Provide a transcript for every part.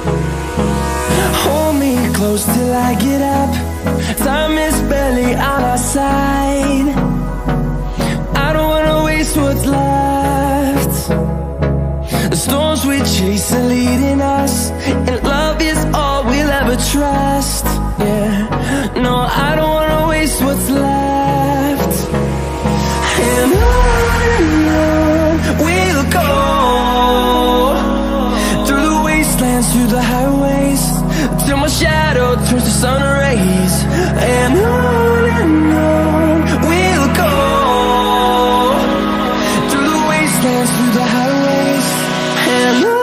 Hold me close till I get up. Time is barely on our side. I don't wanna waste what's left. The storms we chase are leading us, and love is all we'll ever trust. Yeah, no, I don't wanna waste what's left. And on we'll go, through the wastelands, through the highways, till my shadow turns to sun rays. And on we'll go, through the wastelands, through the highways, and on we'll go.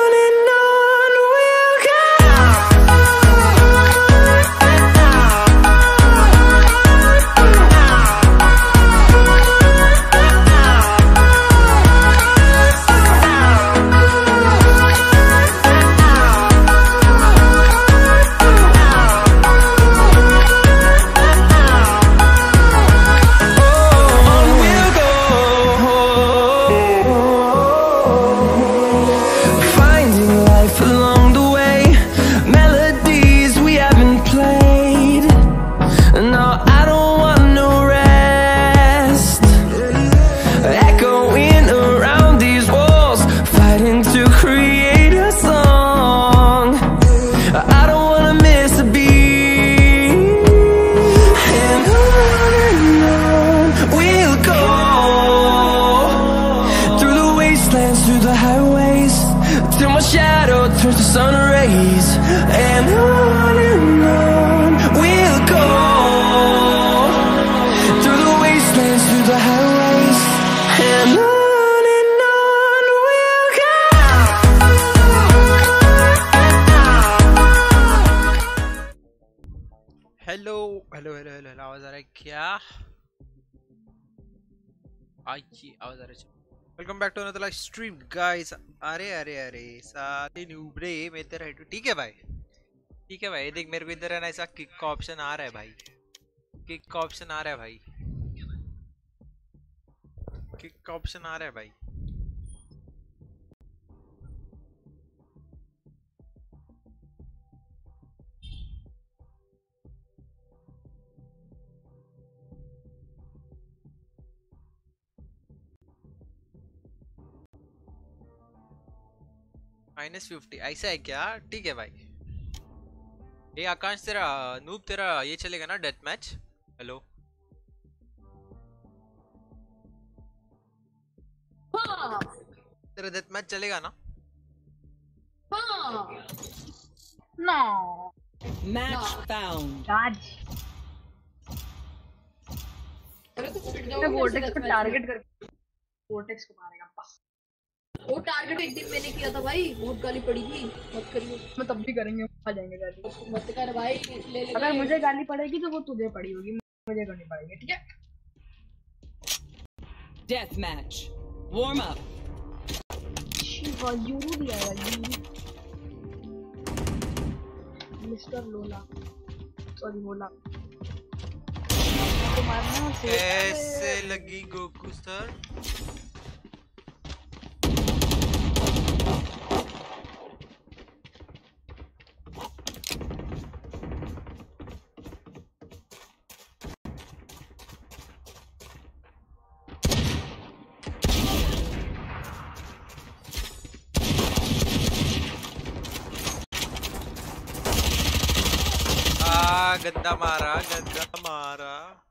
Through the highways, till my shadow turns to sun rays. And on we'll go, through the wastelands, through the highways, and on we'll go. Hello hello hello hello hello, आवाज आ रहा है क्या? आवाज आ रही है। Welcome back to another live stream guys. अरे अरे अरे साले न्यूबरे, मैं तेरा ठीक है भाई, ठीक है भाई। देख मेरे को इधर है ना, ऐसा किक का ऑप्शन आ रहा है भाई, किक का ऑप्शन आ रहा है भाई, किक का ऑप्शन आ रहा है भाई। -50 ऐसा है क्या? ठीक है भाई। ये आकाश तेरा नूब, तेरा ये चलेगा ना डेथ मैच? हेलो हाँ। तेरा डेथ मैच चलेगा ना? हाँ। No. Match found. राज। मैं वोर्टेक्स को टारगेट करके वोर्टेक्स को मारेगा बस। वो टारगेट एक दिन मैंने किया था भाई, बहुत गाली पड़ी थी। मत करियो। मैं तब भी करेंगे, आ जाएंगे गाली। मत कर भाई, ले ले। अगर मुझे गाली पड़ेगी तो वो तुझे पड़ी होगी, मुझे करनी पड़ेगी, ठीक है? Death match. Warm up. Shiva यूरू दिया है यूरू। मिस्टर लोला, सॉरी लोला। तो मारना कैसे लगी गोकू सर? गंदा मारा, गंदा मारा।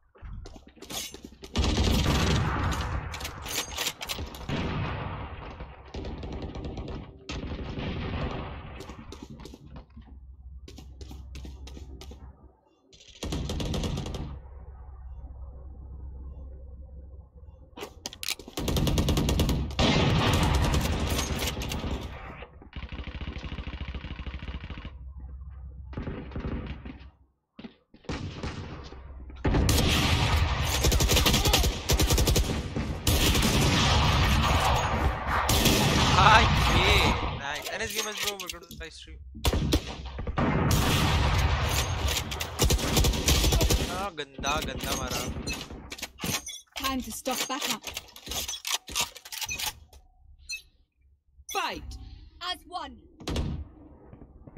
NS Gamers bro, welcome to the live stream. गंदा गंदा मारा। Time to stock back up. Fight as one.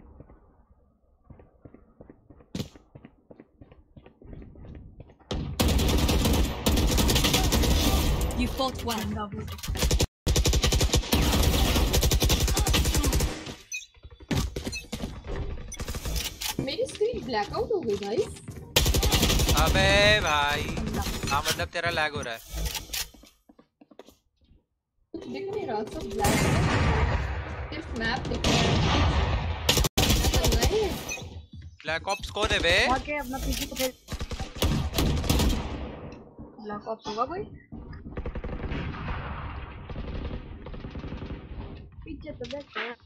Fought well. मेरी स्क्रीन ब्लैकआउट हो गई भाई। अबे भाई हाँ मतलब तेरा लैग हो रहा है। दिख नहीं रहा सब ब्लैक है, सिर्फ मैप दिख रहा है। ब्लैक ऑप्स कौन है बे? ओके अपना पीछे पकड़। ब्लैक ऑप्स होगा कोई? पीछे तो बैठा है।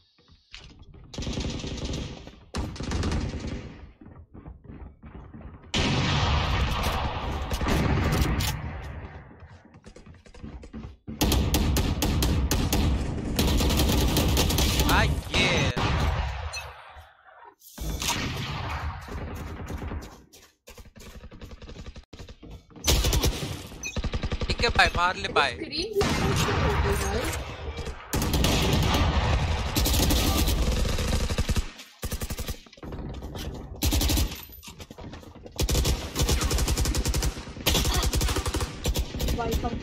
भाई मार ले भाई। स्क्रीन ब्लैकआउट हो गई भाई। भाई कम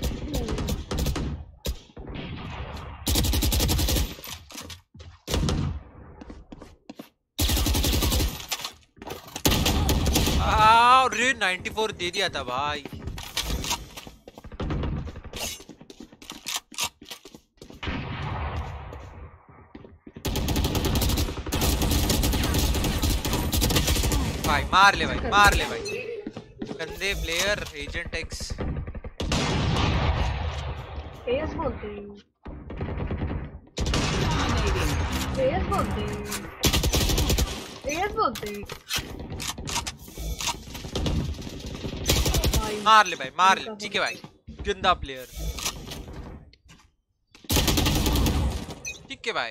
रे 94 दे दिया था भाई। भाई मार ले भाई, मार ले भाई। गंदे प्लेयर एजेंट एक्स। एस बोलते हैं। एस बोलते हैं। एस बोलते हैं। मार ले भाई, मार ले। ठीक है भाई, गंदा प्लेयर। ठीक है भाई।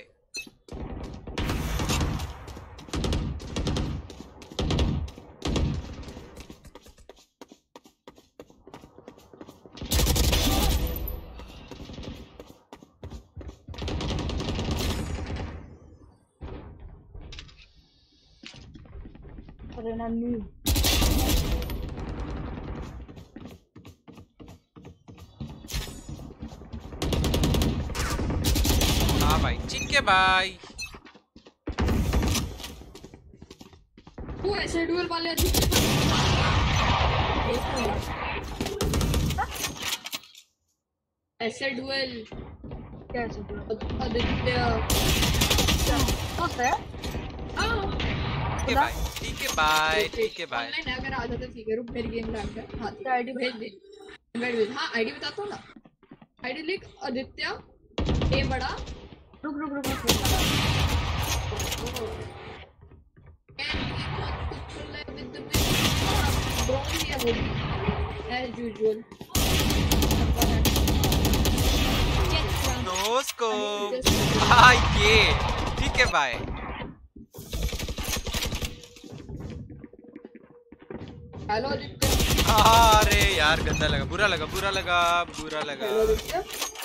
हाँ भाई ठीक है भाई। वो ऐसे डुअल वाले ऐसे डुअल कैसे डुअल? आदित्य कौन है? ठीक है भाई, ठीक है भाई, ठीक है भाई। ऑनलाइन अगर आ जाता ठीक है। रुक मेरी गेम रैंक है। हाँ ठीक है, आईडी भेज दे। भेज। हाँ आईडी बताता हूँ ना। आईडी लिख आदित्य ए बड़ा। रुक रुक रुक रुक। As usual. No scope. हाँ ये ठीक है भाई। हेलो आदित्य। अरे यार गंदा लगा, बुरा लगा, बुरा लगा, बुरा लगा। हेलो आदित्य।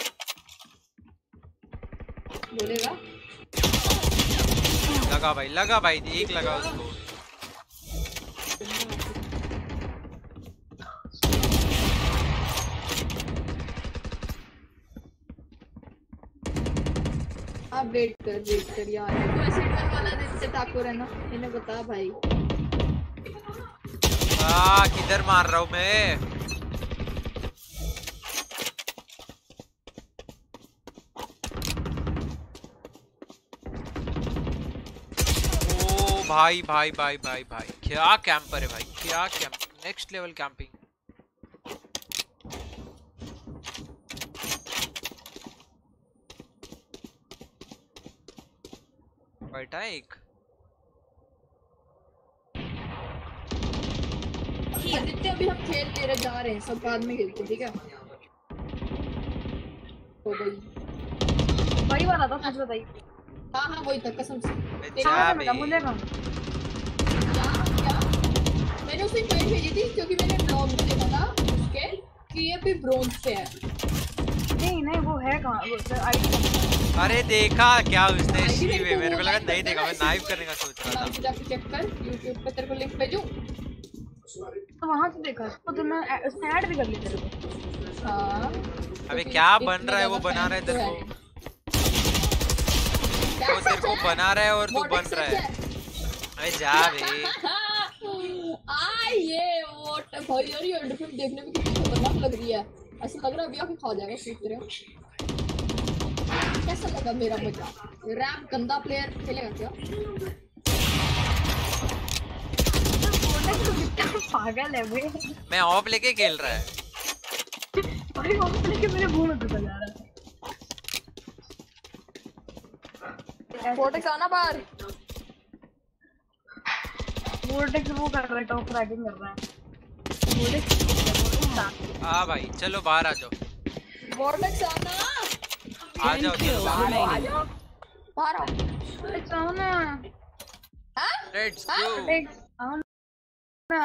बोलेगा? लगा भाई, लगा भाई, एक लगा उसको। आप वेट कर यार। तो ऐसे डर वाला दिन से ठाकुर है ना, इन्हें बता भाई। किधर मार रहा हूँ मैं? ओ भाई भाई भाई भाई भाई, क्या कैंपर है भाई, क्या कैंप, नेक्स्ट लेवल कैंपिंग। बैठा है एक। आदित्य अभी हम खेल ले रहे, जा रहे हैं सब, बाद में खेलते ठीक है। हो गई वही वाला था, सच बताइए। हाँ हाँ वही था कसम से। मुझे क्या मैंने उसे इनवाइट भेजी थी क्योंकि मैंने ब्लॉग में देखा था उसके कि ये अभी ब्रोंज पे है। नहीं वो है कहाँ आईडी? अरे देखा क्या उसने स्ट्रीम में? मेरे को लगा नहीं देखा, मैं नाइफ करने का सोच रहा था। जाके चेक कर YouTube पे, तेरे को लिंक भेजूं। तो वहां से देखा इसको तो मैं उसने ऐड भी कर ली तेरे को। हाँ अबे क्या बन रहा है, वो बना रहा है तेरे को, वो तेरे को बना रहा है और तू बन रहा है। अबे जा बे। ये वोट भाई यार, ये एंड फिल्म देखने में कितनी खतरनाक लग रही है। ऐसा लग रहा है अभी आके खा जाएगा सीख रहे हो। कैसा लगा मेरा मजा? रैप गंदा प्लेयर खेलेगा क्या? पागल है वे। मैं ऑफ लेके खेल रहा है। भाई ऑफ लेके मेरे मुंह में घुसा जा रहा है। वोटेक्स आना बाहर। वोटेक्स वो कर रहा है, टॉप रैगिंग कर रहा है। हाँ भाई चलो बाहर आ जाओ। वोटेक्स आना। आ जाओ चलो बाहर आ जाओ। बाहर आओ। वोटेक्स आओ ना। हाँ? Let's go. वोटेक्स आओ ना।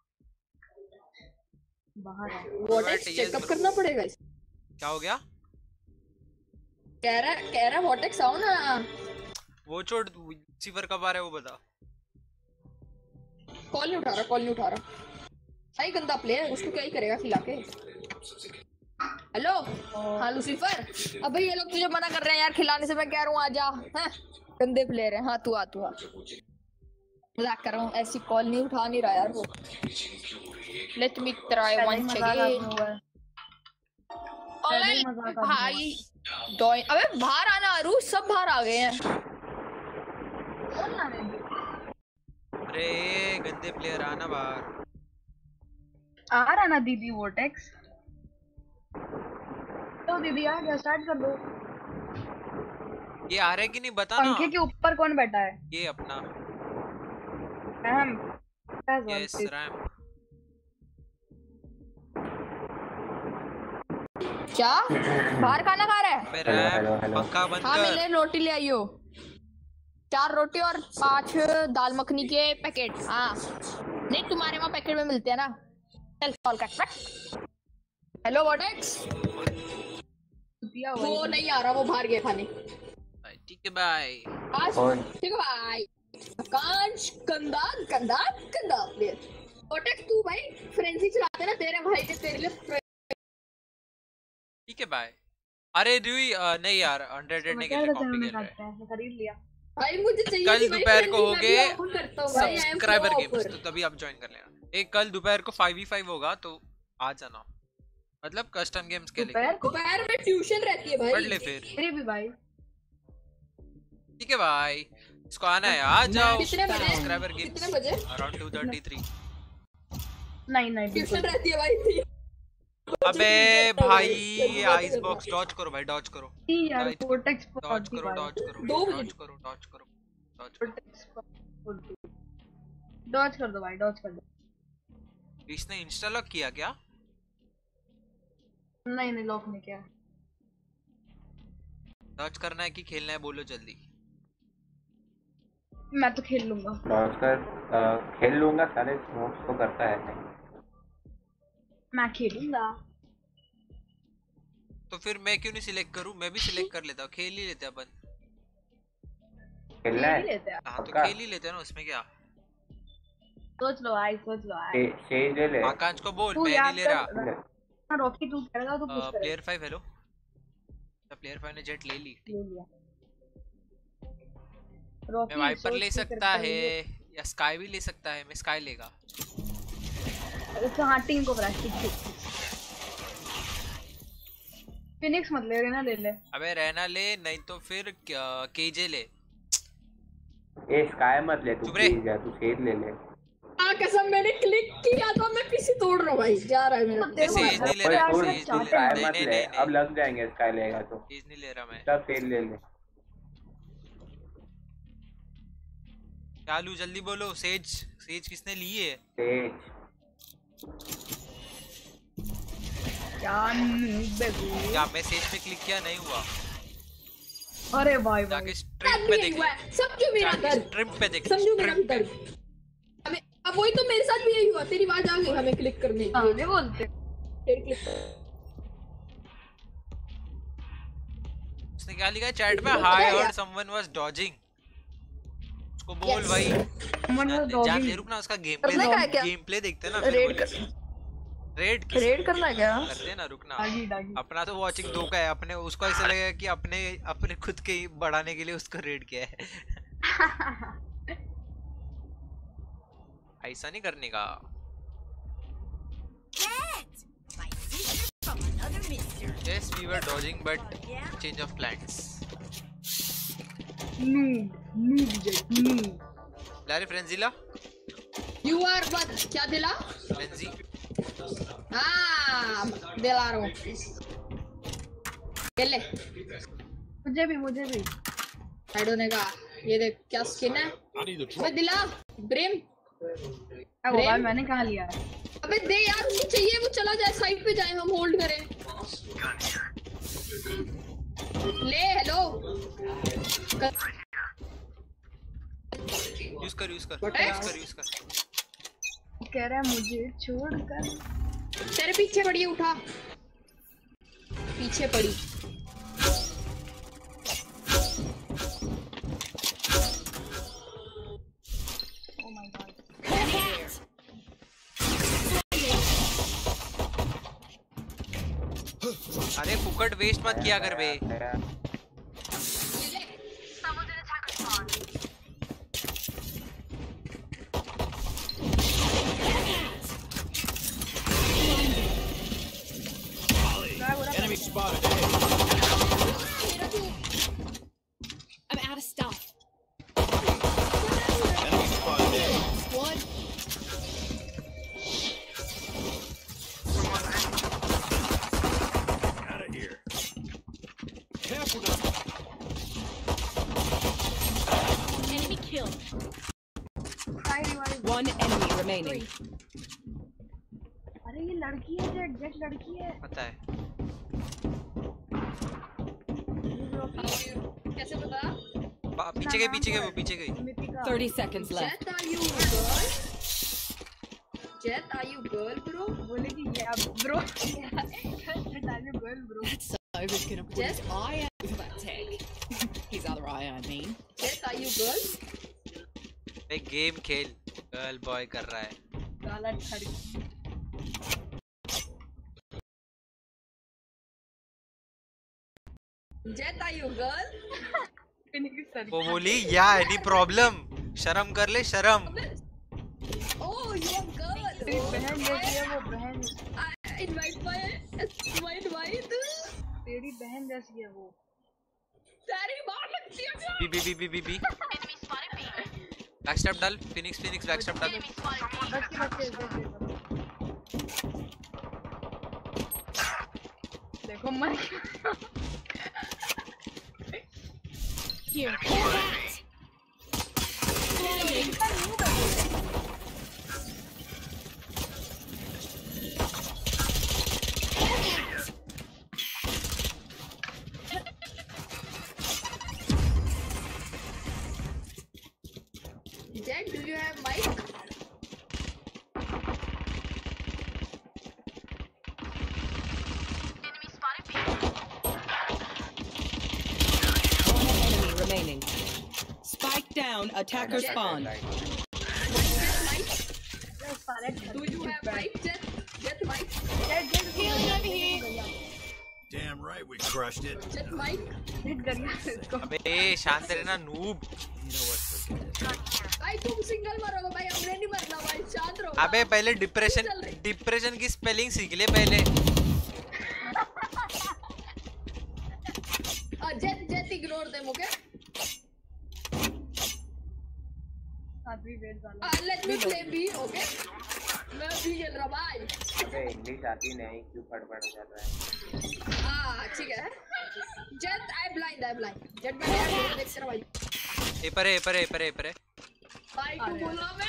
बाहर आओ। वोटेक्स चेकअप करना पड़ेगा इसे। क्या हो गया? कह रहा वोटेक्स आओ ना। वो छोड़, रिसीवर कब आ रहा है वो बता। कॉल नहीं उठा रहा। भाई गंदा प्लेयर, उसको क्या ही करेगा खिला के। हेलो हाँ लूसीफर, अबे ये लोग तुझे मना कर रहे हैं यार खिलाने से। मैं कह रहा हूँ आजा। हैं गंदे प्लेयर है। हाँ तू आ। मजाक कर रहा हूँ, ऐसी कॉल नहीं उठा नहीं रहा यार वो। Let me try once again. भाई अबे बाहर आना अरू, सब बाहर आ गए हैं। अरे गंदे प्लेयर आना बाहर। आ रहा ना दीदी वोटेक्स। तो दीदी आ गया, स्टार्ट कर दो। ये आ रहा है कि नहीं बता ना। पंखे के ऊपर कौन बैठा है? ये अपना रैम। Yes RAM. क्या बाहर खाना खा रहा है? रैम पंखा बंद हाँ कर। मैं रोटी ले आई हो। 4 रोटी और 5 दाल मखनी के पैकेट। हाँ नहीं तुम्हारे वहाँ पैकेट में मिलते हैं ना। चल कॉल कर। Hello Vortex. वो नहीं आ रहा, वो बाहर गया खाने। ठीक है बाय। ठीक है बाय। आकाश गंदा प्लेयर। वोटेक्स तू भाई फ्रेंजी चलाते ना, तेरे भाई ने तेरे लिए। ठीक है बाय। अरे रुई नहीं यार, अनरेटेड के लिए कॉपी खेल रहा है। खरीद लिया भाई, मुझे चाहिए कल दोपहर को होगे सब्सक्राइबर गेम्स, तो तभी आप ज्वाइन कर लेना। एक कल दोपहर को 5v5 होगा तो आ जाना। मतलब कस्टम गेम्स के लिए। दोपहर में ट्यूशन रहती है भाई। पढ़ ले फिर। मेरे भी भाई। ठीक है भाई, इसको आना है, आ जाओ। कितने बजे? सब्सक्राइबर गेम्स कितने बजे? अराउंड 2:33। नहीं ट्यूशन रहती है भाई। अबे भाई आइस बॉक्स डॉज करो भाई, डॉज करो यार। वोटेक्स डॉज करो डॉज करो 2 बजे। डॉज करो डॉज करो डॉज करो। डॉज कर दो भाई, डॉज कर दो। इसने इंस्टा लॉक किया क्या? नहीं लॉक नहीं किया। डॉज करना है कि खेलना है बोलो जल्दी। मैं तो खेल लूंगा। डॉज कर खेल लूंगा, सारे स्मोक्स तो करता है। मैं खेलूंगा। तो फिर मैं क्यों नहीं सिलेक्ट करूं? मैं भी सिलेक्ट कर लेता हूं, खेल ही लेते अपन। खेलना है? हाँ तो खेल ही लेते हैं ना, उसमें क्या। सोच लो आई। शेज ले ले। आकाश को बोल, मैं नहीं ले रहा। रॉकी तू करेगा तो पूछ। Player 5 hello. प्लेयर 5 ने जेट ले ली। मैं वाइपर ले सकता है या स्काई भी ले सकता है। मैं स्काई लेगा। तो हाँ टीम को फिनिक्स मत ले, रहना ले ले। अबे रहना ले, नहीं तो फिर केजे ले। ए स्काई मत ले, तू प्लीज यार, तू सेज ले ले। कसम मैंने क्लिक किया था, मैं पीसी तोड़ रहा हूं भाई। जा रहा है मेरा। सेज नहीं ले रहा, तू स्काई मत ले, अब लग जाएंगे स्काई लेगा तो। सेज नहीं ले रहा मैं। सब सेज ले ले। चालू जल्दी बोलो। सेज किसने ली है? सेज क्या मैं सेज पे क्लिक किया नहीं हुआ? अरे भाई जाके स्ट्रीम पे देख। समझो मेरा दर्द। स्ट्रीम पे देख। समझो मेरा दर्द। हमें अब वही तो मेरे साथ भी यही हुआ। तेरी आवाज आ गई हमें क्लिक करने की। नहीं बोलते फिर क्लिक। उसने क्या लिखा है चैट में? Hi heard someone was dodging. उसको बोल भाई जान दे, रुक ना, उसका करना क्या है क्या? गेम प्ले देखते हैं ना, रेड रेड करना है क्या? करते हैं ना, रुक ना। डागी अपना तो वॉचिंग 2 का है, अपने उसको ऐसा लगेगा कि अपने खुद के ही बढ़ाने के लिए उसको रेड किया है। ऐसा नहीं करने का। Yes, we were dodging, but change of plans. लारे फ्रेंजिला। You are what? क्या दिला? फ्रेंजी। हाँ, दिला रहा हूँ। ये ले। मुझे भी साइडो ने कहा, ये देख क्या स्किन है? अबे दिला, ब्रिम। भाई मैंने कहाँ लिया? अबे दे यार, मुझे चाहिए, वो चला जाए साइड पे जाए, हम होल्ड करें। ले हेलो। यूज कर कह रहा है मुझे छोड़कर। तेरे पीछे पड़ी है, उठा। पीछे पड़ी। Oh my God. अरे फुकट वेस्ट मत किया कर बे। Enemy spotted. I'm out of stuff. Enemy spotted. What? Out of here. Careful now. Enemy killed. One enemy remaining. अरे ये लड़की है, जेट लड़की है। पता है। कैसे पता? पीछे गई। 30 seconds left. Jet, are you girl, bro? बोलेगी yeah bro. Jet, are you girl, bro? Sova's gonna put his eye out with that tech. His other eye, I mean. Jet, are you girl? एक game खेल, girl boy कर रहा है। गाला ठड़ी। Jet, are you girl? वो बोली या any problem, शर्म कर ले शर्म। Oh, you are girl. बहन जैसी है वो, बहन। Invite my wife. तेरी बहन जैसी है वो। तेरी माँ लगती है क्या? बी बैकस्टैप डाल, फिनिक्स बैकस्टैप डाल। देखो मर Here. Jet, do you have mic? Enemy remaining. Spike down. Attacker spawn. Do you have mic, Jet? Jet mic? Healing over here. Damn right we crushed it. Jet mic? अबे शांत रहना noob. भाई तुम single मरोगे भाई, हमने नहीं मरना भाई, शांत रहो। अबे पहले डिप्रेशन की स्पेलिंग सीख ले पहले। Jet ignore them, okay? Let me play B, okay? मैं B खेल रहा भाई। अबे इंग्लिश आती नहीं, क्यों फटफट कर रहा है? हाँ ठीक है। Jet, I blind. Jet मैं देख रहा भाई। ए परे। भाई तू बोला मैं।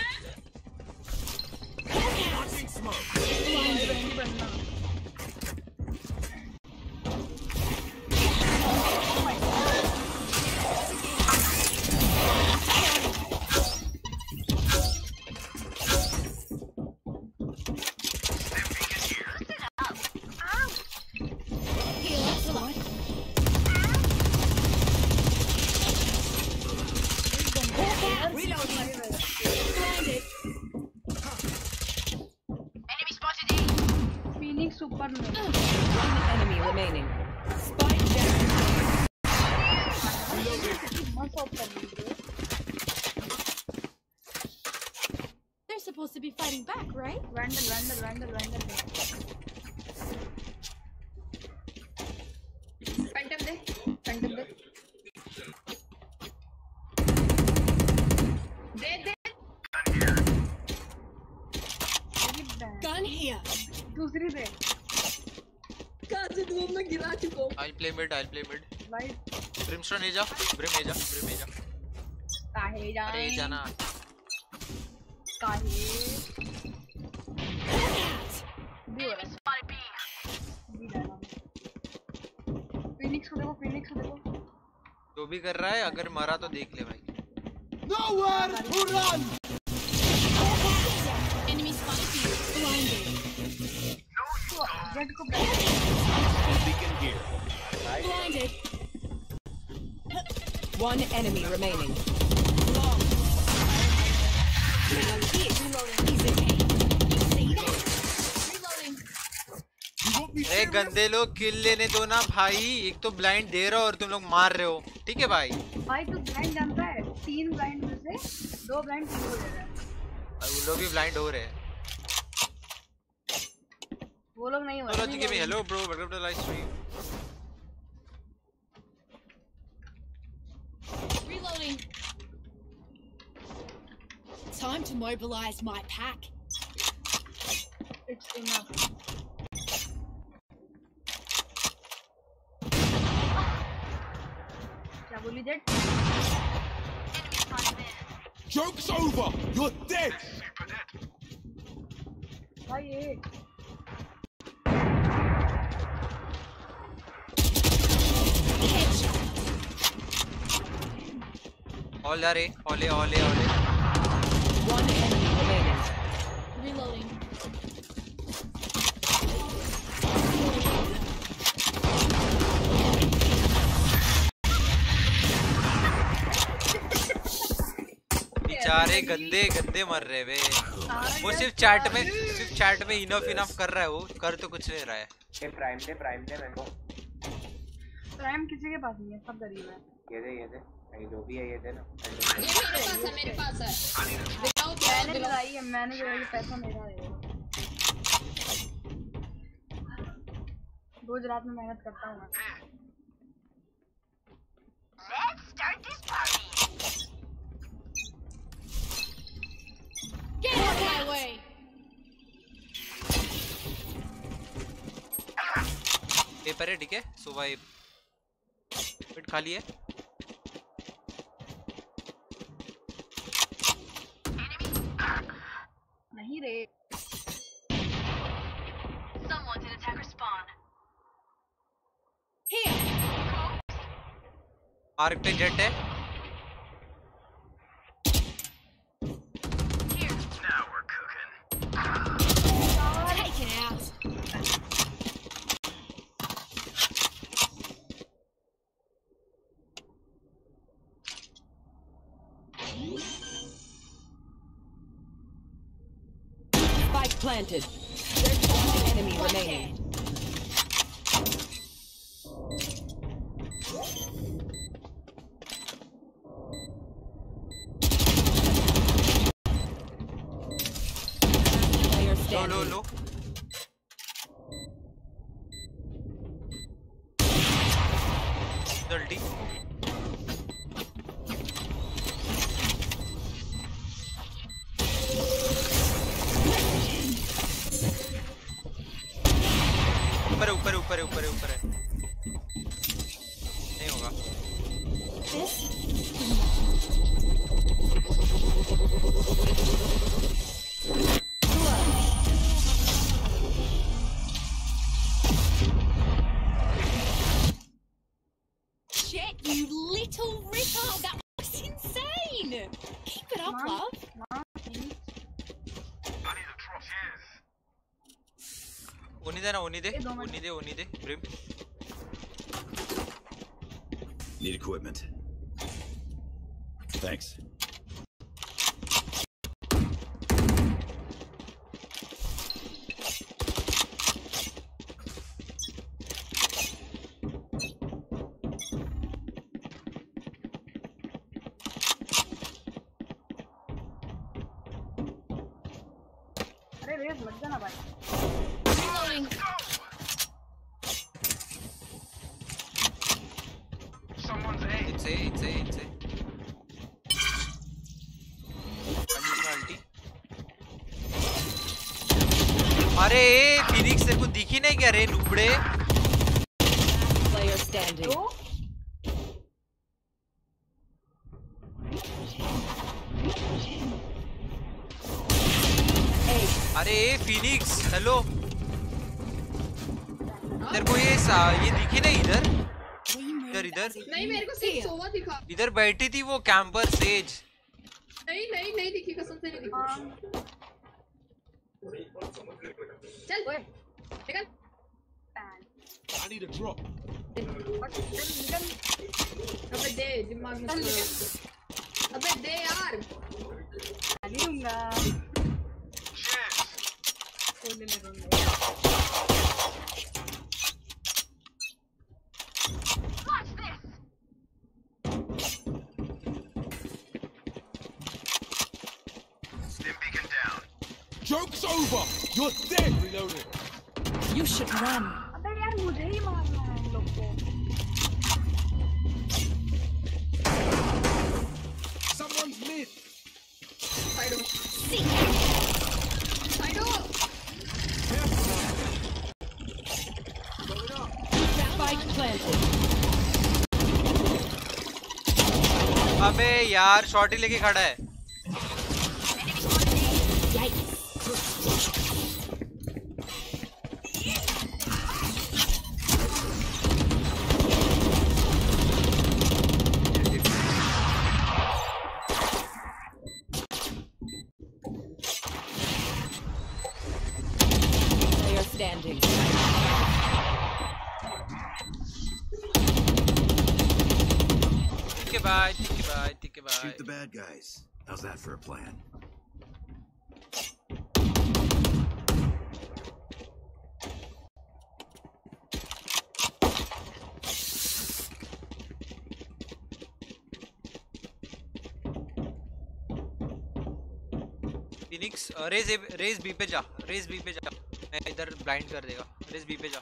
supposed to be fighting back, right? Vandal. Phantom they they Gun here. दूसरी दे कहाँ से तुम मैं गिरा चुका हूँ I'll play mid. भाई Brimstone ए जा. Brim ए जा. काहे जाए अरे जाना. काहे भी हो रहा फिनिक्स को देखो जो भी कर रहा है अगर मरा तो देख ले भाई. Nowhere to run! Enemy spotted B. Blinded. Jett को Beacon here. Blinded. One enemy remaining. अरे गंदे लोग किल लेने दो ना भाई. एक तो ब्लाइंड दे रहा हो और तुम लोग मार रहे हो. ठीक है भाई. भाई तू ब्लाइंड जानता है 3 ब्लाइंड में से 2 ब्लाइंड किल हो रहा है वो लोग भी ब्लाइंड हो रहे हैं. वो लोग नहीं हो चलो ठीक है भाई. Hello bro, welcome to live stream. Reloading. Time to mobilize my pack. It's enough क्या बोली jet Joke's over! You're dead! भाई ये ऑल आ रे. One enemy remaining. Reloading. बेचारे गंदे मर रहे वे. वो सिर्फ चैट में इनफ कर रहा है. वो कर तो कुछ नहीं रहा है. ये प्राइम दे मेरे को. प्राइम किसी के पास नहीं है, सब गरीब है. ये दे नहीं जो भी है ये दे ना. ये मेरे पास है दिखाओ क्या मैंने लगाई है, पैसा मेरा है. रोज रात में मेहनत करता हूँ मैं. Get out of my way. Paper है ठीक है. सुबह पेट खाली है. नहीं रे Here. आर्क पे जेट है. Take it out. Spike planted. One enemy remaining. Player standing. लो जल्दी. ऊपर है. नहीं होगा. Shit, you little ripper! That was insane! Keep it up, love. उन्हीं दे ब्रिम. Need equipment. Thanks. रेस मत जाना भाई। Reloading. इनसे अरे फिनिक्स तेरे को दिखी नहीं क्या रे नुबड़े? Player standing. अरे फिनिक्स हेलो, तेरे को ये दिखी नहीं इधर? इधर नहीं मेरे को सिर्फ सोवा दिखा। इधर बैठी थी वो कैंपर सेज। नहीं दिखी, कसम से नहीं दिखी। चल निकल। I need a drop. अबे दे दिमाग में। अबे दे यार। नहीं दूंगा। Joke's over. You're dead. Reloading. You should run. अबे यार मुझे ही मारना है इन लोग को। Someone's mid. साइडो। Spike planted. अबे यार शॉटी लेके खड़ा है। Player standing. Take it bye. Shoot the bad guys. How's that for a plan? Phoenix Raze B पे जा। मैं इधर ब्लाइंड कर देगा। रेस बी पे जा।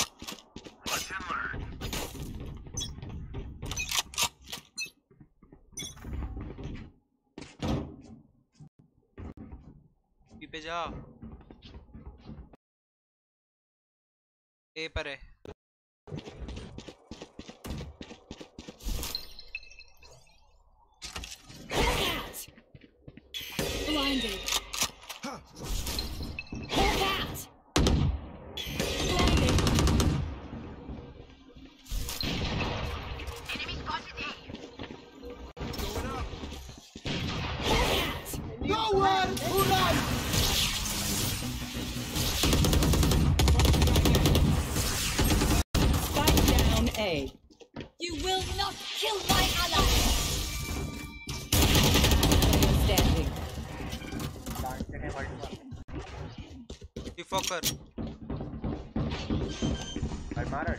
बी पे जा। ए पर है। Blinded. Nowhere to run. Spike down A. You will not kill my ally. Player standing. डिफॉकर भाई मार।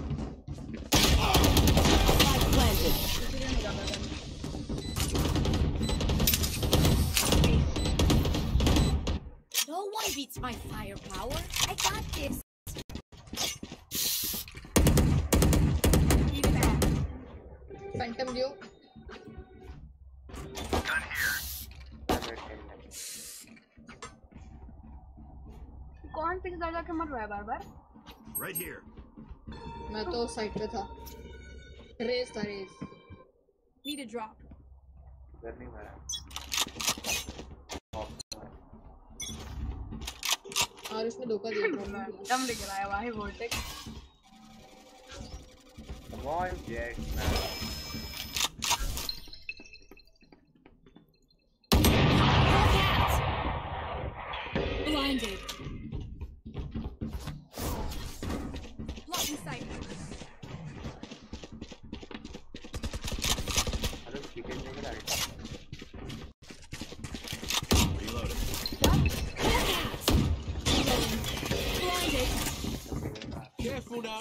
Spike planted. No one beats my firepower. I got this. Phantom लियो। कौन पीछे जाके मर रहा है बार-बार? Right here. मैं तो साइड पे था। रेस। Need a drop. इधर नहीं मारा। और उसमें धोखा दिया। दम लेके आया भाई Voltex. Come on, Jack. Man. Blinded. Blocking sight. अरे चिकन लेके आ। Reloading. Blinded. Careful now.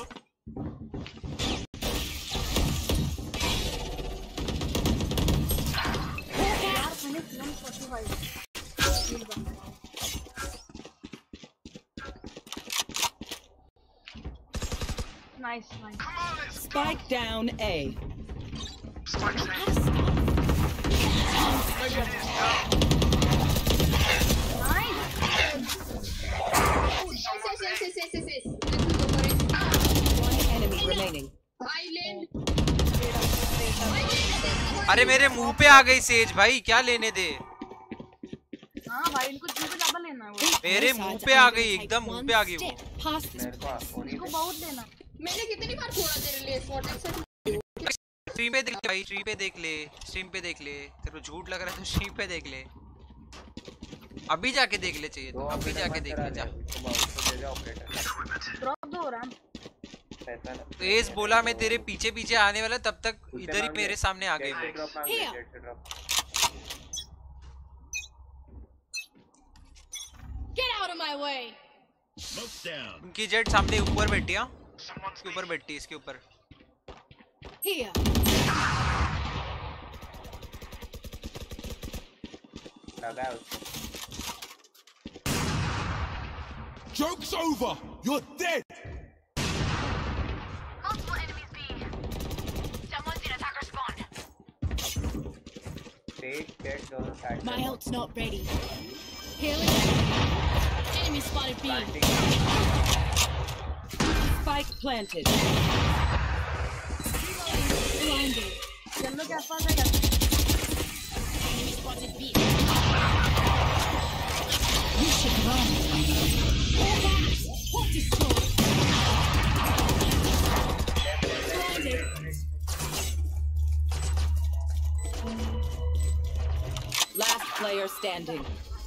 Nice nice. Spike down A. One enemy remaining. अरे मेरे मुंह पे आ गई सेज भाई, क्या लेने दे। हाँ भाई इनको ज्यादा लेना है वो। मेरे मुंह पे आ गई, एकदम मुंह पे आ गई वो। इसको बहुत लेना। मैंने कितनी बार छोड़ा तेरे लिए स्पॉट। स्ट्रीम पे देख ले भाई, स्ट्रीम पे देख ले, स्ट्रीम पे देख ले। तेरे को झूठ लग रहा है तो स्ट्रीम पे देख ले। अभी जाके देख ले चाहिए तो अभी जाके देख ले जा। ड्रॉप दो राम। तो एस बोला मैं तेरे पीछे पीछे आने वाला, तब तक इधर ही मेरे सामने आ गई वो। Get out of my way. उनकी जेट सामने ऊपर बैठी है, इसके ऊपर बैठी है, इसके ऊपर। Here. लगा उसको। Joke's over. You're dead. Multiple enemies B. Someone's in attacker spawn. My ult's not ready. Healing. Enemy spotted B. Spike planted. Blinded. चलो क्या पास है? Enemy spotted B. You should run. What destroyed? Last player standing.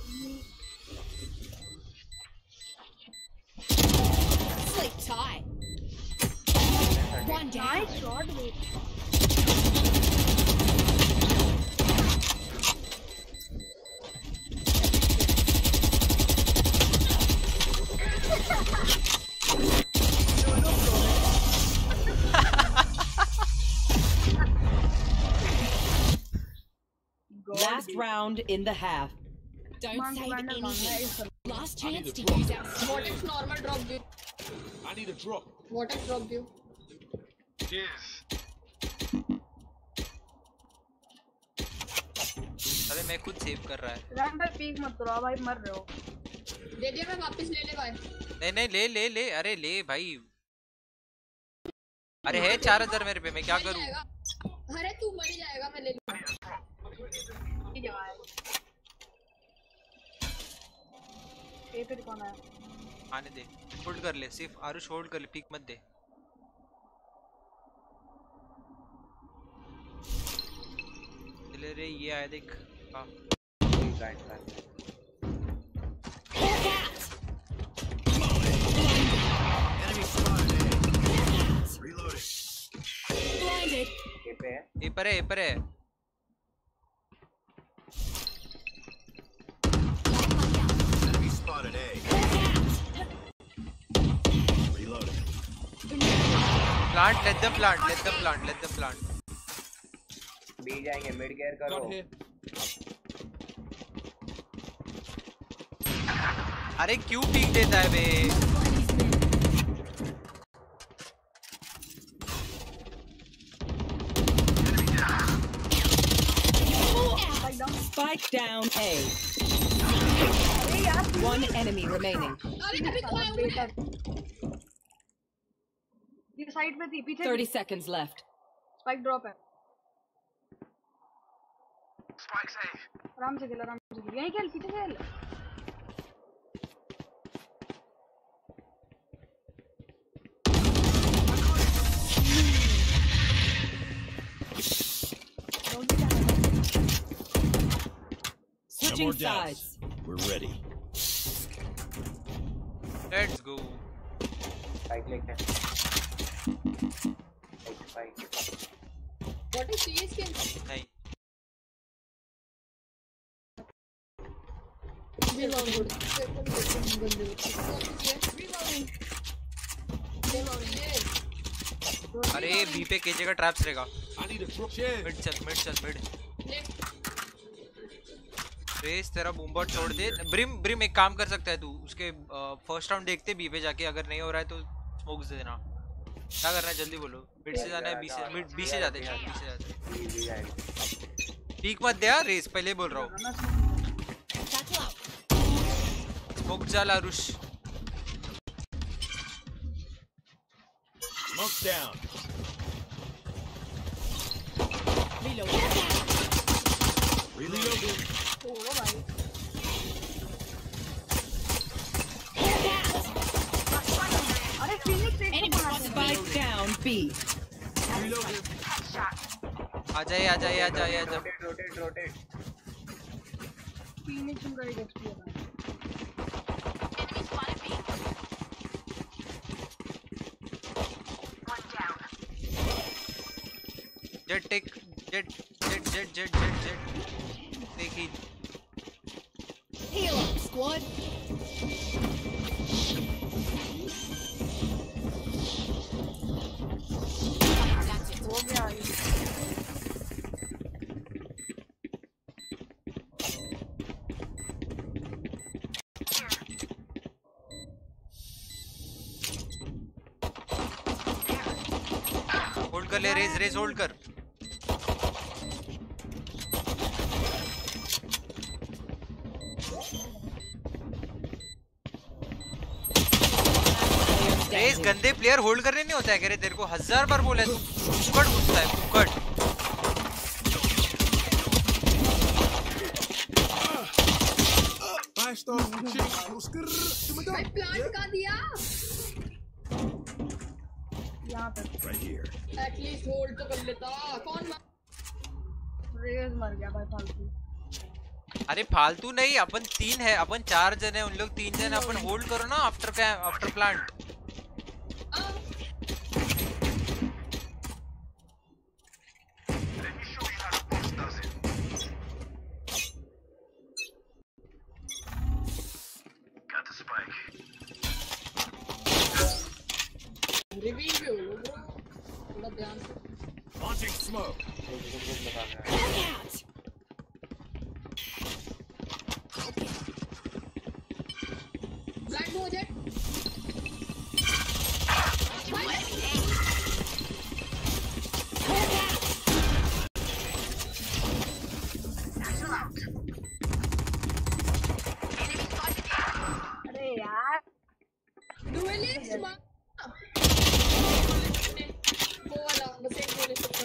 Sleep tight. One down. Nice shot भाई। Last round in the half. Don't save anything. Last chance to use our What is normal drop view? I need a drop. What is drop view? अरे मैं खुद save कर रहा है। राम भाई peak मत करो भाई, मर रहे हो। दे दिया मैं वापस ले ले भाई। नहीं नहीं ले ले ले, अरे ले भाई। अरे है 4000 मेरे पे, मैं क्या करूं? अरे तू मर जाएगा, मैं ले लूंगा। ए पे कौन है? आने दे, होल्ड कर ले, सिर्फ आरुष होल्ड कर ले, पिक मत दे। चले रे, ये आया देख। हाँ blinded. ये पर है, ये पर है। Enemy spotted A. Reloading. Plant, let the plant, let the plant, let the plant. B जाएंगे, मिड केयर करो। अरे क्यों पीक देता है बे? Spike down A. One enemy remaining. ये साइड पे थी, पीछे 30 seconds left. स्पाइक ड्रॉप है। आराम से खेल, आराम से खेल, यहीं खेल, पीछे खेल। Switching sides. We're ready. Let's go. Spike लेके। Spike. What is CS skin? नहीं। Reloading. अरे बी पे केजे का ट्रैप्स रहेगा। I need a drop. Cheers. Mid चल, मिड चल, मिड। रेस तेरा बूमबॉट छोड़ दे। ब्रिम, ब्रिम एक काम कर सकता है तू, उसके फर्स्ट राउंड देखते बी पे जाके, अगर नहीं हो रहा है तो स्मोक्स दे देना। क्या करना है जल्दी बोलो। मिड से जाना है, बी से, मिड बी से जाते हैं, बी से जाते हैं। पीक मत दे यार रेस, पहले बोल रहा हूँ। स्मोक डाल आरुष। Smoke down. Reloading. छोड़ो भाई। अरे फिनिक्स एक Spike down B. आ जाइए आ जाइए आ जाइए आ जाइए। रोटेट। फिनिक्स उनका एक एक्सपी है। जेट टेक, जेट टेक ही। Heal up, squad. That's it. हो गया होल्ड कर ले, रेस होल्ड कर। रेस गंदे प्लेयर होल्ड करने नहीं होता है, कह रहे तेरे को 1000 बार बोला है, तू फुकट घुसता है, फुकट। भाई प्लांट का दिया। यहाँ पे Right here. एटलीस्ट होल्ड तो कर लेता। कौन रेज मर गया भाई फालतू। अरे फालतू नहीं, अपन 3 है, अपन 4 जन है, उन लोग 3 जन, अपन होल्ड करो ना आफ्टर प्लांट। रिवील भी हो लो ब्रो, थोड़ा ध्यान से। Launching smoke. ब्लाइंड हो जाए। अरे यार डुएलिस्ट मार। वो वाला बस एक बोले सकता।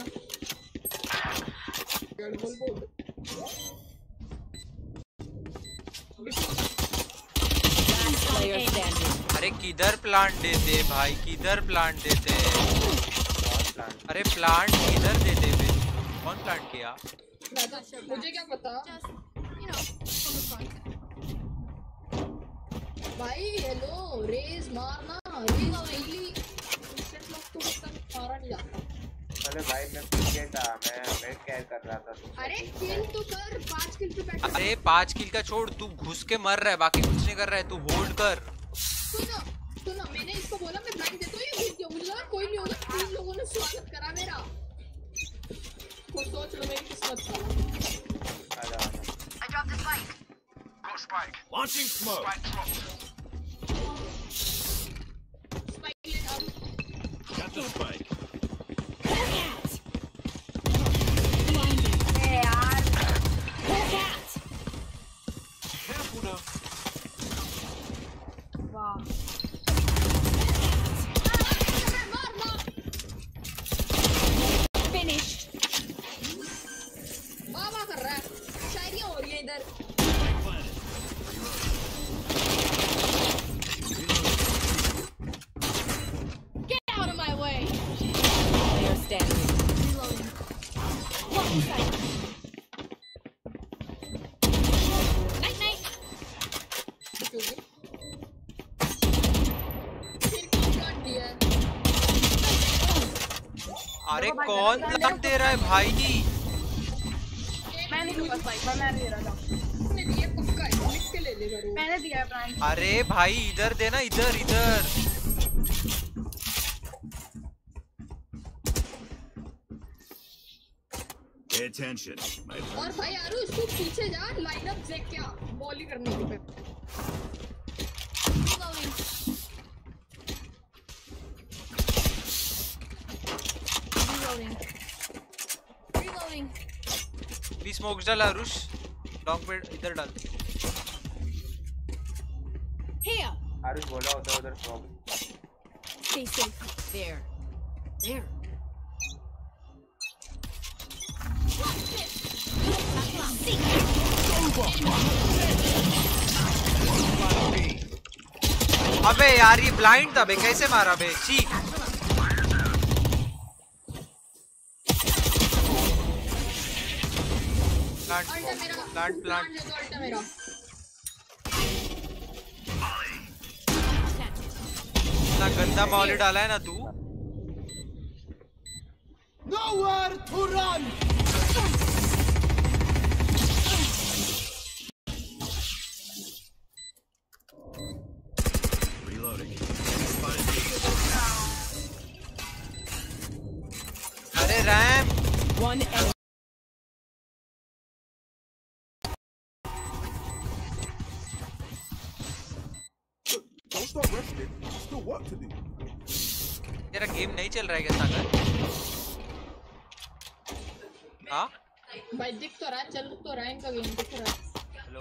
बोल। Player standing. अरे किधर प्लांट देते भाई, किधर प्लांट देते? अरे प्लांट किधर देते फिर? कौन प्लांट किया? मुझे क्या पता You know, from the front. भाई। हेलो रेज मारना, रेज डेली इंस्टेंट लॉक तो मारा नहीं जाता। अरे भाई मैं पीछे था, मैं क्या कर रहा था। अरे किल तो कर, 5 किल पे बैठ। अरे 5 किल का छोड़, तू घुस के मर रहा है, बाकी कुछ नहीं कर रहा है, तू होल्ड कर। सुनो मैंने इसको बोला मैं ब्लाइंड देता हूँ, ये घुस गया। मुझे लगा कोई नहीं होगा, 3 लोगों ने स्वागत करा मेरा। खुद सोच लो मेरी किस्मत का। Launching smoke. स्पाइक ले अब। Got the spike. अरे यार Careful now. वाह मारना। Finished. बाबा कर रहा है, शायरियाँ हो रही है इधर। Get out of my way. Player standing. Reloading. One second. Night night. फिर क्यों प्लांट दिया है? अरे कौन प्लांट दे रहा है भाई? मैं नहीं दूंगा स्पाइक, मैं दे रहा था। उसने दिया पक्का है, लिख के ले ले करो। मैंने दिया है प्लान। अरे भाई इधर देना, इधर। Pay attention, my friend. और भाई यारो इसको पीछे जा, लाइनअप देख क्या बॉल ही करने की पे। Reloading. भी स्मोक्स डाल आरुष, लॉन्ग पे इधर डाल। Here. आरुष बोला होता उधर smoke. Stay safe. There. There. अबे यार ये ब्लाइंड था बे, कैसे मारा बे? ची प्लांट ना गंदा मॉल डाला है ना तू। Nowhere to run. Reloading. अरे Ram. One enemy. Don't start rushing it. Still work to do. तेरा गेम नहीं चल रहा है क्या सागर? हाँ? भाई दिख तो रहा है, चल तो रहा है, इनका गेम दिख रहा है। Hello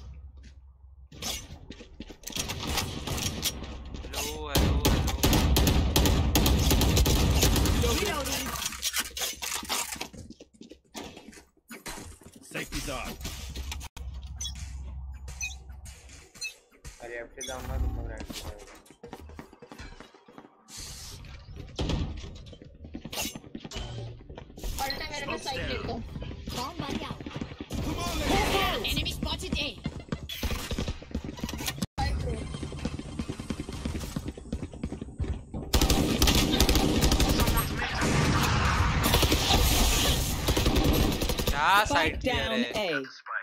hello hello. Safety dog. अरे अब से जाऊंगा तो सब राइट हो जाएगा। पलटा मेरे को साइड ले तो। Bomb buddy out. Come on, Enemy spotted A. Side रो। क्या साइड Spike down है? A.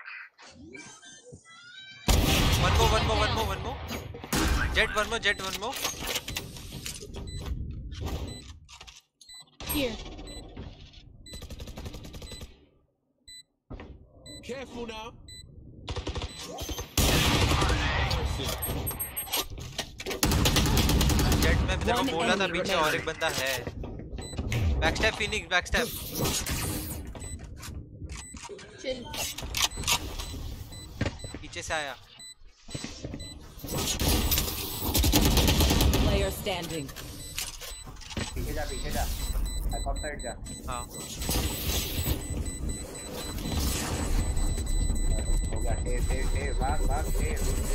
One more. Jet one more. Here. careful now. Jett में तेरे को One बोला था enemy पीछे और एक बंदा है। Backstep Phoenix backstep. चिल। पीछे से आया। Player standing. पीछे जा बैक ऑफ साइड जा। हाँ हो गया टे भाग टे।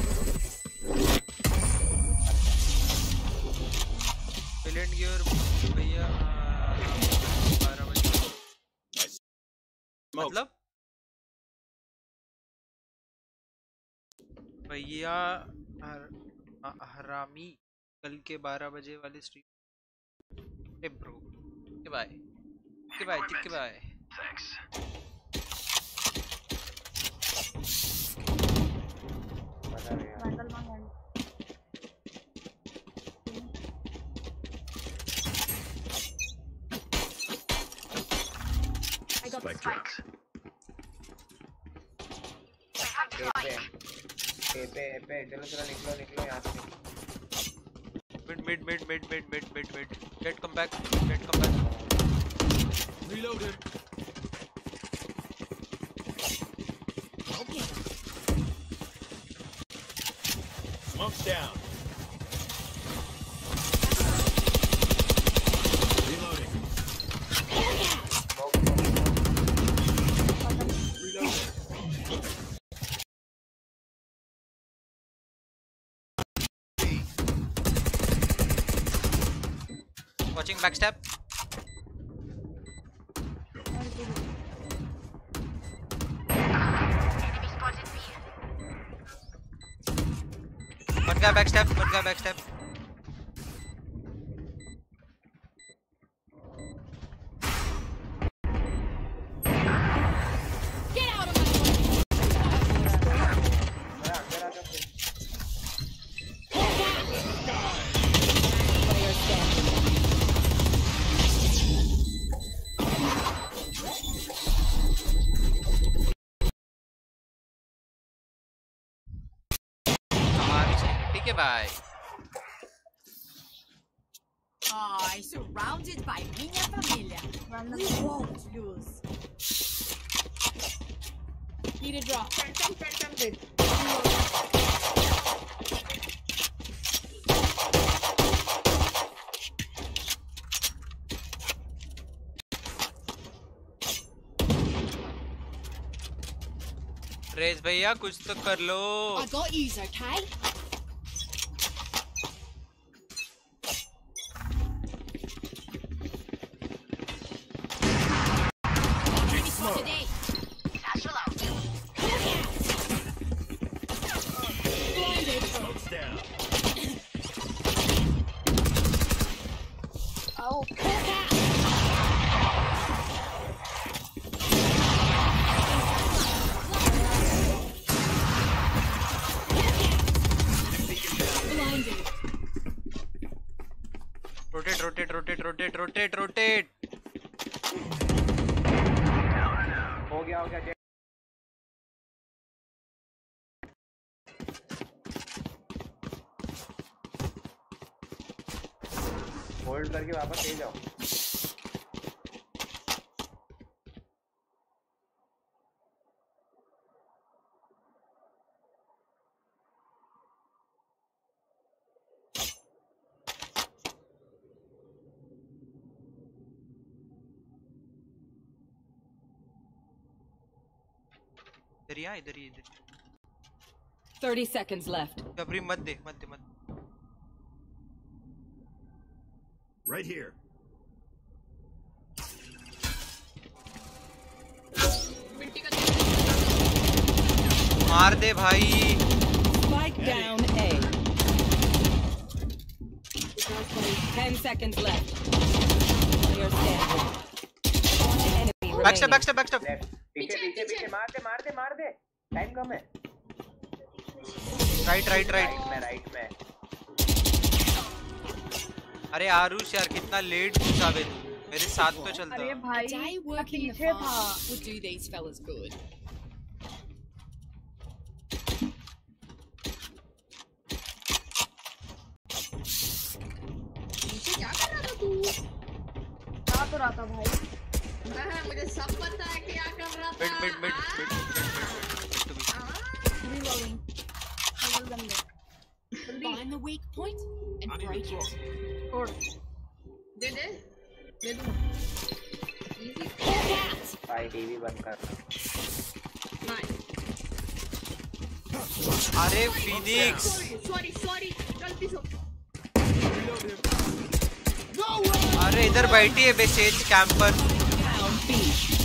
ब्रिलियंट गियर भैया 12 बजे मतलब भैया हरामी कल के 12 बजे वाली स्ट्रीम। ए ब्रो के बाय थैंक्स। बता रहे यार। I got the Spike spike. पे चलो निकलो यहाँ से। Mid. Get come back. Reloaded. Okay. Smoke's down. Reloading. Watching backstep. One guy backstep. Get out of my way. Player standing. ठीक है भाई। Surrounded by minha família. We won't lose. Need a drop. Phantom did. Raze भैया कुछ तो कर लो। I got yous, okay? Enemy spotted A. Blinded. Oh. Rotate. हो गया होल्ड करके वापस ले जाओ। इधर ही 30 seconds left. जबरी मत दे। Right here. मार दे भाई। Spike down A. 10 seconds left. Player standing. Enemy remaining. Backstep. पीछे मार दे। टाइम कम है। राइट में। अरे आरुष यार कितना लेट घुसा बे तू, मेरे साथ तो चलता। अरे भाई Day working the पीछे farm था। would do these fellas good. क्या कर रहा था तू? क्या तो रहा था भाई? मुझे सब पता है क्या कर रहा था। Mid Reloading. Hold them there. Find the weak point and break it. Hold. दे दूँ। Easy. भाई टीवी बंद कर। अरे फिनिक्स। Sorry. गलती से। अरे इधर बैठी है बेसेज camper. Down B.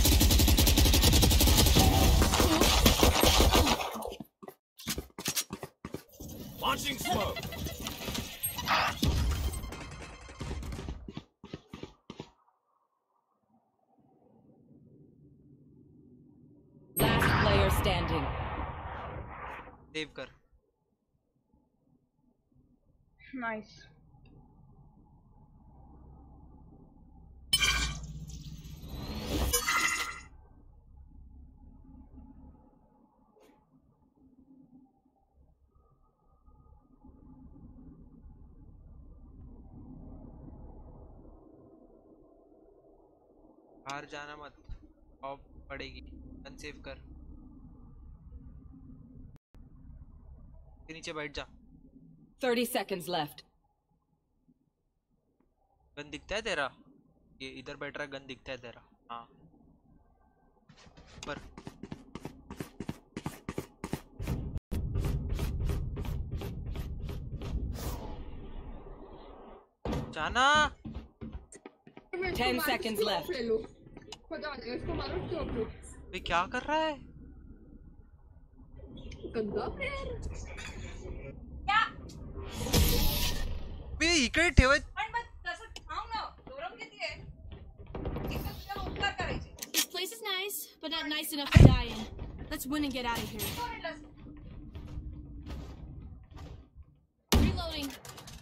Launching smoke. Last player standing. Save कर। Nice. बाहर जाना मत, ऑफ पड़ेगी। अनसेव कर। नीचे बैठ जा। 30 seconds left. गन दिखता है तेरा? ये इधर बैठ रहा, गन दिखता है तेरा? हाँ पर जाना। 10 seconds left. इसको मारो स्टॉप लो। वे क्या कर रहा है? गंदा प्लेयर। वे इकडे ठेव। This place is nice, but not nice enough to die in. Let's win and get out of here. Reloading.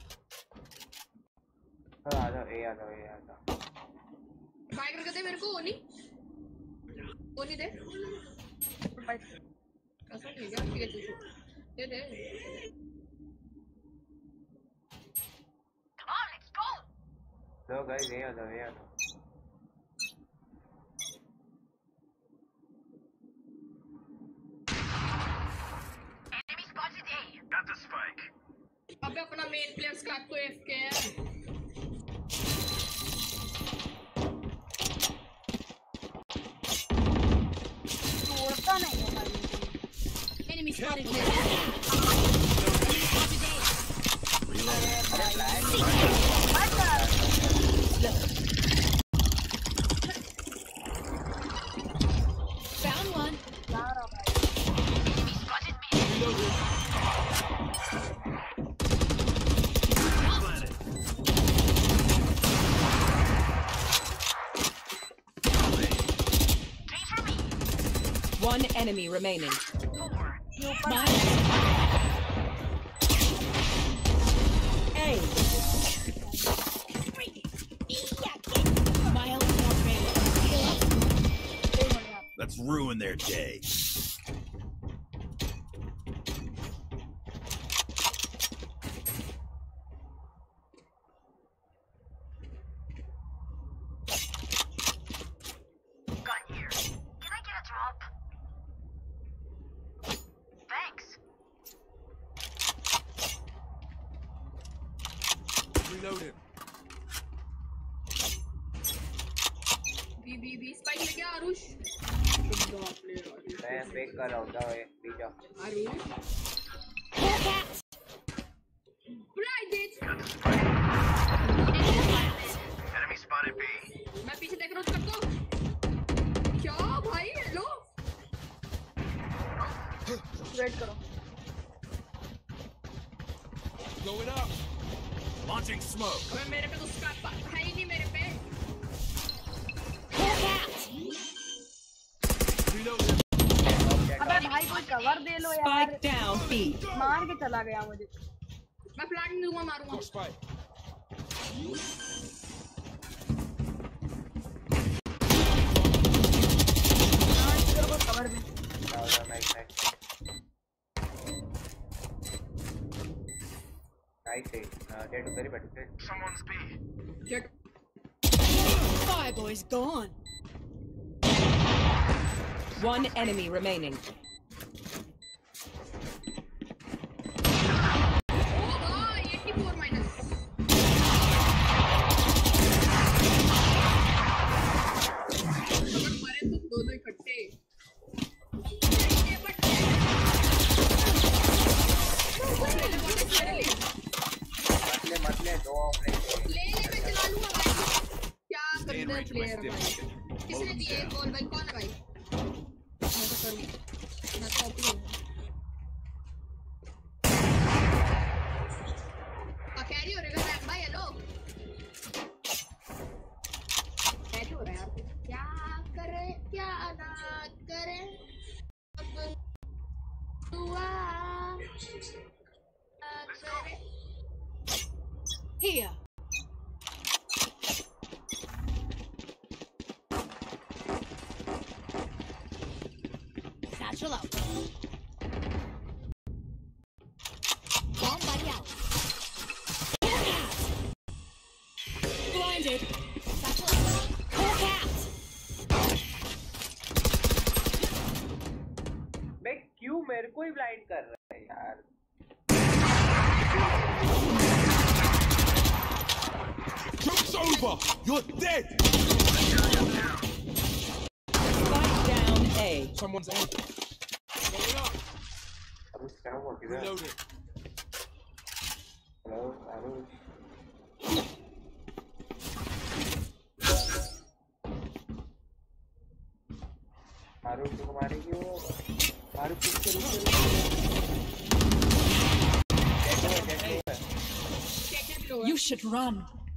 आ जाओ। फायर करके दे मेरे को। ओनी दे। कैसा नहीं गया? ठीक है दे। लो गाइस ये आ जाओ। मेन प्लेयर स्काइप को एफके है। छोड़ता नहीं है भाई। Enemy spotted here. Found one. One enemy remaining. A. Let's ruin their day. Reloading. B spike में क्या आरुष? मैं फेक कर रहा हूँ था ये बीजा। Aarush blind it. Enemy spotted B. मैं पीछे देख रहा हूँ सबको। क्या भाई हेलो? वेट करो। Going up. Launching smoke. अबे मेरे पे तो स्काइप है ही नहीं मेरे पे। Reloading. अबे भाई कोई कवर दे लो यार। Spike down B. मार के चला गया मुझे। मैं प्लांट नहीं दूंगा मारूंगा। Got spike. कवर दे। नाइस है। डेड उधर ही बैठे थे। Someone's B. Check. Fireboy's gone. One enemy remaining. Oh भाई 84 माइनस। अगर मरे तो दोनों इकट्ठे। मत ले दो ऑपरेशन। ले मैं चला लूंगा भाई। क्या करते हैं प्लेयर भाई? किसने दिए कॉल भाई? कौन है भाई? मैं तो करूँ। मैं तो ओपन हूँ। कैरी हो रहेगा बैक भाई हेलो। कैरी हो रहा है यार। क्या करे क्या ना करे। अब दुआ करे। Here. Satchel out. Somebody out. Blinded. Satchel out. Hawk out. मैं क्यों मेरे को ही ब्लाइंड कर रहा है यार? Joke's over. You're dead. Spike down A. Someone's out. Going up. Arush क्या हुआ किधर? Reloading. हेलो अरुष। अरुष को मारेगी वो। अरुष को You should run.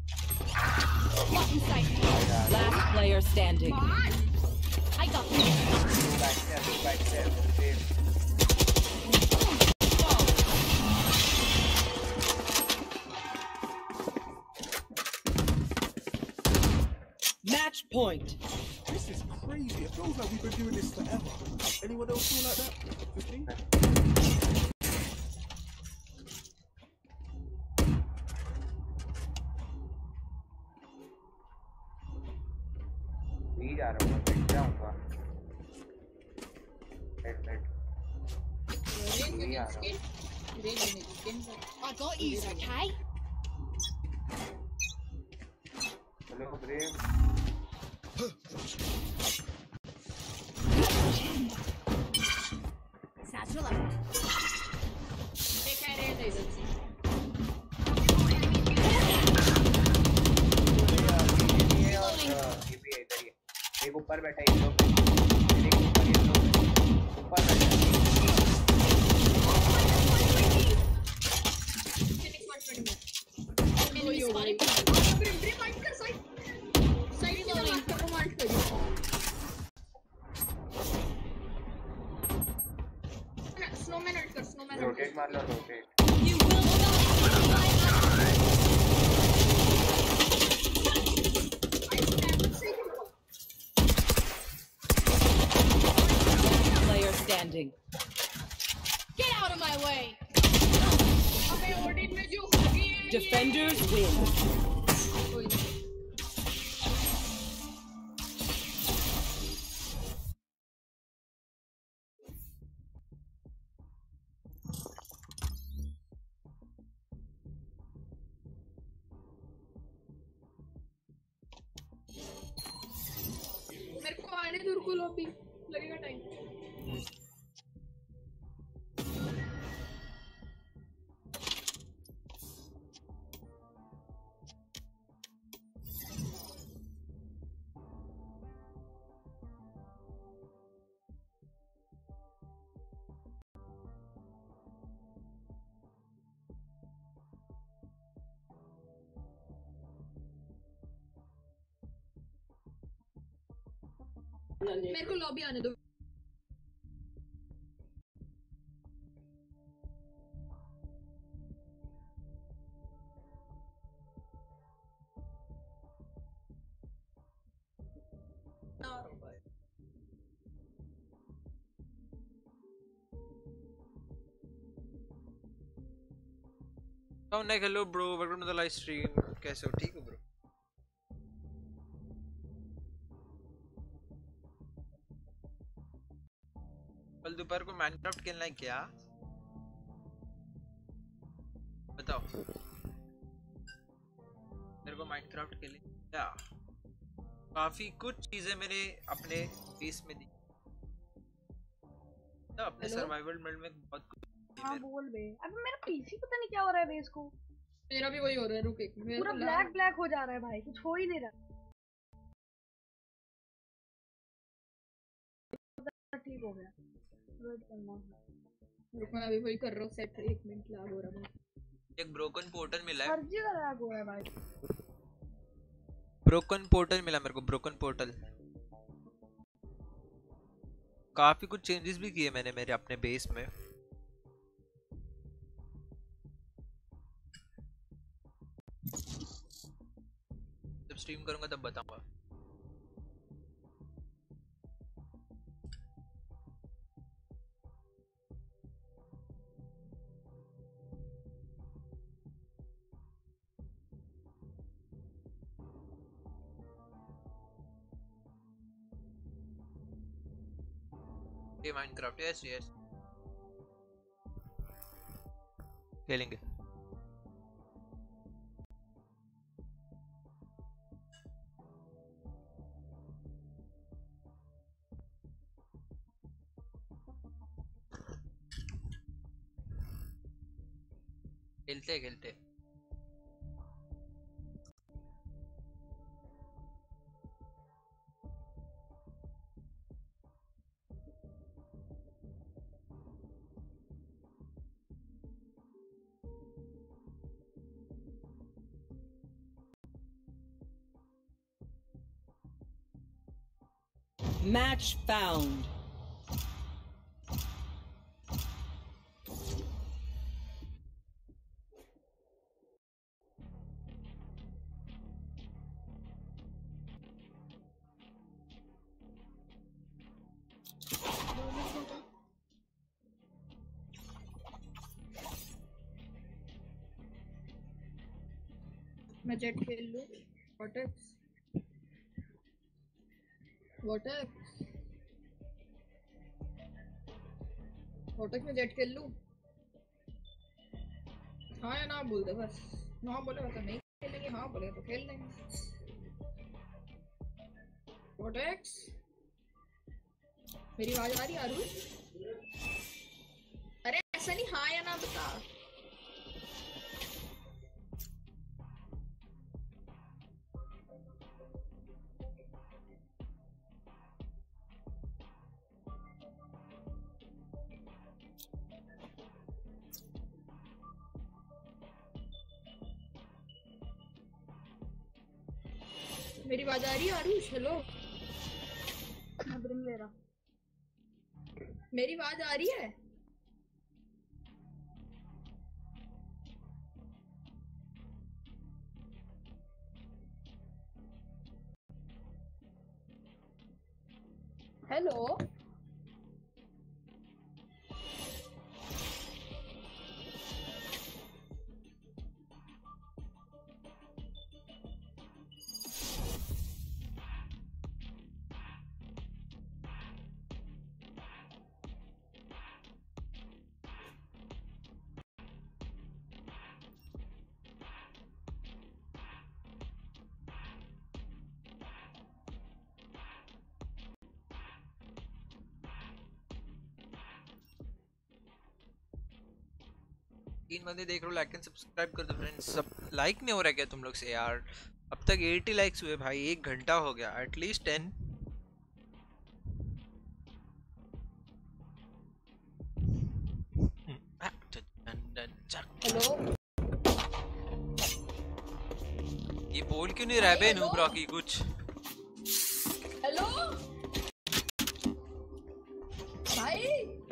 Last player standing. I got you. back there. Match point. This is crazy. It feels like we've been doing this forever. Anyone else feel like that? Just me? नहीं जा रहा हूँ, मैं जाऊँगा। नहीं आ रहा हूँ। I got you, okay? चलो ब्रेक Satchel up. देखा रहे थे इधर से ये भी है इधर ही एक ऊपर बैठा है लोग एक ऊपर ये लोग ऊपर बैठा है Enemy spotted B. रोटेट मार लो rotate You will Player standing. get out of my way. Defenders win. मेरे को आने दूर को लॉबी लगेगा टाइम मेरे को लॉबी आने दो hello bro, welcome to the live stream. कैसे हो? ठीक हो ब्रो? कल दोपहर को माइनक्राफ्ट खेलना है क्या? बताओ मेरे को माइनक्राफ्ट खेलने क्या? काफी कुछ चीजें मैंने अपने बेस में दी, तो अपने सर्वाइवल मोड में बहुत कुछ। हाँ बोल बे। अबे मेरा पीसी पता नहीं क्या हो रहा है बेस को। मेरा भी वही हो रहा है, रुक एक मिनट। पूरा ब्लैक ब्लैक हो जा रहा है भाई, कुछ हो ही नहीं रहा। ठीक हो गया, वेट करना। रुक मैं अभी वही कर रहा हूँ सेट। एक मिनट लैग हो रहा है। एक ब्रोकन पोर्टल मिला है। हर जगह लैग हो रहा है भाई। ब्रोकन पोर्टल मिला मेरे को, ब्रोकन पोर्टल। काफी कुछ चेंजेस भी किए मैंने मेरे अपने बेस में। जब स्ट्रीम करूंगा तब बताऊंगा। ये माइनक्राफ्ट, यस यस खेलेंगे। खेलते खेलते Match found. मैं जेट खेल लूं। वॉटेक्स वॉटेक्स में जेट खेल लूं। हाँ या ना बोल दे बस। ना बोलेगा तो नहीं खेलेंगे, हाँ बोलेगा तो खेल लेंगे। कोटेक्स मेरी आवाज आ रही है आरुष? अरे ऐसा नहीं, हाँ या ना बता। मेरी आवाज आ रही है आरुष? हेलो, ब्रिंग ले रहा। मेरी आवाज आ रही है? हेलो तीन बंदे देख रहे हो, लाइक एंड सब्सक्राइब कर दो फ्रेंड्स। सब लाइक नहीं हो रहा क्या तुम लोग से यार? अब तक 80 लाइक्स हुए भाई, 1 घंटा हो गया, एटलीस्ट 10। हेलो, ये बोल क्यों नहीं रहा बे नूब रॉकी कुछ? हेलो भाई,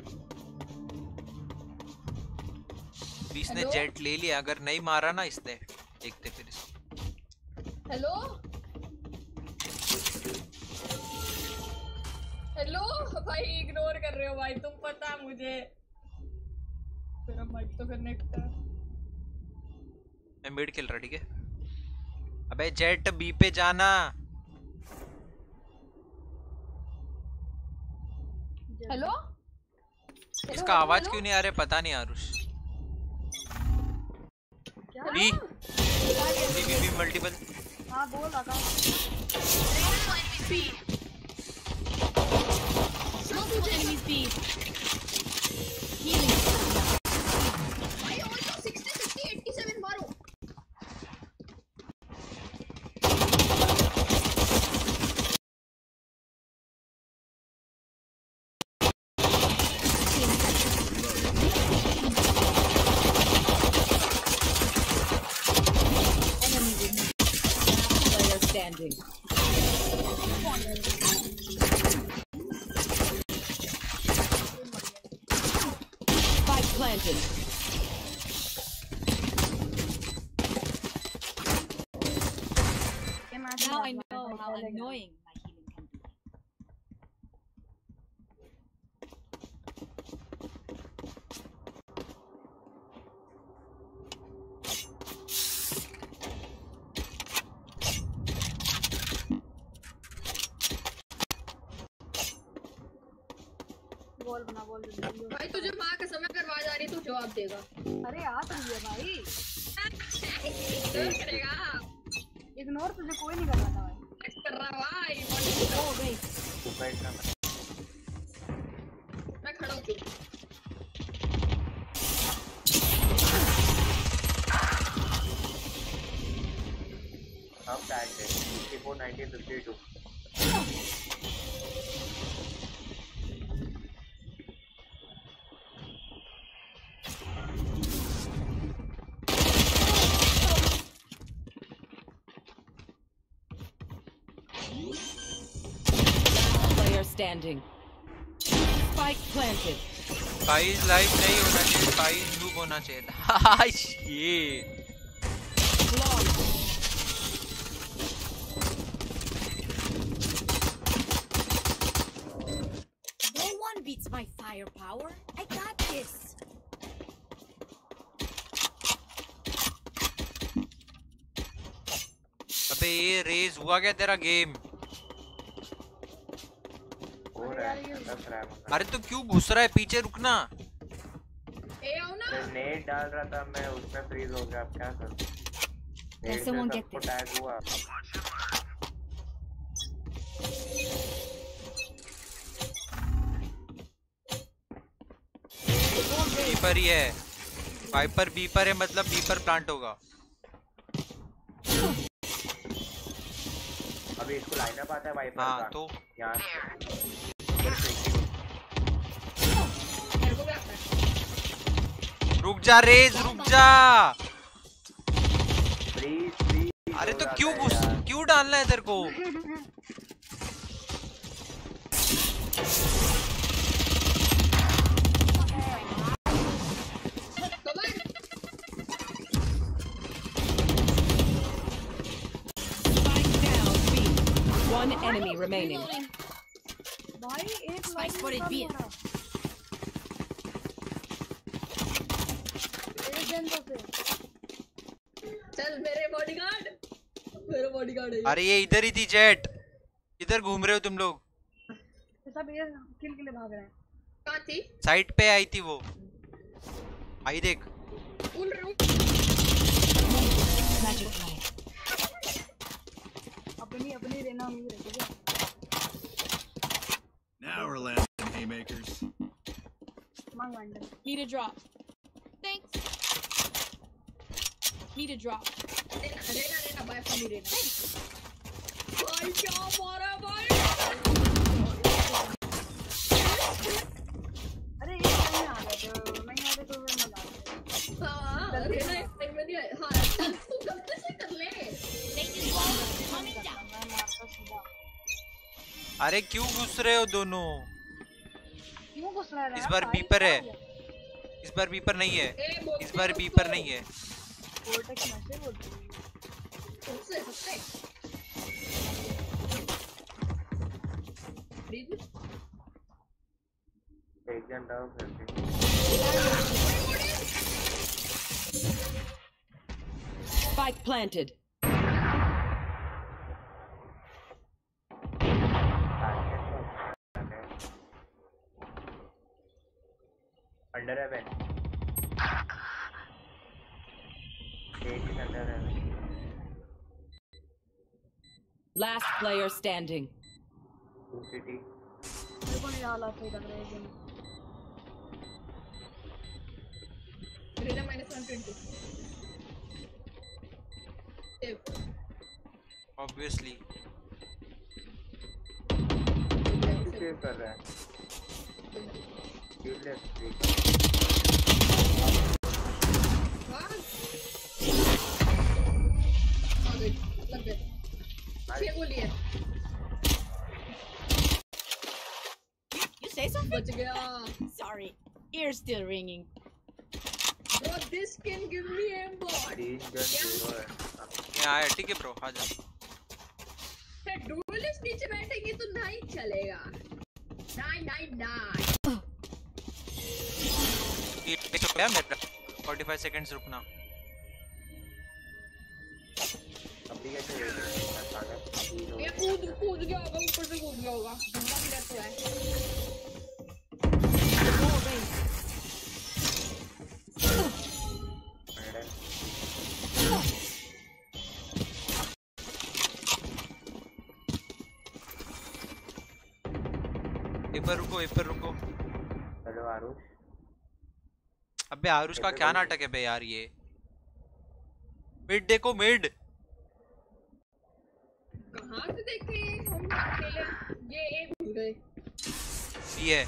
इसने जेट ले लिया, अगर नहीं मारा ना इसने, देखते फिर इसको। हेलो हेलो भाई, इग्नोर कर रहे हो भाई तुम, पता मुझे। मेरा माइक तो कनेक्ट है। मैं मिड खेल रहा, ठीक है? अबे जेट बी पे जाना। हेलो, इसका आवाज क्यों नहीं आ रहा पता नहीं Aarush. B B B B multiple. हाँ बोल आका। Multiple enemies B. Healing. भाई ऑलमोस्ट 60 50 87 मारो। Standing. Spike planted. Now I know how annoying my healing can be. बोल बना, बोल भाई तुझे माँ का समय करवा जा रही है, तू जवाब देगा। अरे आ तो रही है भाई। इग्नोर करेगा। इग्नोर तुझे कोई नहीं कर रहा था भाई। कर रहा भाई। ओ भाई मैं खड़ा हूँ चुप। हम बैक है 54 19 52। Standing. Spike planted. Guys live नहीं होना चाहिए, गाइस नूब होना चाहिए था। ये No one beats my firepower. I got this. अबे ये रेज हुआ क्या तेरा गेम? हो रहा है, अरे तो क्यों घुस रहा है पीछे, रुकना। ए आओ ना। नेट डाल रहा था मैं, उसमें फ्रीज हो गया। अब क्या करूं? नेट से सबको टैग हुआ। बीपर ही है, वाइपर बीपर है, मतलब बीपर प्लांट होगा। अभी इसको लाइनअप आता है वाइपर हाँ, का। तो यहाँ रुक जा रेज, रुक जा। फ्रीज अरे तो क्यों डालना है तेरे को? One enemy remaining. भाई एक Spike spotted B. चल मेरे बॉडीगार्ड है। अरे ये इधर ही थी जेट, इधर घूम रहे हो तुम लोग। सब ये किल के लिए भाग रहे हैं। कहाँ थी? साइड पे आई थी वो, आई देख। अपनी रहना नहीं रखेगा। Now we're landing haymakers. मांग under. Need a drop. Thanks. Need a drop. Reyna bye funny Reyna. भाई क्या मारा भाई? अरे ये नहीं आ रहा तो नहीं आ रहा तो मैं मजा। हाँ रेना एक टाइम में नहीं आया। हाँ तू गलती से कर ले। अरे क्यों घुस रहे हो दोनों? क्यों घुस रहा है? इस बार बीपर है, इस बार बीपर नहीं है, इस बार बीपर नहीं है। वोर्टेक्स में से बोलते हैं। सबसे एक जन डाउन करते। Spike planted. अंडर है मैं। एक ही अंडर है। Last player standing. सिटी मेरे को नहीं हालात सही लग रहे हैं। रेना -120। Obviously. सेव कर रहा है। You say something? बच गया। Sorry, ears still ringing. Bro, this can give me aimbot. मैं आया, ठीक है ब्रो, आ जा। डुएलिस्ट नीचे बैठेंगे तो नहीं चलेगा। नहीं। क्या मेरा 45 सेकंड्स रुकना। ये कूद गया होगा, ऊपर से कूद गया होगा। बंदा भी रहता है। इपर रुको। हेलो आरुष। अबे आरुष का क्या नाटक है बे यार ये। मिड देखो, मिड। कहाँ से देखे हम अकेले? ये एक भूल गए। ये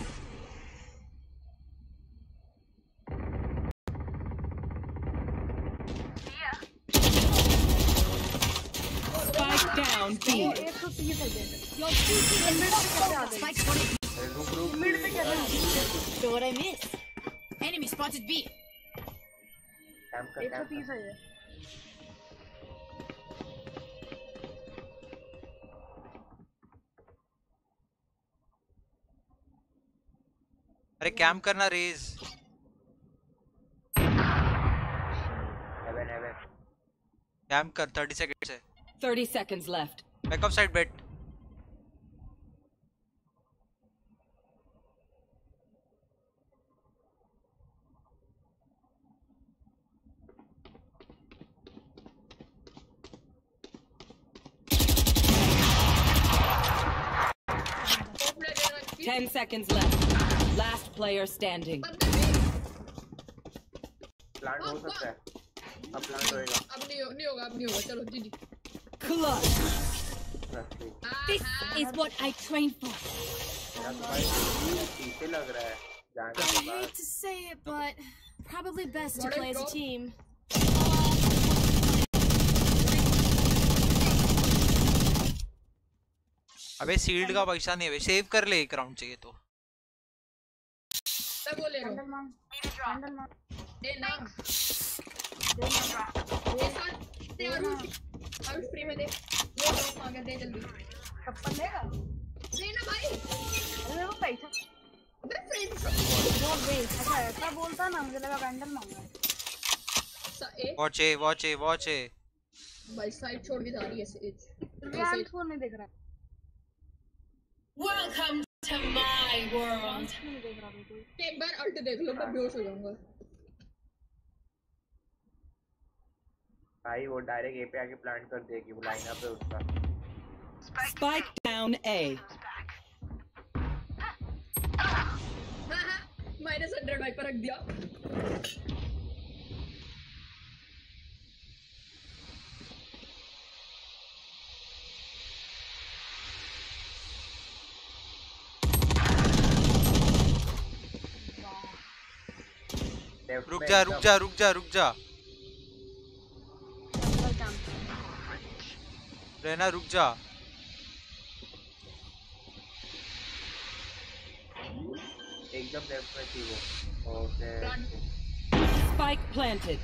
Spike down B. 130 second. Spike spotted B. Mid पे क्या था? So what I miss? Enemy spotted B. 130 है ये। अरे कैम्प करना रेज। कैम्प कर, 30 सेकंड्स है। 30 seconds left. Back of side बेट। 10 seconds left. Last player standing. Plant हो सकता है, अब प्लांट होएगा। अब नहीं होगा चलो जी। Clutch. This is what I trained for. पीछे लग रहा है जाने I के बाद। hate to say it, but probably best to play as a team. अबे सील्ड का पैसा नहीं है, सेव कर ले, एक राउंड चाहिए तो। मैं बोल रहा हूं दे फ्री में दे, वो ड्रॉप आ गया, दे जल्दी। छप्पन देगा दे ना भाई। अरे वो पैसा अबे फ्रेंड वो बेच। अच्छा ऐसा बोलता ना, मुझे लगा बैंडल मांगा। वॉच ए भाई साइड छोड़ के जा रही है एज। यार फोन नहीं देख रहा। Welcome to my world. एक बार अल्ट देख लो, मैं बेहोश हो जाऊंगा। भाई वो डायरेक्ट ए पे आके प्लांट कर देगी, वो लाइन अप है उसका। Spike down A. -100 भाई पर रख दिया। रुक जा रहना, रुक जा। एकदम लेफ्ट में थी वो। Okay Spike planted.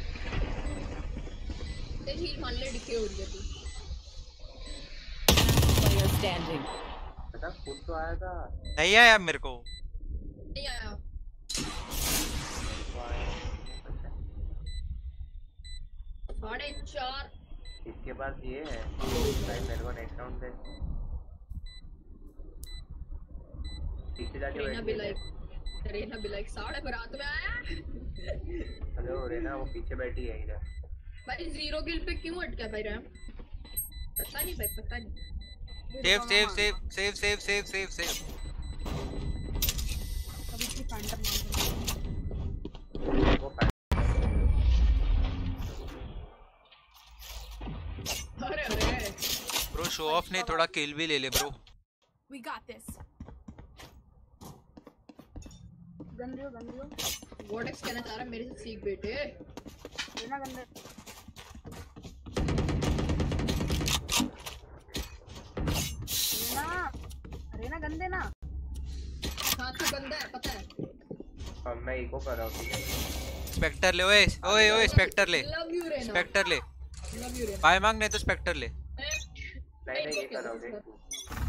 ते हील मान ले, डिके हो रही है तू। Player standing. पता खुद तो आया था, नहीं आया मेरे को। नहीं आया। 4.5 इसके पास ये है भाई, मेरे को नेक्स्ट राउंड दे। पीछे जाके रेना भी लाइक 7:30 रात में आया। हेलो रेना, वो पीछे बैठी है इधर। भाई 0 किल पे क्यों अटका भाई रैम? पता नहीं भाई, पता नहीं। सेव। अभी की फैंटम वो अरे ब्रो शो ऑफ नहीं, थोड़ा किल भी ले ले ब्रो। We got this. गंदियो वोडेक्स कहना चाह रहा है मेरे से सीख बेटे। रेना गंदे। रेना गंदे ना। हाँ तू गंदा है, पता है। अब मैं इको कर रहा हूँ। स्पेक्टर ले, ओए स्पेक्टर ले, लव यू रेना। स्पेक्टर ले। Love you Reyna. भाई मांग नहीं तो स्पेक्टर ले। नहीं ये कर रहा हूँ, देख तू।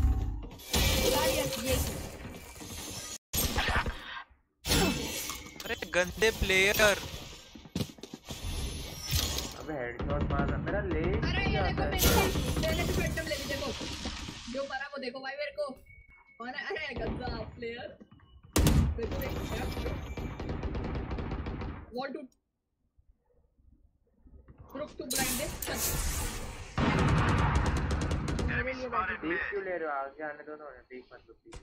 अरे गंदे प्लेयर। अबे हेडशॉट मारना मेरा ले। अरे ये देखो मैंने फैंटम ले ली, देखो जो मारा वो देखो भाई मेरे को। कौन है? अरे गंदा प्लेयर। What to रुक तू ब्लाइंड है। पीक क्यों ले रहे हो? आगे आने दो ना, पीक मत लो पीक।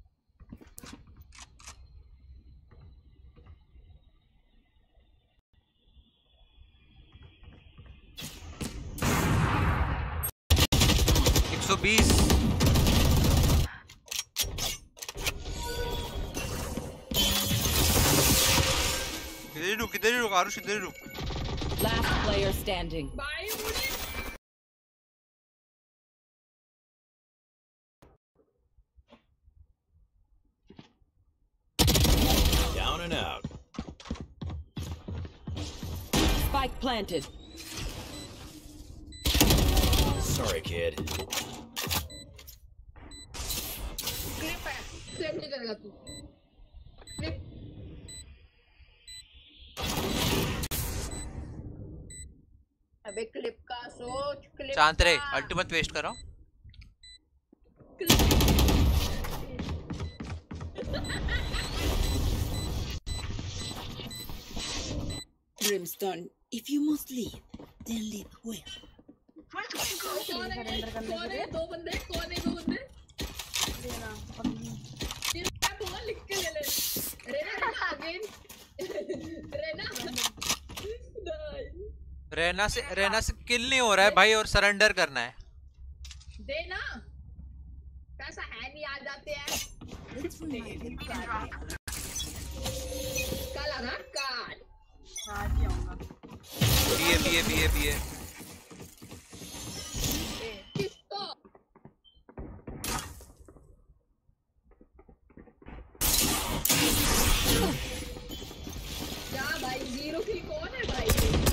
इधर ही रुक आरुष, इधर ही रुक। Last player standing. Down and out. Spike planted. Sorry, kid. Clip है, सेव नहीं करेगा तू। क्लिप। अबे क्लिप का सोच, क्लिप। शांत रहे, अल्टीमेट वेस्ट कर रहा हूँ। Brimstone, if you must leave, then leave well. कौन है? दो बंदे? कौन है दो बंदे? विन रहना से किल नहीं हो रहा है भाई और सरेंडर करना है। देना पैसा है नहीं, आ जाते हैं कल आना कार्ड। आज ही आऊंगा। बीए किसको क्या भाई जीरो की कौन है भाई?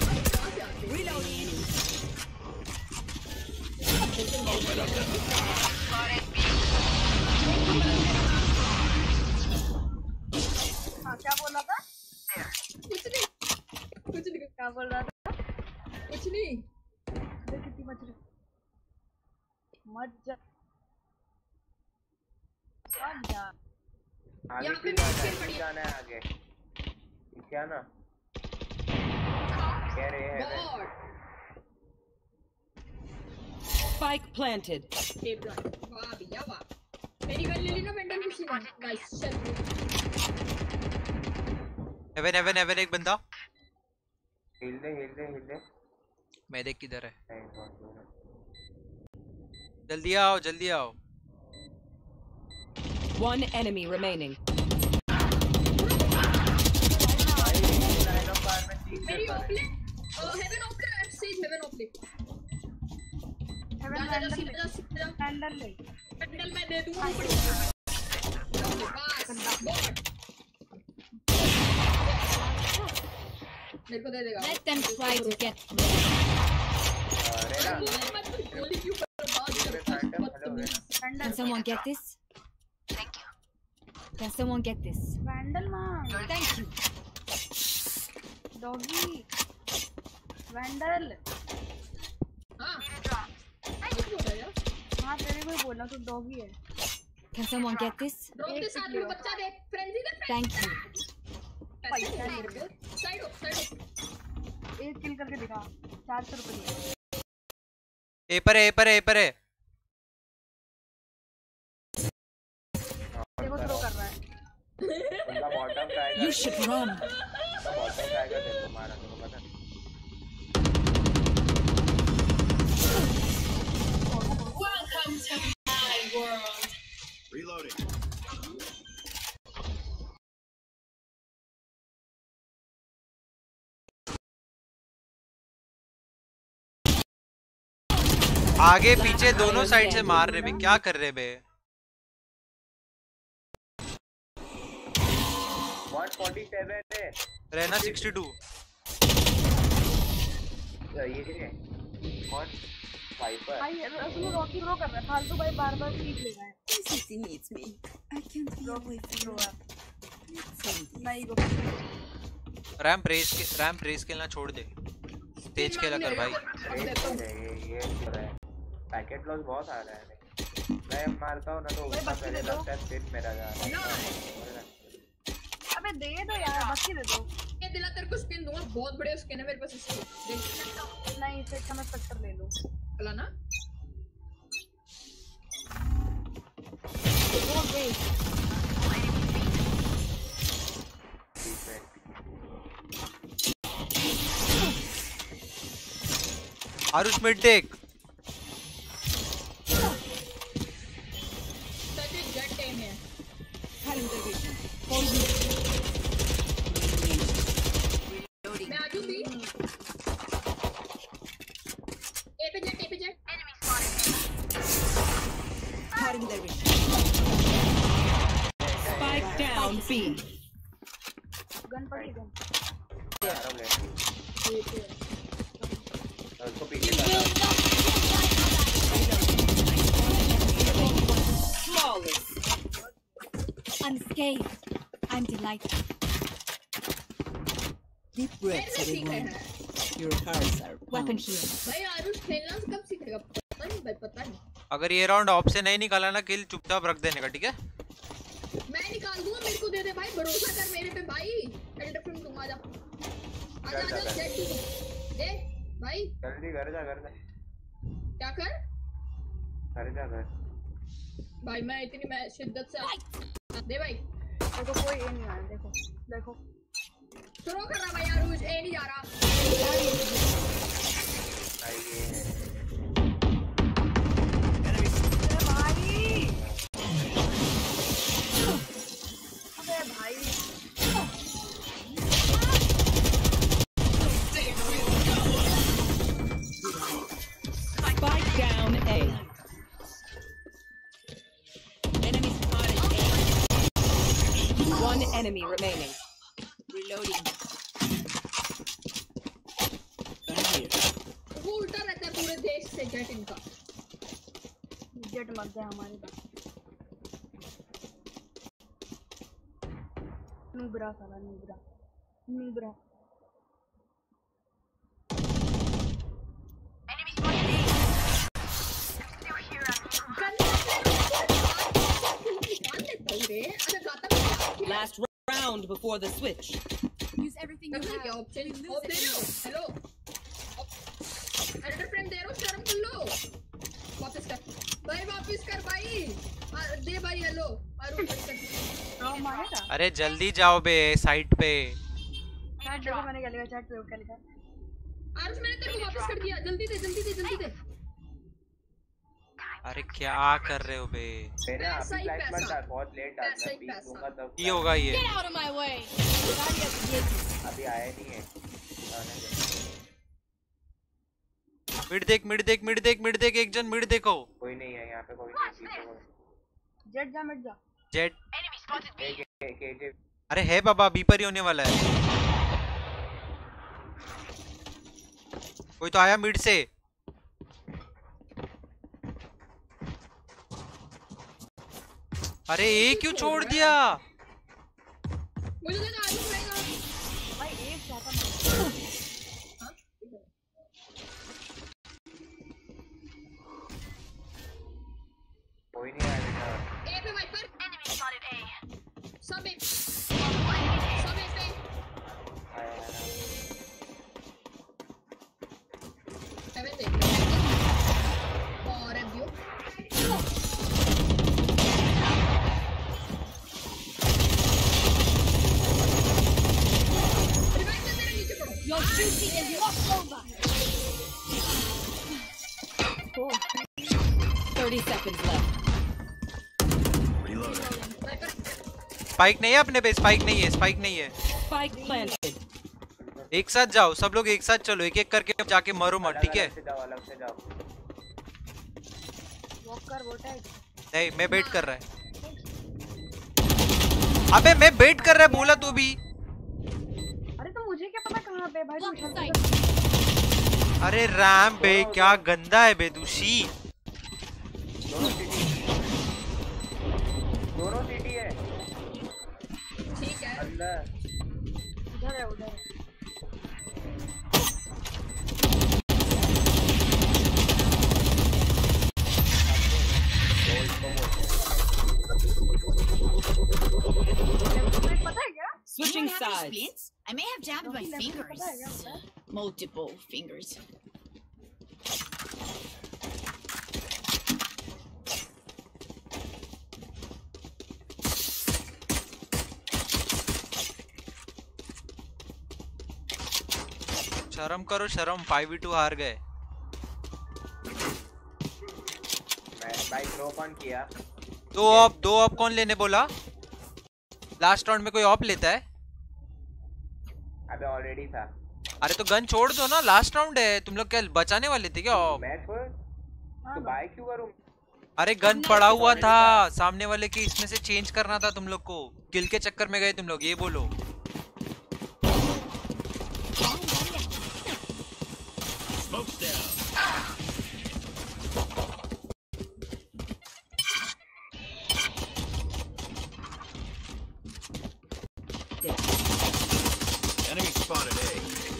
हाँ क्या बोल रहा था? कुछ नहीं क्या बोल रहा था? कुछ नहीं। कितनी मच रही मत जा आगे यहाँ पे क्यों मेरे जाना है आगे क्या ना कह रहे हैं Spike planted. वाह भैया वाह, मेरी गन ले ली ना वेंडर किसी ने। नाइस चल। हेवन एक बंदा। हिल दे मैं देख किधर है। जल्दी आओ One enemy remaining. मेरी ओपले हेवन ओपले सेज हेवन ओपले हैंडल ले हैंडल मैं दे दूंगा। मेरे को दे देगा। Let them try to get Can someone get this? Thank you. Can someone get this? Vandal मां Thank you. Doggy Vandal. हाँ तेरे को बोला तो डॉगी है। Can someone get this? Drop के साथ में बच्चा दे फ्रेंजी दे। Thank you. साइड हो एक किल करके दिखा 400 रुपए दिए। ए पर है देखो थ्रो कर रहा है। उनका bottom try You should run. Bottom try कर देखो मारा तो पता नहीं। Welcome to my world. Reloading. आगे पीछे दोनों साइड से मार रहे बे, क्या कर रहे बे? 147 है। रहना 62। ये कौन वाइपर भाई असली रॉकी थ्रो कर रहा है फालतू भाई बार-बार पीक ले रहा है। City needs me. I can't be away from you. नहीं गो रैंप रेस खेलना छोड़ दे, स्टेज खेला कर भाई। ये पैकेट लॉस बहुत आ रहा है। मैं मारता हूँ ना तो उसका पहले लगता है फिर मेरा जा रहा है। अबे दे दो यार, बाकी दे दो। ये दिला तेरे को स्किन दूंगा, बहुत बढ़िया स्किन है मेरे पास इसकी। नहीं इससे अच्छा मैं स्पेक्टर ले लूं। चला ना आरुष मिड टेक। मैं आ जाऊंगी। ए पे Jett Spike down B. Gun पड़ी गन। उसको पीछे Unscathed. I'm delighted. Deep breaths, everyone. Your hearts are Weapon here. भाई आरुष खेलना कब सीखेगा? पता नहीं भाई, पता नहीं। अगर ये राउंड ऑफ से नहीं निकाला ना किल, चुपचाप रख देने का, ठीक है? मैं निकाल दूंगा, मेरे को दे दे भाई, भरोसा कर मेरे पे भाई। एडिटर फिल्म दूंगा, आजा सेट दे भाई। जल्दी घर जा क्या कर भाई मैं इतनी मैं शिद्दत से दे भाई। देखो कोई ए नहीं आया, देखो देखो थ्रो कर रहा भाई आरुष, ए नहीं जा रहा अबे भाई Spike down A. Enemy spotted. One enemy remaining. Reloading. वो उल्टा रहता है पूरे देश से जेट इनका। जेट मर गया हमारे पास। नूबरा साला नूबरा नूबरा। Last round before the switch. Use everything you have. Option off दे रहे हो, हेलो एडिटर फ्रेंड दे रहे हो, शर्म कर लो, वापस कर भाई, वापस कर भाई, दे भाई, हेलो अरुण कर मारेगा। अरे जल्दी जाओ बे साइड पे। चैट देखो मैंने क्या लिखा, चैट पे क्या लिखा। आरुष मैंने तेरे को वापस कर दिया, जल्दी दे जल्दी दे जल्दी दे। अरे क्या कर रहे हो बे? मेरे अभी फ्लैश मत डाल, बहुत लेट डाल, मैं पीस दूंगा तब ये होगा ये। Get out of my way. अभी आया नहीं है। मिड देख मिड देख मिड देख मिड देख, एक जन मिड देखो। कोई नहीं है यहाँ पे, कोई नहीं है। जेट जा मिट जा। जेट के अरे है बाबा, बी पर ही होने वाला है। कोई तो आया मिड से। अरे ये क्यों छोड़ दिया? मुझे लगा आरुष रहेगा भाई एक जाता मैं। कोई नहीं आया बेटा। ए पे वाइपर, एनिमी स्पॉटेड ए, सब ए पे हेवन देख और एब्यू Your duty is not over. 30 seconds left. Spike नहीं है अपने पे, स्पाइक नहीं है, स्पाइक नहीं है। Spike planted. एक साथ जाओ, सब लोग एक साथ चलो, एक एक करके जाके मरो मत, ठीक है? अलग से जाओ। वॉक कर वो टैग। नहीं मैं वेट कर रहा है। अबे मैं वेट कर रहा है बोला तो भी। अरे तो मुझे क्या पता कहाँ पे भाई, Block तू the उठा site. अरे रैम बे क्या गंदा है बे दूषी। दोनों सिटी है। ठीक है अंदर उधर है उधर है। पता है क्या? Switching Do I have any sides. splints? I may have jabbed my fingers. Multiple fingers. शर्म करो शर्म, 5v2 हार गए। मैं भाई थ्रो कौन किया? दो ऑप कौन लेने बोला? लास्ट राउंड में कोई ऑप लेता है? अबे ऑलरेडी था। अरे तो गन छोड़ दो ना, लास्ट राउंड है। तुम लोग क्या बचाने वाले थे क्या ऑप? मैं तो बाय क्यों करूं? अरे गन पड़ा हुआ था सामने वाले के, इसमें से चेंज करना था तुम लोग को। किल के चक्कर में गए तुम लोग, ये बोलो। Smoke's down. Enemy spotted A.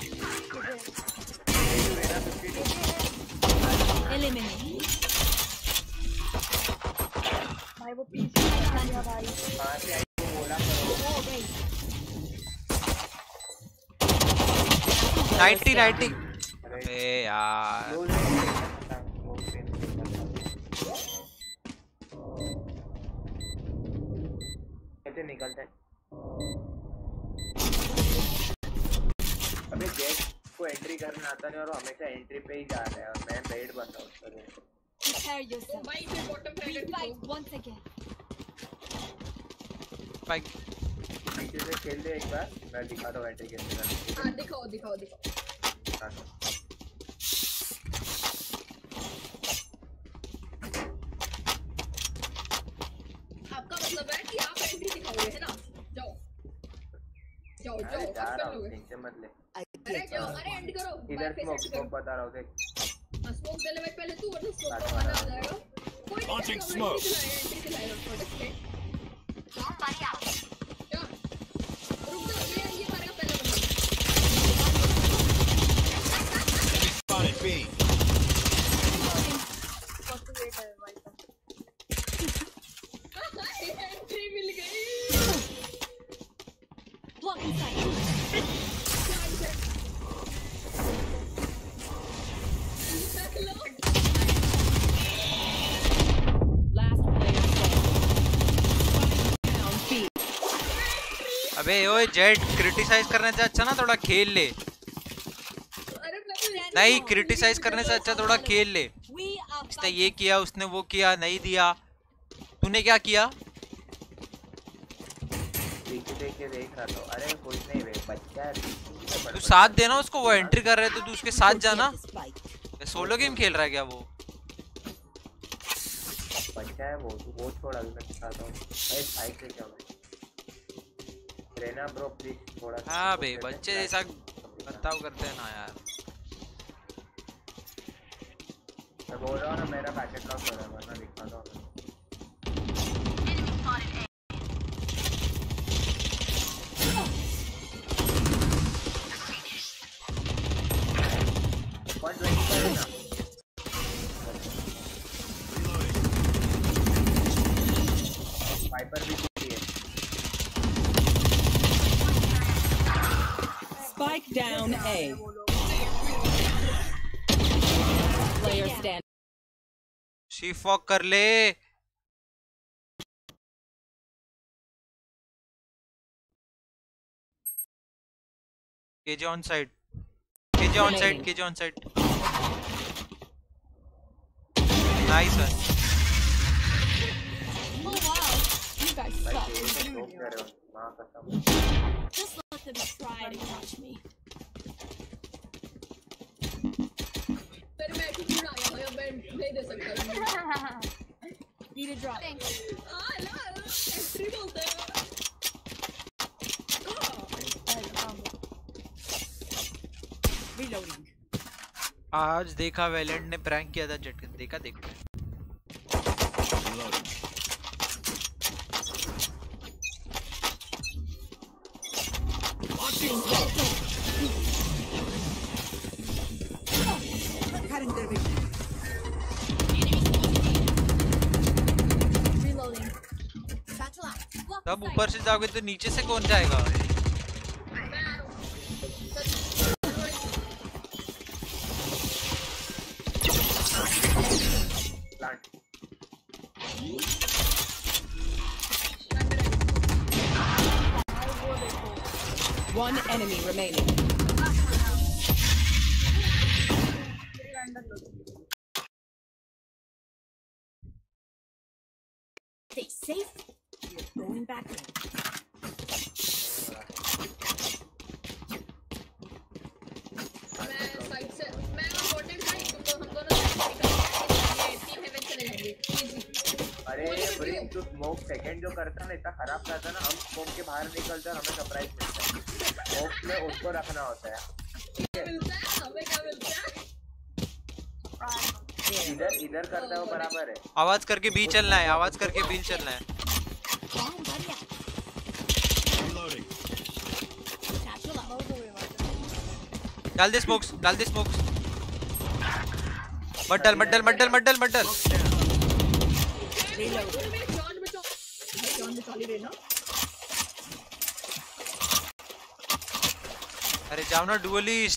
Eliminate. भाई वो पीछे आ गया भाई। कहां से आई वो बोला करो। 90 अरे यार से निकलते हैं। अबे जेट को एंट्री करना आता नहीं और वो हमेशा एंट्री पे ही जा रहा है और मैं बेड बन रहा हूँ उसका। Prepare yourself. Revive once again. Spike. पीछे से खेल दे एक बार, मैं दिखाता हूँ एंट्री कैसे करनी है। हाँ दिखाओ। आपका मतलब है कि आप एंट्री दिखाओगे है ना? जाओ। अरे जा रहा हूँ, टेंशन मत ले। अरे जाओ, अरे एंड करो। इधर स्मोक बता रहा हूँ देख। स्मोक पहले तू वरना स्मोक का आना आ जाएगा। कोई Launching smoke. एंट्री चलाएगा प्रोडक्ट पे। क्या? रुक जाओ, ये मारेगा पहले बंदा। Spotted B. एंट्री मिल गई। Block inside. Last player down B. अबे ओए जेट, क्रिटिसाइज करने से अच्छा ना थोड़ा खेल ले। नहीं, क्रिटिसाइज करने से अच्छा थोड़ा खेल ले। इसने ये किया, उसने वो किया, नहीं दिया। तूने क्या किया? देख रहा था। अरे कुछ नहीं बे, बच्चा है। तू साथ देना उसको, वो एंट्री कर रहे तो तू उसके साथ जाना। सोलो गेम खेल रहा है क्या वो? बच्चा है वो, तू वो छोड़, अभी मैं दिखाता हूँ। अरे साइड से क्या रहना ब्रो प्लीज थोड़ा। हाँ बे, बच्चे जैसा बर्ताव करते हैं ना यार। मैं बोल रहा हूँ ना, मेरा पैकेट लॉस हो रहा है, वरना दिखाता हूँ। Spike down A. Player stand. शीफॉक कर ले। KJ on side, KJ on side, KJ on side. Nice one. Oh wow, you guys suck. Just let them try to catch me. फिर मैं एटीट्यूड आ गया, मैं नहीं दे सकता। Need a drop. Thanks. Hello entry बोलते हैं। Reloading. आज देखा वैलेंट ने प्रैंक किया था जेट, देखा देखो। Reloading. Battle out. तब ऊपर से जाओगे तो नीचे से कौन जाएगा? One enemy remaining. Stay safe. You're going back in. अरे ब्रिंग तू स्मोक सेकंड जो करता ना, इतना खराब करता ना, हम स्मोक के बाहर निकलते हैं, हमें सरप्राइज मिलता है। स्मोक में उसको रखना होता है। इधर करता है वो बराबर है। आवाज करके बी चलना है, आवाज करके बी चलना है। डाल दे स्मोक्स, डाल दे स्मोक्स। मड्डल मड्डल मड्डल मड्डल मड्डल। अरे जाओ ना डुअलिस्ट।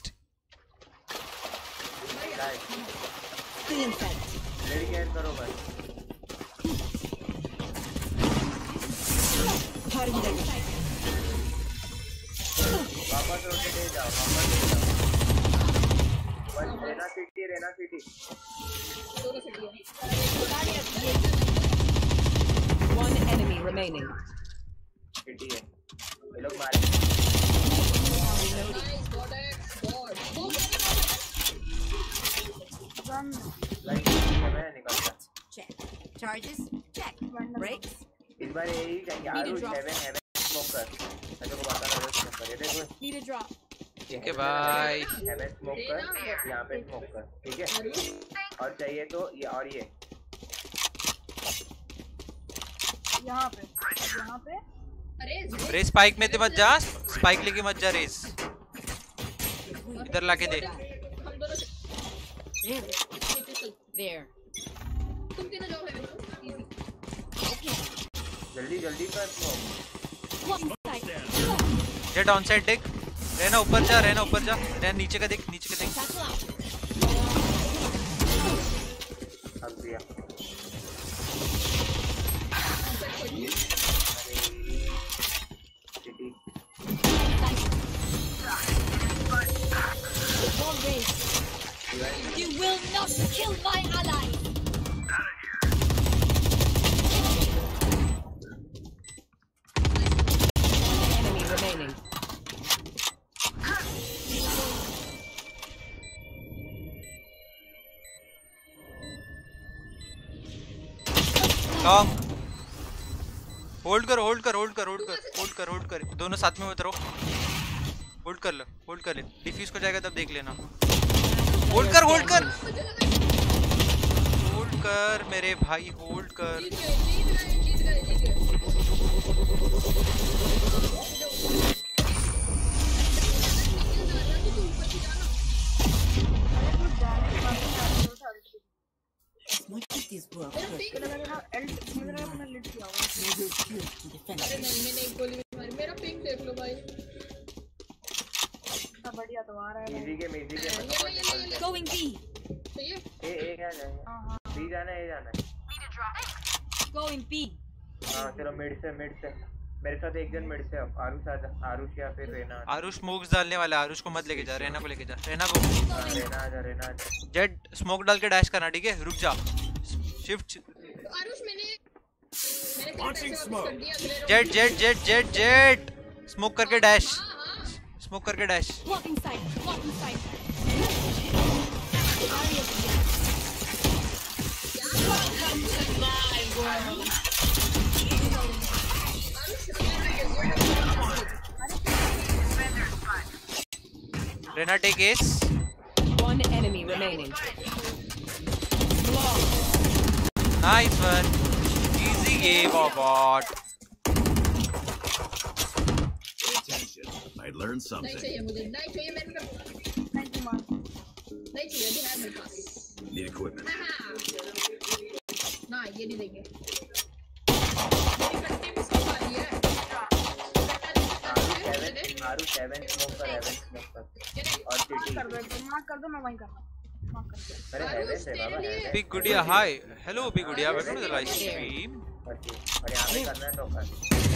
मेरी केयर करो भाई। वापस रोटेट जाओ, बस रेना सिटी दोनों सिटी है। One enemy remaining. सिटी है, ये लोग मारे। नाइस गॉड लाइक मैं निकलता। Check. Charges? Check. Brakes? इस बार यही कहेंगे आरुष हेवन स्मोक कर। मैं तेरे को बता रहा हूँ स्मोक कर। ये देखो। Need a drop. ठीक है भाई। हेवन स्मोक कर, यहाँ पे स्मोक कर, ठीक है? और चाहिए तो ये और ये। यहाँ पे रेस स्पाइक में तो मत जा, स्पाइक लेके मत जा रेस। इधर लाके दे। There. तुम तीनों जाओ हेवन। जल्दी कर स्मोक। जेट ऑन साइड देख। रहना ऊपर जा, रहना नीचे का देख। अब दिया। You will not kill my ally. Enemy remaining. Long hold कर। दोनों साथ में मत रहो। होल्ड कर ले। डिफ्यूज को जाएगा तब देख लेना। होल्ड कर मेरे भाई, होल्ड कर। मेरा पिंक देख लो भाई। बढ़िया तो आ रहा है। इजी के Going B. ए क्या जाएगा? बी जाना है, ए जाना है। Going B. हाँ चलो मिड से मेरे साथ एक जन मिड से। अब आरुष या फिर रेना। आरुष स्मोक्स डालने वाला है। आरुष को मत लेके जा, रेना को लेके जा। रेना रेना जेट स्मोक डाल के डैश करना, ठीक है? रुक जा। शिफ्ट आरुष मैंने जेट स्मोक करके dash. Blocking sight. Reyna take एस। One enemy remaining. Nice one. Easy game or what? I learned नहीं something. चाहिए मुझे, नहीं चाहिए मेरे को। नहीं चाहिए, अभी है मेरे पास। Need equipment. ना ये नहीं देंगे। मेरी कट्टी भी सब खाली है। आरुष हेवन स्मोक कर। और सिटी मार्क कर दो, मैं वहीं कर रहा हूँ। अरे हेवन से बाबा Haven. Big Gudia, hi. Hello Big Gudia, welcome to the live stream. और यहाँ पे करना है तो कर।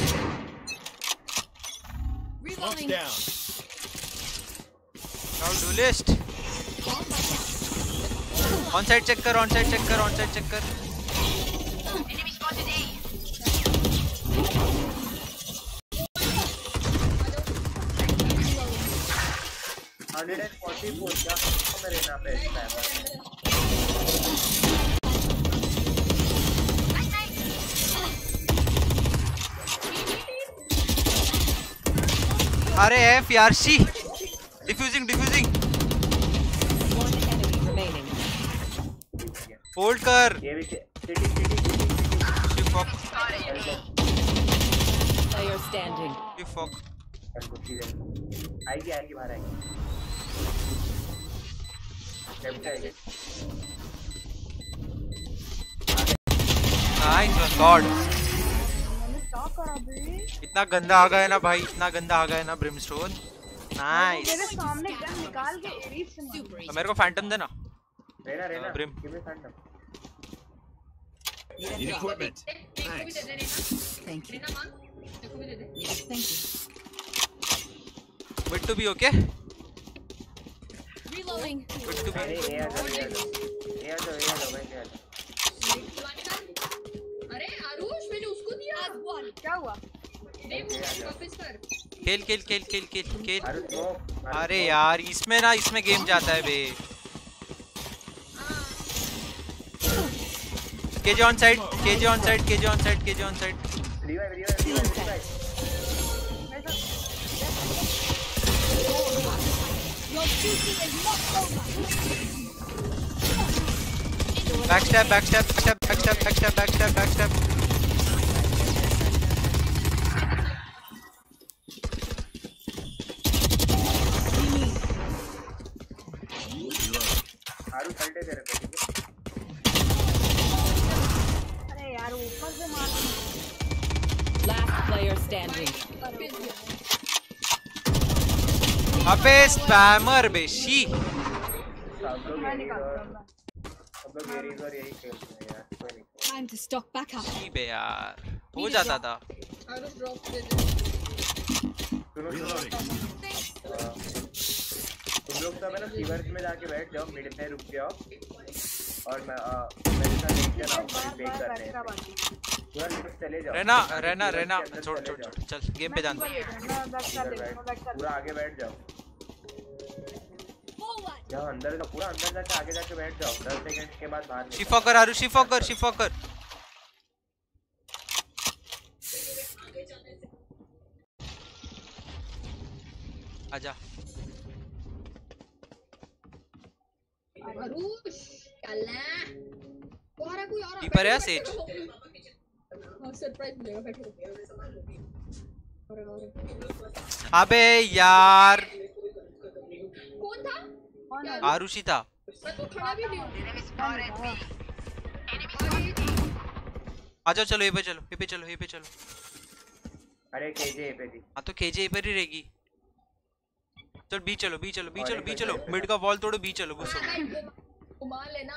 Smoke's down. Now duelist. On side check कर। Enemy spotted A. मेरे नाम पे अरे एफ यार शी। Defusing. One enemy remaining. Hold कर। ये भी सिटी Player standing. आएगी बाहर आएगी। Nice one god. इतना गंदा आ गया ना भाई, ब्रिमस्टोन। नाइस। मेरे सामने गन निकाल के एरीज से मार। तो मेरे को फैंटम देना। Reyna Brim. Need equipment. Thank you. Thank you. Good to be okay. Reloading. Good to be. अरे ये आ जाओ भाई क्या? अरे आरुष मैंने उसको दिया। क्या हुआ? वापस कर। खेल। अरे यार इसमें गेम जाता है बे। KJ on side. Your duty is not over. Backstab. Aaru पलटे दे रहे थे। अरे यार ऊपर से मार। Last player standing. अबे स्पैमर बेशी। सब लोग यही खेलते हैं यार, कोई नहीं। Time to stock back up. शी बे यार हो जाता था। आरुष ड्रॉप दे दे। तुम लोग सब है ना सीवर्स में जाके बैठ जाओ, मिड में रुक जाओ और मैं मेरे साथ एक जन आओ देख करते हैं। पूरा लिफ्ट चले जाओ। रहना छोड़ चल गेम पे जानते हैं। पूरा आगे बैठ जाओ। जहाँ अंदर का पूरा अंदर जाके आगे जाके बैठ जाओ। 10 सेकंड के बाद बाहर निकलो। शिफा कर। आजा। आरुष चलना। तुम्हारा कोई और कीपर है सेज। सरप्राइज मिलेगा बैठो। अबे यार कौन था? आरुषी था। मैं तो खड़ा भी नहीं हूँ। आ जाओ चलो ये पे चलो। अरे केजे पे थी। हाँ तो केजे पर ही रहेगी। चल बी चलो मिड का वॉल तोड़ो बी चलो घुसो। घुमा लेना।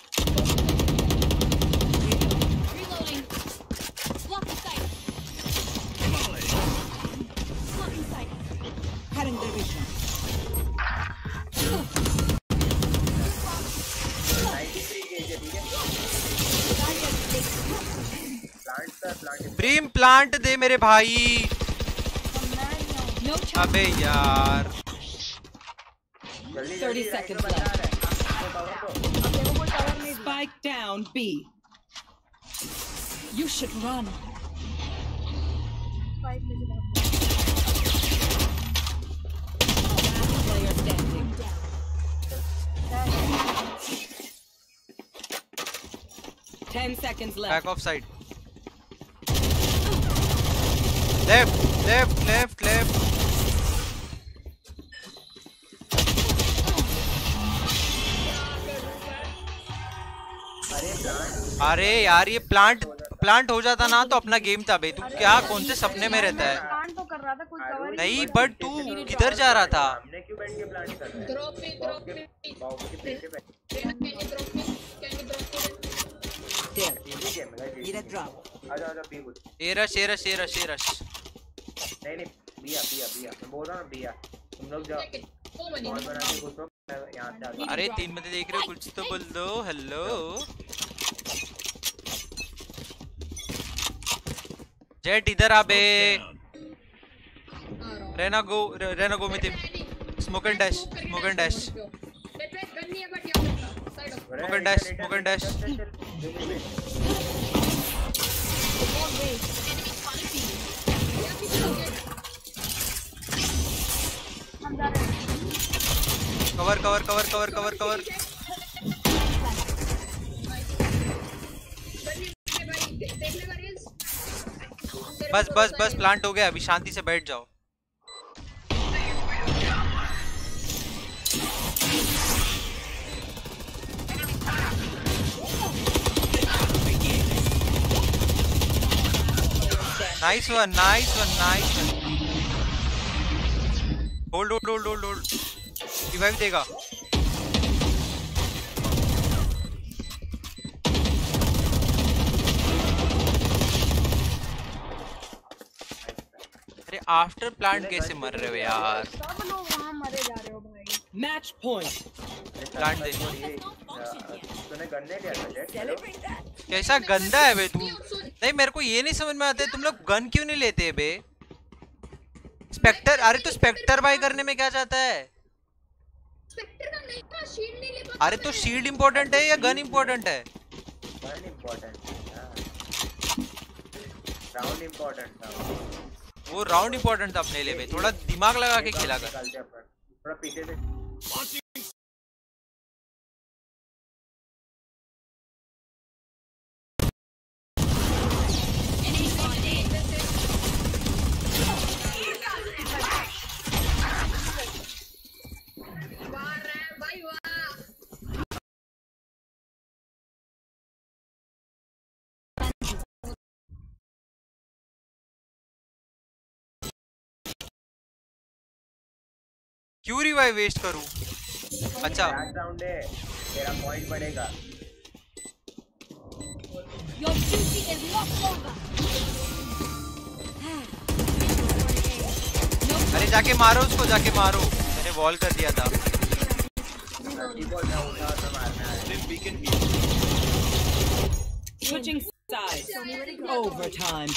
Reloading. Block the sight. Blocking sight. Cutting their vision. 93 KJ ठीक है। प्लांट ब्रीम प्लांट दे मेरे भाई। No chance. अबे यार 30 seconds left. Spike down B. You should run. Last player standing. 10 seconds left. Back of side. Left. अरे यार ये plant हो जाता ना तो अपना गेम था बे। तू क्या कौन से सपने में रहता है? प्लांट तो कर रहा था कोई कवर नहीं बट तू किधर जा रहा था? हमने क्यों बैठ के प्लांट कर रहा है? ड्रॉप में बाव के पीछे बैठ। कैन यू ड्रॉप में There. ठीक है मैं Need a drop. आजा बी बोल। ए रश नहीं बिया मैं बोल रहा हूं बिया। तुम लोग जाओ बॉल बना के घुसो। यहां से आगे। अरे 3 बंदे देख रहे हो कुछ तो बोल दो। हेलो जेट इधर आ बे। रहना गो में team. Smoke and dash. Cover. बस प्लांट हो गया। अभी शांति से बैठ जाओ। Nice one. होल्ड रिवाइव देगा। आफ्टर प्लांट कैसे मर रहे हो यार? सब लोग वहां मरे जा रहे हो भाई। Match point. प्लांट दे। तूने गन नहीं लिया था जेट? कैसा गंदा है बे तू? नहीं मेरे को ये नहीं समझ में आता तुम लोग गन क्यों नहीं लेते बे? स्पेक्टर, अरे तो स्पेक्टर बाय करने में क्या चाहता है? स्पेक्टर का नहीं था, शील्ड नहीं ले पाता। अरे तो शील्ड इंपॉर्टेंट है या गन इंपॉर्टेंट है? गन इंपॉर्टेंट था, राउंड इंपॉर्टेंट था। वो राउंड इंपॉर्टेंट था अपने लिए बे, थोड़ा दिमाग लगा के खेला कर। थोड़ा पीछे से क्यों रिवाइव वेस्ट करूं? अच्छा राउंड है, तेरा पॉइंट बढ़ेगा। Your duty is not over. अरे जाके मारो उसको, जाके मारो, मैंने वॉल कर दिया था। Switching sides. Overtime.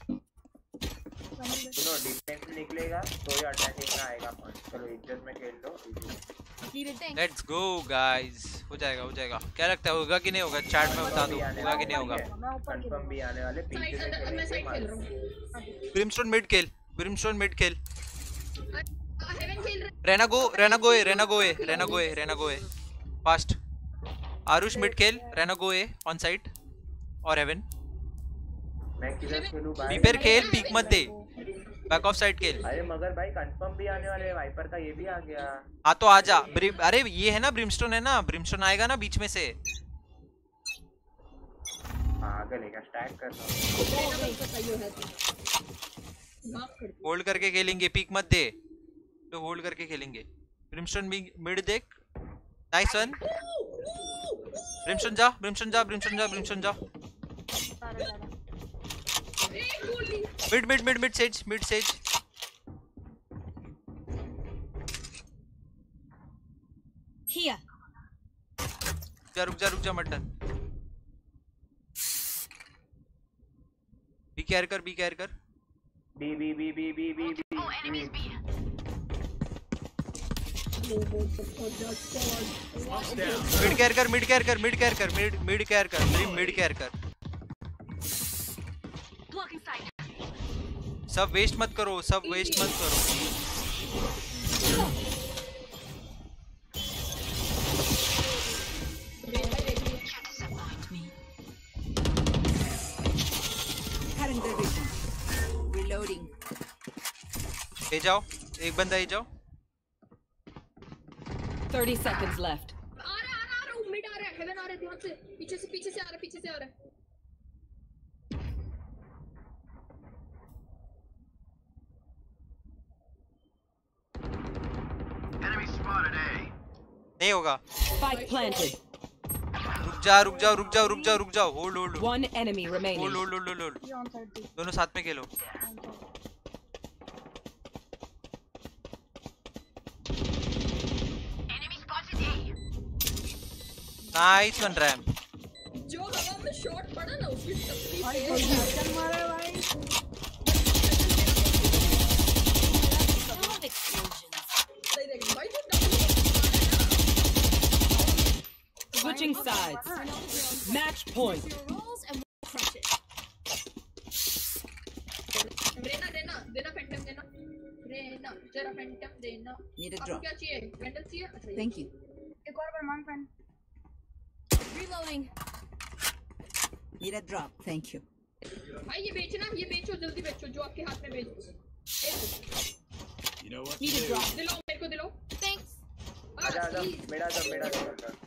सुनो डिफेंस निकलेगा तो ये अटैकिंग में आएगा पॉइंट। चलो इज्जत में खेल लो। लेट्स गो गाइस, हो जाएगा हो जाएगा। क्या लगता है होगा कि नहीं होगा? चैट में बता दो होगा कि नहीं होगा। कंफर्म भी आने वाले, पीछे से खेलेंगे। ब्रिमस्टोन मिड खेल, ब्रिमस्टोन मिड खेल। हेवन खेल रहा Reyna go, Reyna go A, Reyna go A, Reyna go A, Reyna go A fast. Aarush mid खेल, रेना गोए ऑन साइड और हेवन। मैं किधर खेलूं भाई? पीपर खेल, पीक मत दे, बैक ऑफ साइड खेल। अरे मगर भाई कंफर्म भी आने वाले, वाइपर का ये भी आ गया। हाँ तो आजा। अरे ये है ना ब्रिमस्टोन, है ना ब्रिमस्टोन आएगा ना बीच में से। आगे लेगा स्टैक कर दो। होल्ड करके खेलेंगे, पीक मत दे तो होल्ड करके खेलेंगे। ब्रिमस्टोन मिड देख, नाइस वन। ब्रिमस्टोन जा, ब्रिमस्टोन जा, ब्रिमस्टोन जा, ब्रिमस्टोन जा। Mid mid mid mid Sage, mid Sage. Here. जा रुक जा, रुक जा मटन। बी केयर कर, बी केयर कर। B B B B B B B. Mid care कर, मिड केयर कर, मिड केयर कर, मिड केयर कर, मिड केयर कर। सब वेस्ट मत करो, सब वेस्ट मत करो। Reloading. ए जाओ, एक बंदा ए जाओ। 30 seconds left. आ रहा मिड आ रहा है, हेवन आ रहा है, ध्यान से पीछे से आ रहा है, पीछे से आ रहा है। नहीं होगा। Spike planted. रुक जा, रुक जाओ, रुक जाओ, रुक जाओ, रुक जाओ। Hold hold One enemy remaining. Hold hold hold hold. दोनों साथ में खेलो। नाइस वन रैम। जो हवा में शॉट पड़ा ना उसकी टपली पे मारा भाई। Switching sides. Match point. देना फैंटम देना जरा फैंटम देना। Need a आपको drop. क्या चाहिए? फैंटम चाहिए? अच्छा Thank you. एक और बार मांग फैन। Reloading. Need a drop. Thank you. भाई ये बेचना, ये बेचो, जल्दी बेचो जो आपके हाथ में बेचो। You know what? Need a drop. दिलाओ मेरे को, दिलाओ। Thanks. आजा आजा, मेरा दो।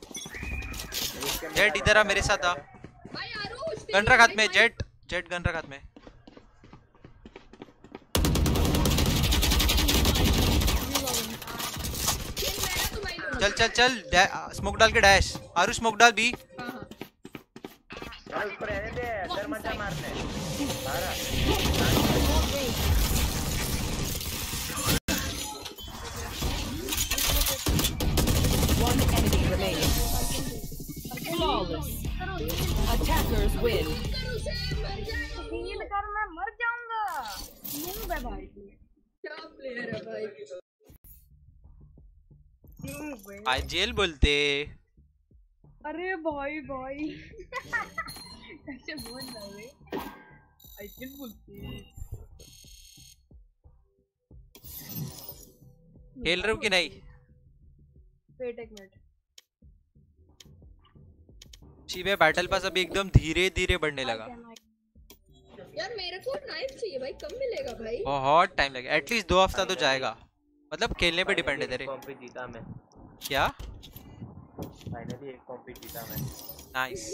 जेट इधर आ, मेरे साथ आ। भाई आरुष गन रख हाथ में, जेट जेट गन रख हाथ में। चल चल चल, स्मोक डाल के डैश। आरुष स्मोक डाल बी। चल ऊपर रहने दे, अंदर मत जा मारने। मारा। Attackers win. हील कर मैं मर जाऊंगा। नूब है भाई। क्या प्लेयर है भाई? नूब है। आज जेल बोलते। अरे भाई भाई कैसे बोल रहे? आई जेल बोलते। खेल रहे हो कि नहीं? वेट एक मिनट। शिवे बैटल पास अभी एकदम धीरे धीरे बढ़ने लगा। यार मेरे को नाइफ चाहिए भाई, कब मिलेगा भाई? बहुत टाइम लगेगा, एटलीस्ट 2 हफ्ता तो जाएगा। मतलब खेलने पे डिपेंड है तेरे। कॉम्पी जीता मैं। क्या? फाइनली एक कॉम्पी जीता मैं। नाइस।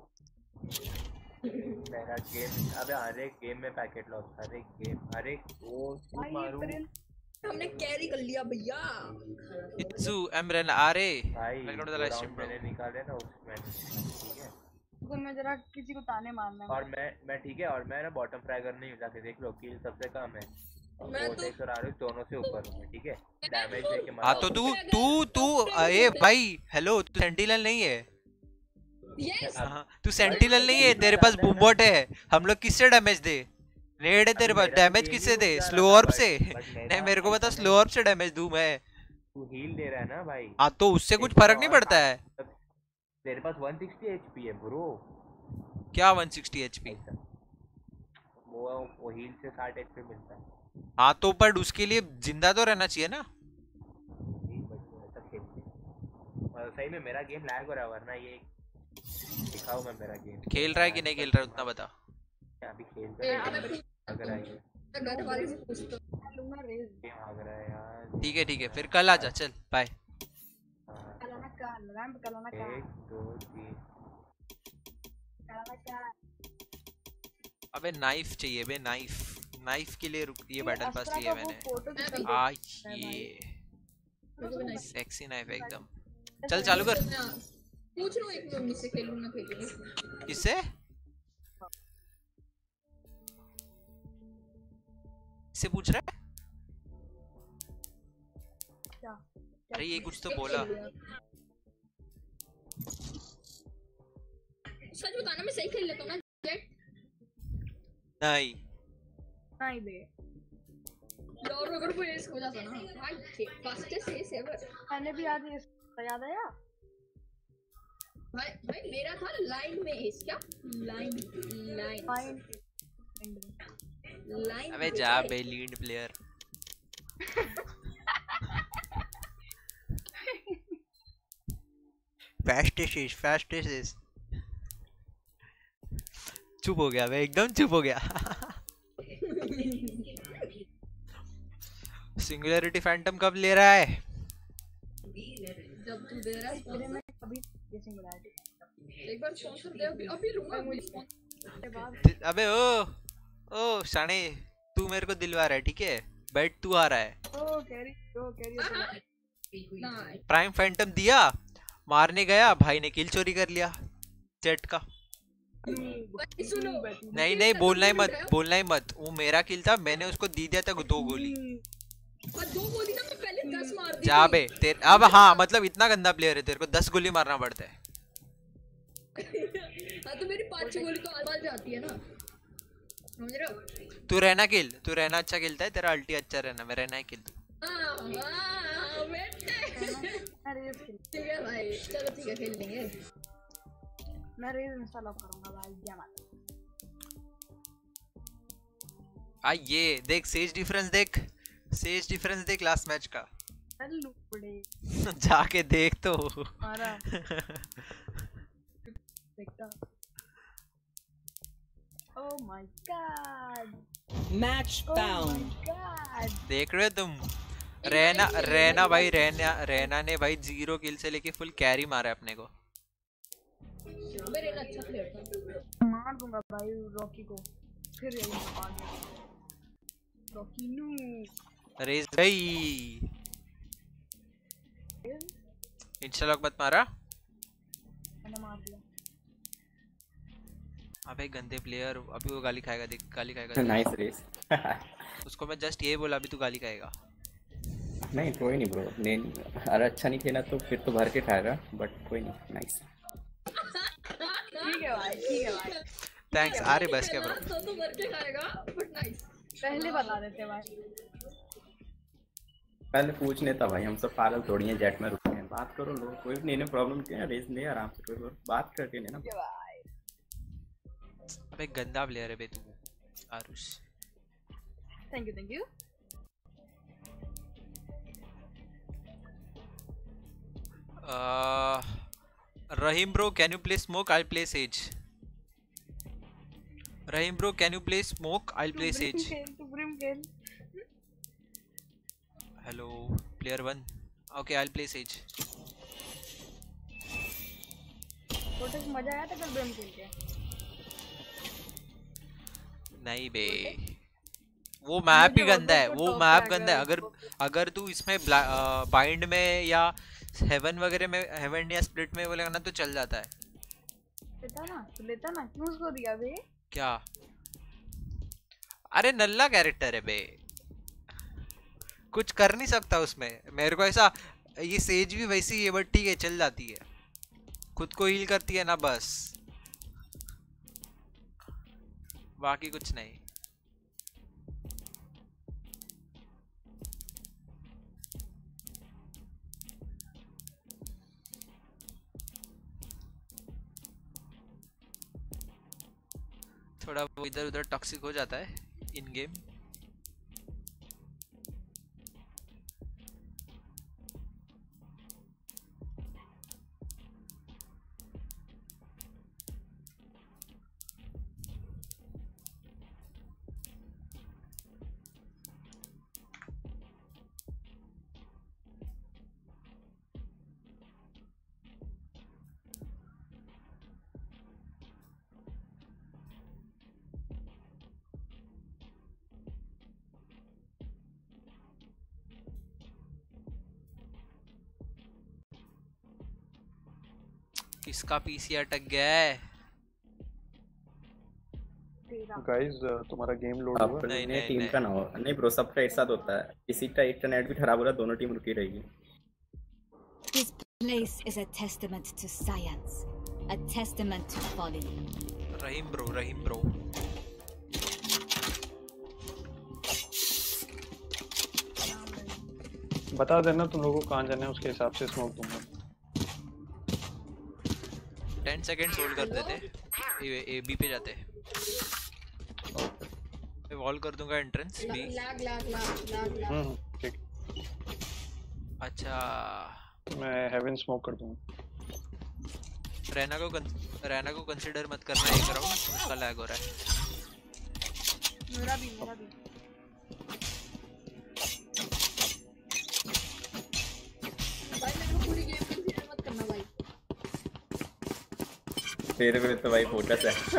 मेरा गेम अबे हर एक गेम में पैकेट लॉस, हर एक गेम, हर एक वो मारूं। हमने कैरी कर लिया भैया। इत्सु एमरन आरे भाई मैंने मैंने निकाले ना उसमें, ठीक है। तो मैं जरा किसी को ताने मारना है। और मैं ठीक है, और मैं ना बॉटम फ्रैगर नहीं हूं, जाके देख लो किल सबसे कम है। मैं तो देख रहा हूं दोनों से ऊपर हूं, ठीक है। डैमेज देके मारा। हां तो तू ए भाई हेलो, तू सेंटिनल नहीं है? यस तू सेंटिनल नहीं है, तेरे पास बूमबॉट है। हम लोग किससे डैमेज दे? रेड है तेरे पास, डैमेज किससे दे? स्लो ऑर्ब से? नहीं मेरे को बता, स्लो ऑर्ब से डैमेज दूं मैं? तू हील दे रहा है ना भाई। हां तो उससे कुछ फर्क नहीं पड़ता है। तेरे पास 160 एचपी है ब्रो। क्या 160 एचपी? वो हील से 60 एचपी मिलता है। हाँ तो पर उसके लिए जिंदा तो रहना चाहिए ना। सही में मेरा गेम लैग हो रहा है, वरना ये दिखाओ मैं मेरा गेम खेल रहा है कि नहीं खेल रहा है उतना बता। अभी खेल तो अगर आई घर वाले से पूछता लूंगा रेस। गेम आ रहा है यार। ठीक है फिर कल आजा, चल बाय। कलाना का रैंप कलाना का 1 2 3 कलाना का। अबे नाइफ चाहिए बे, नाइफ के लिए ये बैटल पास लिया मैंने। ये सेक्सी नाइफ एकदम। चल चालू कर। पूछ लो एक मम्मी से खेलूंगा खेलूंगा। किससे? से पूछ रहा है? क्या? अरे ये कुछ तो बोला। सच बताना मैं सही खेल लेता हूं ना जेट? नहीं बे और अगर वो एस हो जाता ना भाई, फास्टेस्ट एस एवर। मैंने भी आज ये याद आया भाई मेरा था लाइन में एस। क्या लाइन? अबे जा बे लीड प्लेयर। फास्टेस्ट चुप हो गया, मैं एकदम चुप हो गया। सिंगुलैरिटी फैंटम कब ले रहा है? जब तू दे रहा है मैं कभी ये सिंगुलैरिटी एक बार स्पॉन्सर दे, अभी लूंगा मुझे। अबे ओ शाने, तू मेरे को दिलवा रहा है ठीक है, बैट तू आ रहा है। ओ कैरी प्राइम फैंटम दिया, मारने गया, भाई ने किल चोरी कर लिया जेट का। नहीं बोलना ही मत। वो मेरा किल था, मैंने उसको दी दिया था 2 गोली। ना मैं पहले 10 मार दी। जा बे अब हाँ मतलब इतना गंदा प्लेयर है, तेरे को 10 गोली मारना पड़ता है। हाँ तो मेरी 5 गोली तो आवाज जाती है ना, समझ रहे हो? तू रहना अच्छा खेलता है, तेरा अल्टी अच्छा रहना, मैं रहना है किल। ठीक है भाई, चलो ठीक है खेल लेंगे। मैं रेस इंस्टॉल करूंगा भाई, क्या बात है। ये देख सेज डिफरेंस देख लास्ट मैच का। जाके देख तो। Oh my God. Match found. देख रहे हो तुम? रैना ने भाई 0 किल से लेके फुल कैरी मारा अपने को। रेना अच्छा प्लेयर था। मार दूंगा भाई रॉकी को, फिर यही मार दूंगा रॉकी नू। रेस भाई इंस्टालॉक मत मारा। मैंने मार दिया। अबे गंदे प्लेयर, अभी वो गाली खाएगा, देख गाली खाएगा। Nice Raze. उसको मैं जस्ट ये बोला, अभी तू गाली खाएगा। नहीं कोई नहीं ब्रो, अरे अच्छा नहीं खेला तो फिर तो भर के खाएगा, बट कोई नहीं। नाइस ठीक है ठीक है भाई थैंक्स अरे बस क्या ब्रो तो मर के खाएगा बट नाइस पहले बता देते भाई पहले पूछने था भाई, हम सब पागल थोड़ी हैं, जेट में रुके हैं, बात करो लो, कोई नहीं है प्रॉब्लम क्या है, रेस नहीं आराम से कोई बात करके लेना। अबे गंदा प्लेयर है बे तू Aarush. Thank you Rahim bro, can you play smoke? I'll play Sage. Rahim bro, can you play smoke? I'll play Sage. Hello, player 1. Okay, I'll play Sage. Vortex मजा आया था कल ब्रिम खेल के? नहीं बे, वो मैप ही गंदा है, वो मैप गंदा है। अगर तू इसमें बाइंड में या हेवन वगैरह में, हेवन या स्प्लिट में वो लगाना तो चल जाता है। लेता ना क्यों उसको दिया बे? क्या? अरे नल्ला कैरेक्टर है बे, कुछ कर नहीं सकता उसमें। मेरे को ऐसा, ये सेज भी वैसी है बट ठीक है चल जाती है, खुद को हील करती है ना बस, बाकी कुछ नहीं। थोड़ा वो इधर उधर टॉक्सिक हो जाता है इन गेम। किसका पीसी अटक गया है? गाइस तुम्हारा गेम लोड हुआ? नहीं टीम का ना हो, नहीं ब्रो सबका एक साथ होता है, किसी का इंटरनेट भी खराब हो रहा है, दोनों टीम रुकी रहेगी। This place is a testament to science, a testament to folly. Rahim bro बता देना तुम लोगों को कहाँ जाना है, उसके हिसाब से स्मोक दूंगा। 10 सेकंड्स होल्ड कर देते, ए बी पे जाते, मैं वॉल कर दूंगा एंट्रेंस बी। ठीक। अच्छा मैं हेवन स्मोक कर दूंगा। रैना को कंसीडर मत करना, एक राउंड उसका लैग हो रहा है। मेरा भी भाई मेरे को पूरी गेम कंसीडर मत करना भाई। तेरे पे तो भाई फोकस है।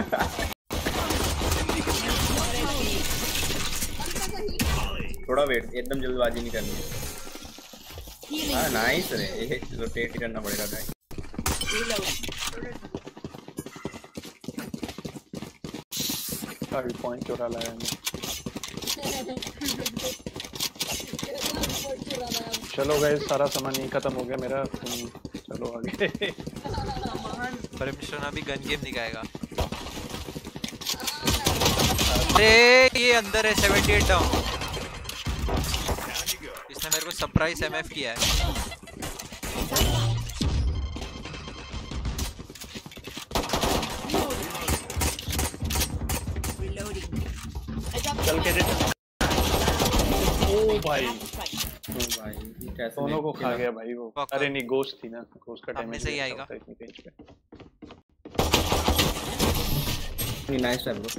थोड़ा वेट, एकदम जल्दबाजी नहीं करनी है। हाँ नाइस रे, ये रोटेट ही करना पड़ेगा भाई। पॉइंट चुरा लाया मैं। चलो गाइस सारा सामान ही खत्म हो गया मेरा, चलो आगे। परमिशन अभी गन गेम दिखाएगा। अरे ये अंदर है 78 डाउन। इसने मेरे को सरप्राइज एमएफ किया है। चल के ओ भाई दोनों को खा गया भाई वो। अरे नहीं गोश्त थी ना, गोश्त का डैमेज सही आएगा। नाइस है bro.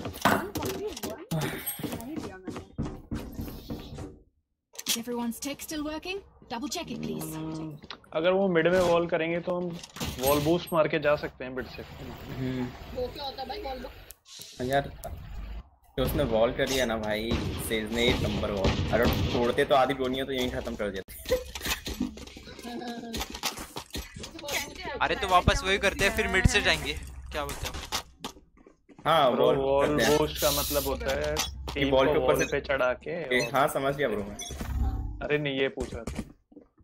Is everyone's tech still working? Double check it please. अगर वो मिड में वॉल करेंगे तो हम वॉल बूस्ट मार के जा सकते हैं मिड से। वो क्या होता है भाई वॉल बूस्ट? यार तो उसने वॉल करी है ना भाई, सेज ने 1 नंबर वॉल। अगर तोड़ते तो आधी गोलियां तो यहीं खत्म कर देते। अरे तो वापस वही करते हैं, फिर मिड से जाएंगे, क्या बोलते हो? हाँ वॉल बूस्ट का मतलब होता है टीम बॉल को के ऊपर वॉल पे चढ़ा के। हाँ समझ गया ब्रो मैं। अरे नहीं ये पूछ रहा था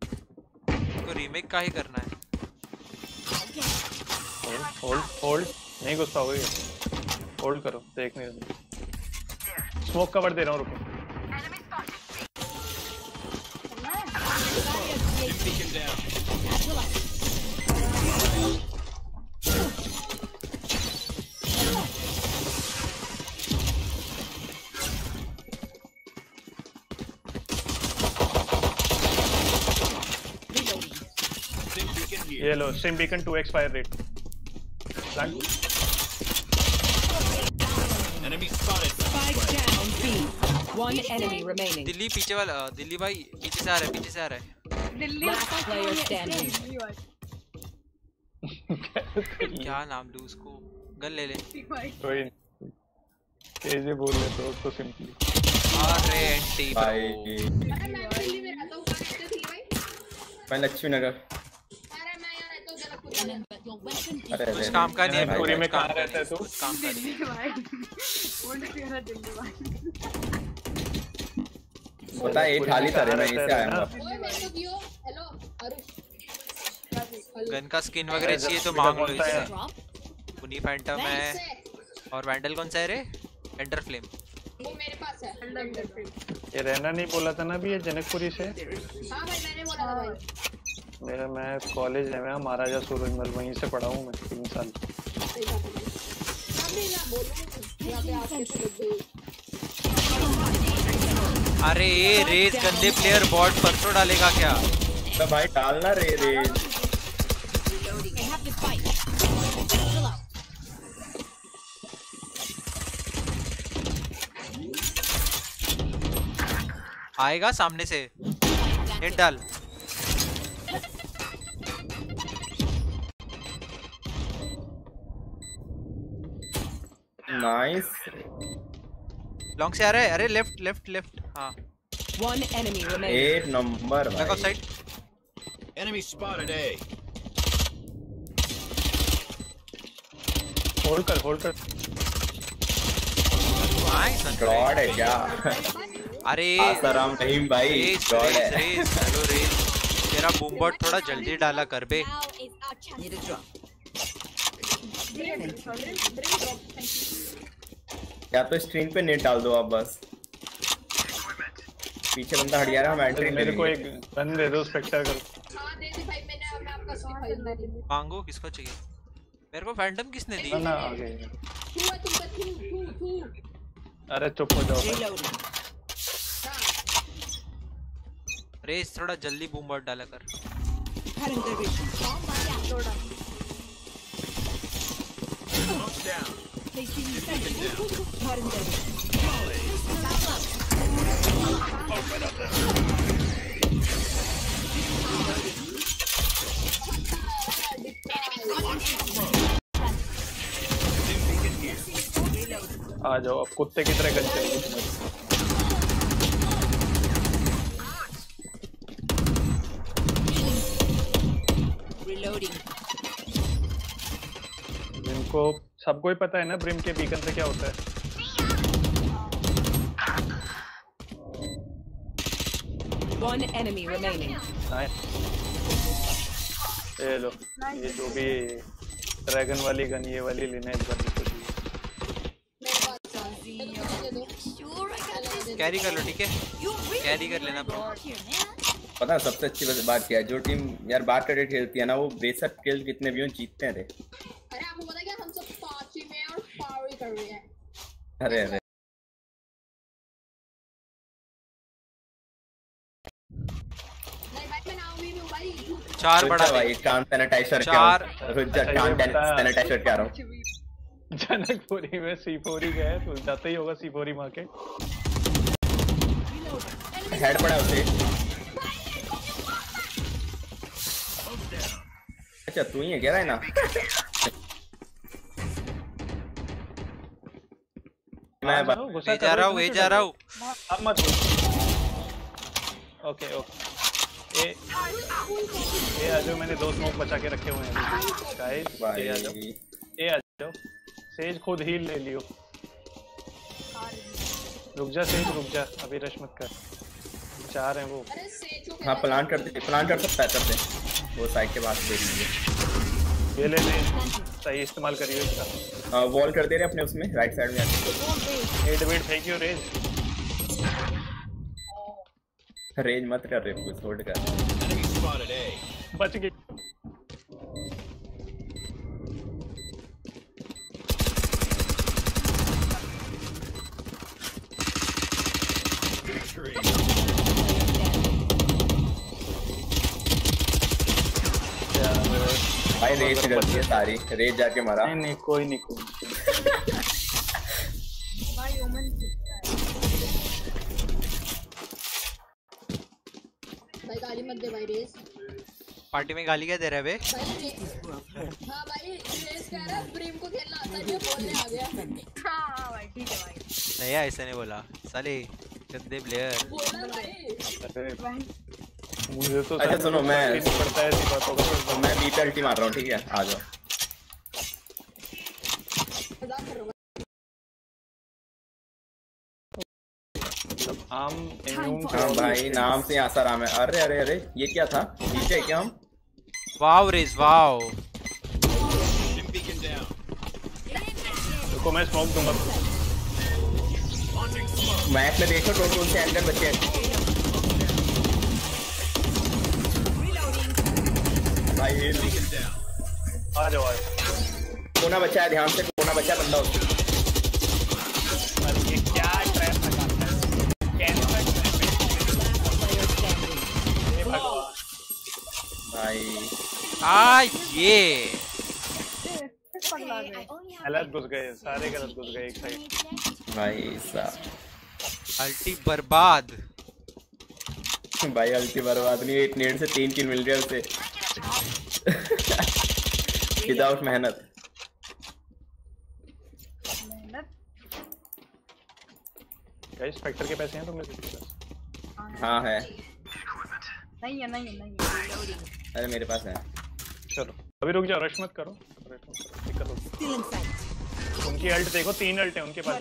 तो रीमेक का ही करना है। होल्ड नहीं घुस पाओगे, होल्ड करो, देख नहीं रहा, स्मोक कवर दे रहा हूँ, रुको। ये लो stim beacon 2x fire rate. Enemy spotted. Spike down B. One enemy remaining. Delhi पीछे वाला, दिल्ली भाई पीछे से आ रहा है, पीछे से आ रहा है। Delhi Last player standing. क्या नाम लूँ उसको, गन ले ले। कोई कैसे बोल रहे तो उसको सिंपली। अरे एंटी भाई अरे मैं दिल्ली में रहता हूँ, कहाँ रहते हो भाई? मैं लक्ष्मी नगर। अरे मैं यहाँ रहता हूँ जनकपुर में। अरे कुछ काम का नहीं है पूरी में कहाँ रहता है तू? काम का नहीं है भाई बोल के रहा दिल्ली भाई। पता है ये थाली था रे, मैं इससे आया हूँ। ओए मेरे को दियो, हेलो अरुष। गन का स्किन वगैरह चाहिए तो मांग लो इससे। पुनी फैंटम है और वैंडल कौन सा है रे? एंडर फ्लेम वो मेरे पास है। ये रहना नहीं बोला था ना भी, ये जनकपुरी से। हाँ भाई मैंने बोला था भाई। मेरा मैं कॉलेज है, मैं महाराजा सूरजमल वहीं से पढ़ा हूँ मैं 3 साल। अरे ये रेस गंदे प्लेयर बॉट परसों डालेगा क्या? तो भाई डालना रे रेस। आएगा सामने से, नेट डाल। नाइस। लॉन्ग से आ रहा है, अरे लेफ्ट लेफ्ट लेफ्ट। हाँ One enemy remaining. 8 number back of side. Enemy spotted A. Hold कर, होल्ड कर। गॉड है क्या? अरे आसाराम रहीम भाई गॉड है। रेस हेलो रेस, तेरा बूमबॉट थोड़ा जल्दी डाला कर बे। Need a drop. या तो स्क्रीन पे नेट डाल दो आप बस। पीछे बंदा हट गया ना, हम एंट्री मेरे को एक गन दे दो स्पेक्टर कर। हाँ दे दी भाई, मैंने आपका फाइल दे दी। मांगो, किसको चाहिए? मेरे को फैंटम किसने दी? ना आ गए। तू है, तुम पे तू। अरे चुप हो जाओ। रेस थोड़ा जल्दी बूमबॉट डाला कर। आ जाओ, अब कुत्ते की तरह गन चलेगी। इनको सबको ही पता है ना ब्रिम के बीकन से क्या होता है। One enemy remaining. ये लो, ये जो भी ड्रैगन वाली गन ये वाली लेना है इस बार। कैरी कर लो, ठीक है? कैरी कर लेना ब्रो। पता है सबसे अच्छी बात क्या है, जो टीम यार बात करके खेलती है ना, वो बेशक किल कितने भी हो जीतते हैं रे। अरे आपको पता क्या, हम सब 5 ही में और पावर ही कर रहे हैं। अरे अरे नहीं भाई मैं नाउमी में हूं भाई। 4 बड़ा भाई कान सैनिटाइजर क्या? 4 रुक जा, कान सैनिटाइजर क्या रहा हूं। जनकपुरी में C4 गए तो जाता ही होगा C4 मार्केट। हेड पड़ा उसे। अच्छा तू ही है क्या ना? मैं जा रहा हूँ अब मत। ओके ओके, ये आ जाओ, मैंने 2 स्मोक बचा के रखे हुए हैं गाइस। ये आ जाओ, ये आ जाओ। सेज खुद हील ले लियो। रुक जा सेज, रुक जा, अभी रश मत कर। 4 हैं वो। हाँ प्लान कर सकता है, करते वो साइड के पास देख लीजिए। ये ले सही इस्तेमाल करिए इसका। वॉल कर दे रहे अपने उसमें राइट साइड में आके। हेड वेट फेंकियो रेज। रेज मत कर रहे कुछ होल्ड कर। बच गई। भाई रेज की गलती है सारी, रेज जाके मारा। नहीं कोई नहीं कोई। भाई ओमन भाई गाली मत दे भाई रेस। पार्टी में गाली क्या दे रहे बे? हाँ भाई रेस कह रहा ब्रीम को खेलना आता है जो बोलने आ गया। हाँ भाई ठीक है भाई। नहीं ऐसे नहीं बोला साले गंदे प्लेयर। बोला भाई मुझे तो अच्छा सुनो मैं पड़ता है ऐसी बातों का। तो मैं बी पे अल्टी मार रहा हूँ ठीक है आ जाओ। हाँ भाई नाम से आसाराम है। अरे अरे अरे ये क्या था नीचे है क्या हम? Wow Raze wow. देखो मैं स्मोक दूंगा। मैप में देखो कौन से एंगल बचे हैं भाई। आ जाओ कोना बचा है ध्यान से, कोना बचा है बंदा उसको। ये क्या ट्रैप लगाता है कैसा भाई आ ये गलत घुस गए सारे, गलत घुस गए एक साइड। भाई साहब अल्टी बर्बाद। भाई अल्टी बर्बाद नहीं, 8 नेट से 3 किल मिल रहे उसे विदाउट मेहनत। गाइस स्पेक्टर के पैसे हैं तुम मेरे पास? हाँ है। नहीं है नहीं है नहीं है। अरे मेरे पास है। चलो अभी रुक जाओ, रश मत करो। उनकी अल्ट देखो, 3 अल्ट है उनके पास।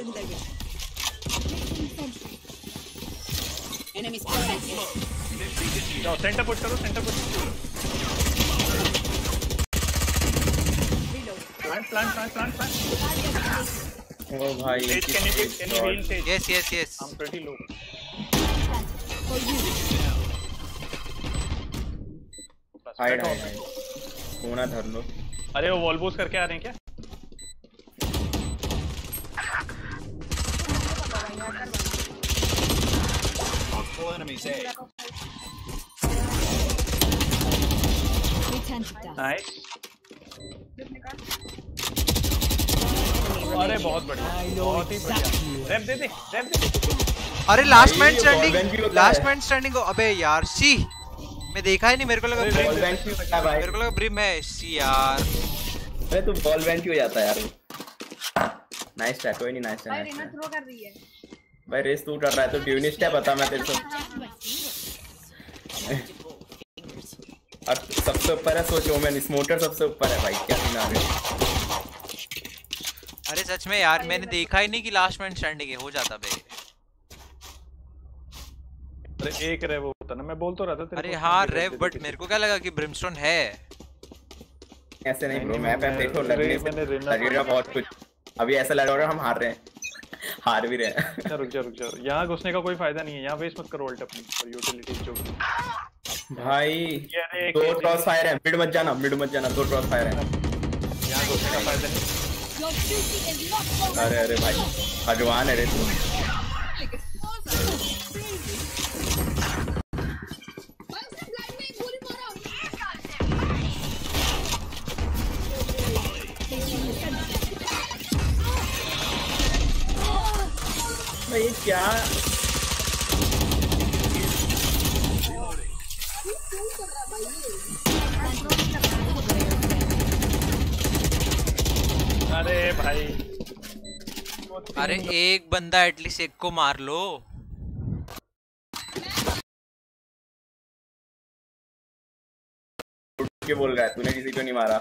जाओ सेंटर पुश करो, सेंटर पुश। प्लांट। ओ भाई can you heal Sage? Yes. I'm pretty low. Hide कोना धर लो। अरे वो वॉल बूस्ट करके आ रहे हैं क्या? नाइस। अरे बहुत बढ़िया, बहुत ही बढ़िया। रैप दे दे। अरे लास्ट मैन स्टैंडिंग को। अबे यार सी मैं देखा ही नहीं, मेरे को लगा ब्रिम है सी यार। अरे तू बॉल बैंड क्यों जाता है यार? नाइस ट्रैप, कोई नहीं नाइस है। भाई रीना थ्रो कर रही है भाई रेस तू कर रहा है तो ड्यूनिस्ट है पता मैं तेरे को। और सबसे ऊपर है सोच ओमेन, स्मोटर सबसे ऊपर है भाई, क्या सीन आ रहा है। अरे सच में यार मैंने देखा ही नहीं कि लास्ट मैन स्टैंडिंग है, हो जाता बे। अरे एक रेव होता ना, मैं बोल तो रहा था तेरे। अरे हाँ रेव, बट मेरे को क्या लगा कि ब्रिमस्टोन है। ऐसे नहीं ब्रो, मैप देखो लगेगा बहुत कुछ। अभी ऐसा लग रहा है हम हार रहे हैं, हार भी रहे हैं। रुक जाओ, यहाँ घुसने का कोई फायदा नहीं है, यहाँ वेस्ट मत करो अल्ट अपनी और यूटिलिटीज जो भाई। दो क्रॉस फायर है, मिड मत जाना, दो क्रॉस फायर है। यहाँ घुसने का फायदा नहीं। अरे भाई भगवान है रे तू। भाई क्या अरे भाई, अरे एक बंदा एटलीस्ट एक को मार लो। क्या बोल रहा है, तूने किसी को नहीं मारा?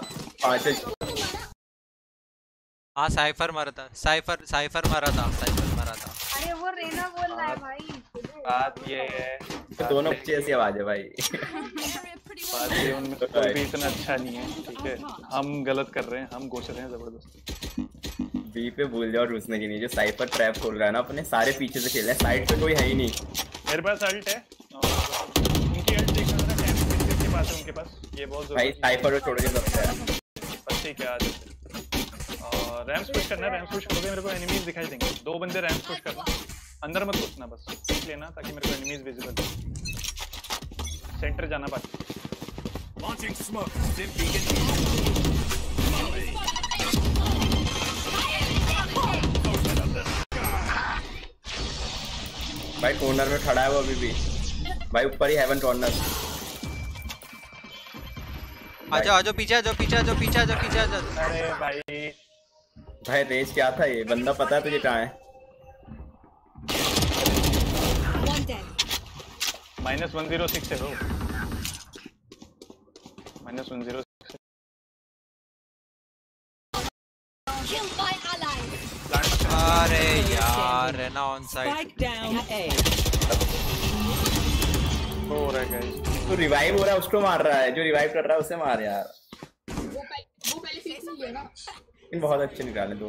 5 हाँ साइफर मारा था, साइफर मारा था। अरे वो रेना बोल रहा है भाई। बात ये है दोनों बच्चे ऐसी आवाज है भाई। बात ये उनमें तो कोई भी इतना अच्छा नहीं है, ठीक है। हम गलत कर रहे हैं, हम घुस रहे हैं जबरदस्ती। बी पे भूल जाओ घुसने की नहीं, जो साइपर ट्रैप खोल रहा है ना अपने सारे पीछे से खेल रहे हैं, साइड पे कोई है ही नहीं। मेरे पास अल्ट है, उनकी अल्ट देखना जरा, कैंप के पास है उनके पास, ये बहुत भाई साइपर को छोड़ के सकते हैं। बस ठीक है, आ जाते। और रैम्स पुश करना, रैम्स पुश करोगे मेरे को एनिमीज दिखाई देंगे। 2 बंदे रैम्स पुश करना, अंदर मत घुसना, बस देख लेना ताकि मेरे को एनिमीज विजिबल हो। सेंटर जाना बाकी। Launching smoke. Stim beacon. भाई कॉर्नर में खड़ा है वो अभी भी भाई, ऊपर ही हेवन कॉर्नर। आजा आजा पीछे आजा पीछे आजा पीछे आजा पीछे आजा। अरे भाई भाई रेस क्या था ये, बंदा पता है तुझे कहाँ है? -106 है वो, -106। अरे यार है ना ऑन साइड। हो रहा है गाइस, तो रिवाइव हो रहा है उसको मार रहा है, जो रिवाइव कर रहा है उसे मार यार। वो पहले फिक्स नहीं है ना। इन बहुत अच्छे निकाले दो।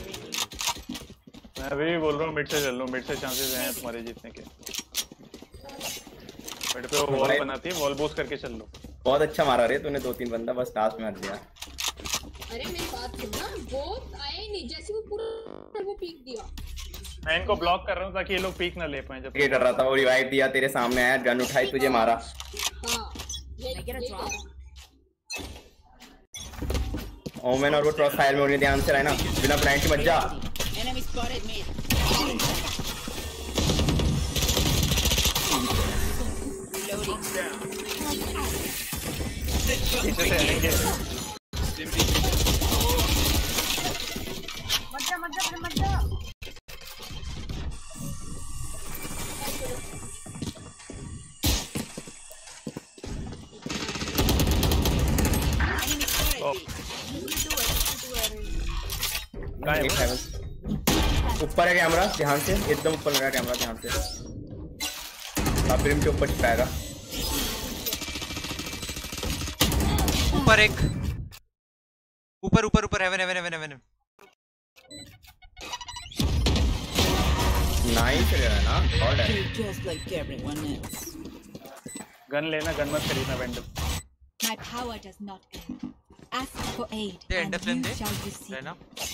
मैं अभी बोल रहा हूँ मिड से चल लो, मिड से चांसेस हैं तुम्हारे जीतने के। मिड पे वो वॉल बनाती है, वॉल बूस्ट करके चल लो। बहुत अच्छा मारा रे तूने, 2-3 बंदा बस लास्ट में मार दिया। अरे मेरी बात सुन ना, वो आए नहीं, जैसे वो पूरा वो पीक दिया। मैं इनको ब्लॉक कर रहा हूँ ताकि ये लोग पीक ना ले पाए। जब ये कर रहा था वो, रिवाइव दिया, तेरे सामने आया, गन उठाई, तुझे मारा। ओमेन और वो क्रॉस फायर में उन्हें ध्यान से रहना, बिना ब्लाइंड के मत जा। मत जा। ऊपर है कैमरा, ध्यान से, एकदम ऊपर लगा कैमरा, ध्यान से। अब ब्रिम के ऊपर छिपाएगा। ऊपर एक, ऊपर ऊपर ऊपर heaven heaven heaven heaven. Nice है ना, गॉड है। गन लेना, गन मत खरीदना vendor. My power does not end. Ask for aid, they and and flame you they shall receive. रहना।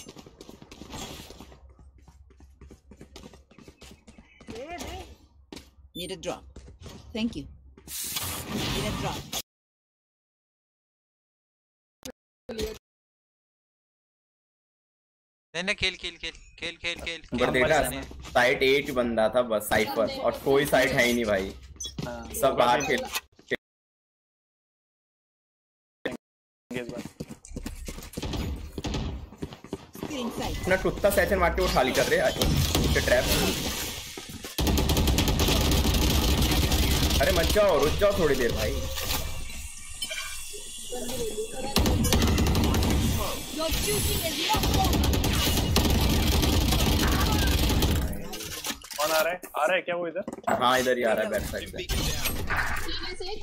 Need a drop. Thank you. Need a drop. नहीं खेल खेल खेल खेल खेल खेल। ऊपर देखा साइड 8 बंदा था बस, साइफर, और कोई साइड है ही नहीं भाई, सब बाहर खेल। अपना कुत्ता सेशन मार के वो खाली कर रहे हैं ट्रैप। अरे मत जाओ, रुक जाओ थोड़ी देर भाई। कौन आ रहा है? आ रहा है क्या वो इधर? हाँ इधर ही आ रहा है, बैक साइड से।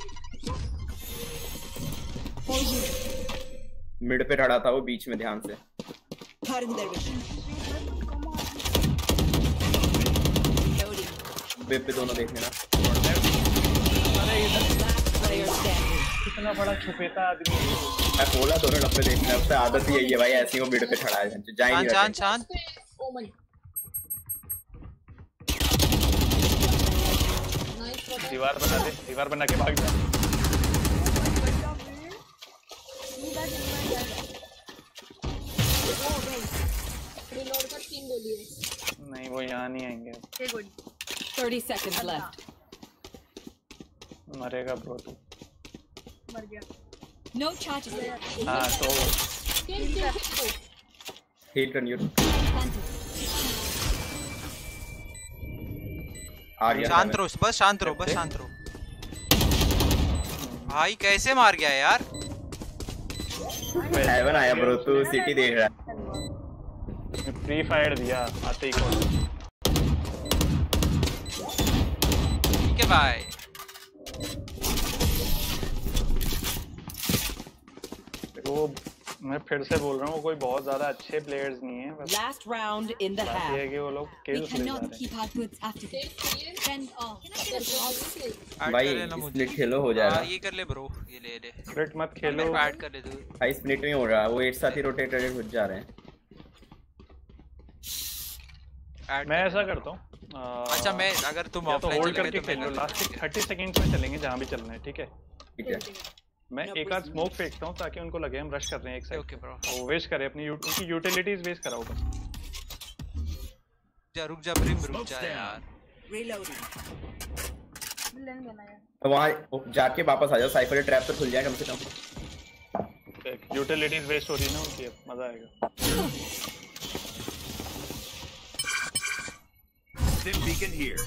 मिड पे खड़ा था वो, बीच में, ध्यान से। वेब पे दोनों देख लेना। कितना बड़ा छुपेता आदमी है। मैं बोला दोनों डब्बे देखना, उससे आदत ही यही है भाई, ऐसे ही वो मिड पे खड़ा है, जाए नहीं शांत शांत। दीवार बना दे, दीवार बना के भाग जा। नहीं वो यहाँ नहीं आएंगे। 30 seconds left. मरेगा ब्रो तू। मर गया। No charges. हाँ तो हील कर न्यू आ गया। शांत रहो बस, शांत रहो बस, शांत रहो भाई। कैसे मार गया यार? हेवन आया ब्रो, तू सिटी देख रहा है। फ्री फायर दिया आते ही। भाई। वो मैं फिर से बोल रहा हूँ, कोई बहुत ज्यादा अच्छे प्लेयर्स नहीं है। बस Last round in the half. ये है कि वो लोग We kills ले जा cannot रहे keep our goods after this. Spend all. भाई स्प्लिट खेलो हो जाएगा। ये कर ले ब्रो, ये ले ले। स्प्लिट मत खेलो, ऐड कर ले तू। भाई स्प्लिट नहीं हो रहा, वो एक साथ ही रोटेट हो जा रहे हैं। मैं ऐसा करता हूँ, अच्छा मैं अगर तुम ऑफलाइन होल्ड करके खेल लो, लास्ट 30 सेकंड्स में चलेंगे जहाँ भी चलना है, ठीक है? ठीक है। मैं एक आध स्मोक फेंकता हूँ ताकि उनको लगे हम रश कर रहे हैं एक साइड। Okay bro. वो वेस्ट करे अपनी उनकी यूटिलिटीज वेस्ट कराओ बस। रुक जा प्रिम, रुक जा यार। रीलोडिंग। वहाँ जाके वापस आ जाओ, साइफर ट्रैप तो खुल जाए कम से कम। यूटिलिटीज वेस्ट हो रही है ना उनकी, मजा आएगा। Stim beacon here.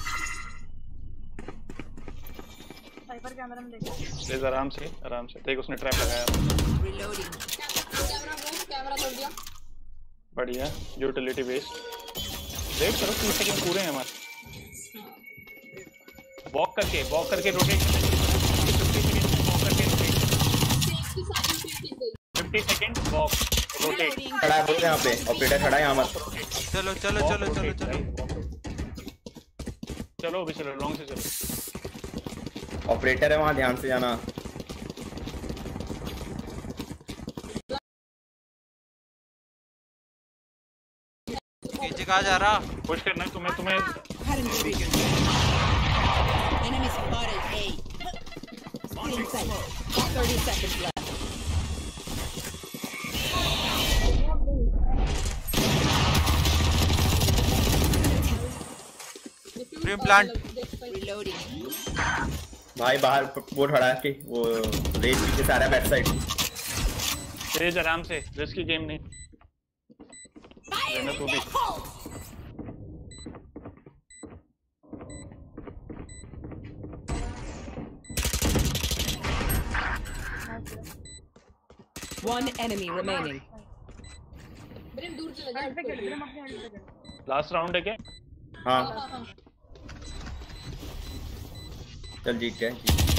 साइफर के अंदर हम देखें। प्लीज आराम से देख, उसने ट्रैप लगाया। रीलोडिंग। कैमरा तोड़ दिया। बढ़िया, यूटिलिटी वेस्ट। वेट करो, 30 सेकंड पूरे हैं हमारे। वॉक करके रोटेट 50 सेकंड वॉक रोटेट। खड़ा है बोलते यहाँ पे, ऑपरेटर खड़ा है यहाँ मत। चलो अभी चलो, लॉन्ग से चलो। ऑपरेटर है वहाँ, ध्यान से जाना। कहाँ जा रहा? पुश करना तुम्हें। Enemy spotted A. Still inside. 30 seconds left. प्रिम प्लांट। Reloading. भाई बाहर वो खड़ा है कि वो रेज पीछे से आ रहा है बैक साइड। तेज आराम से, रिस्की गेम नहीं। लेना तू भी। One enemy remaining. ब्रिम दूर चला जा। लास्ट राउंड है क्या? हाँ चल जीत गए।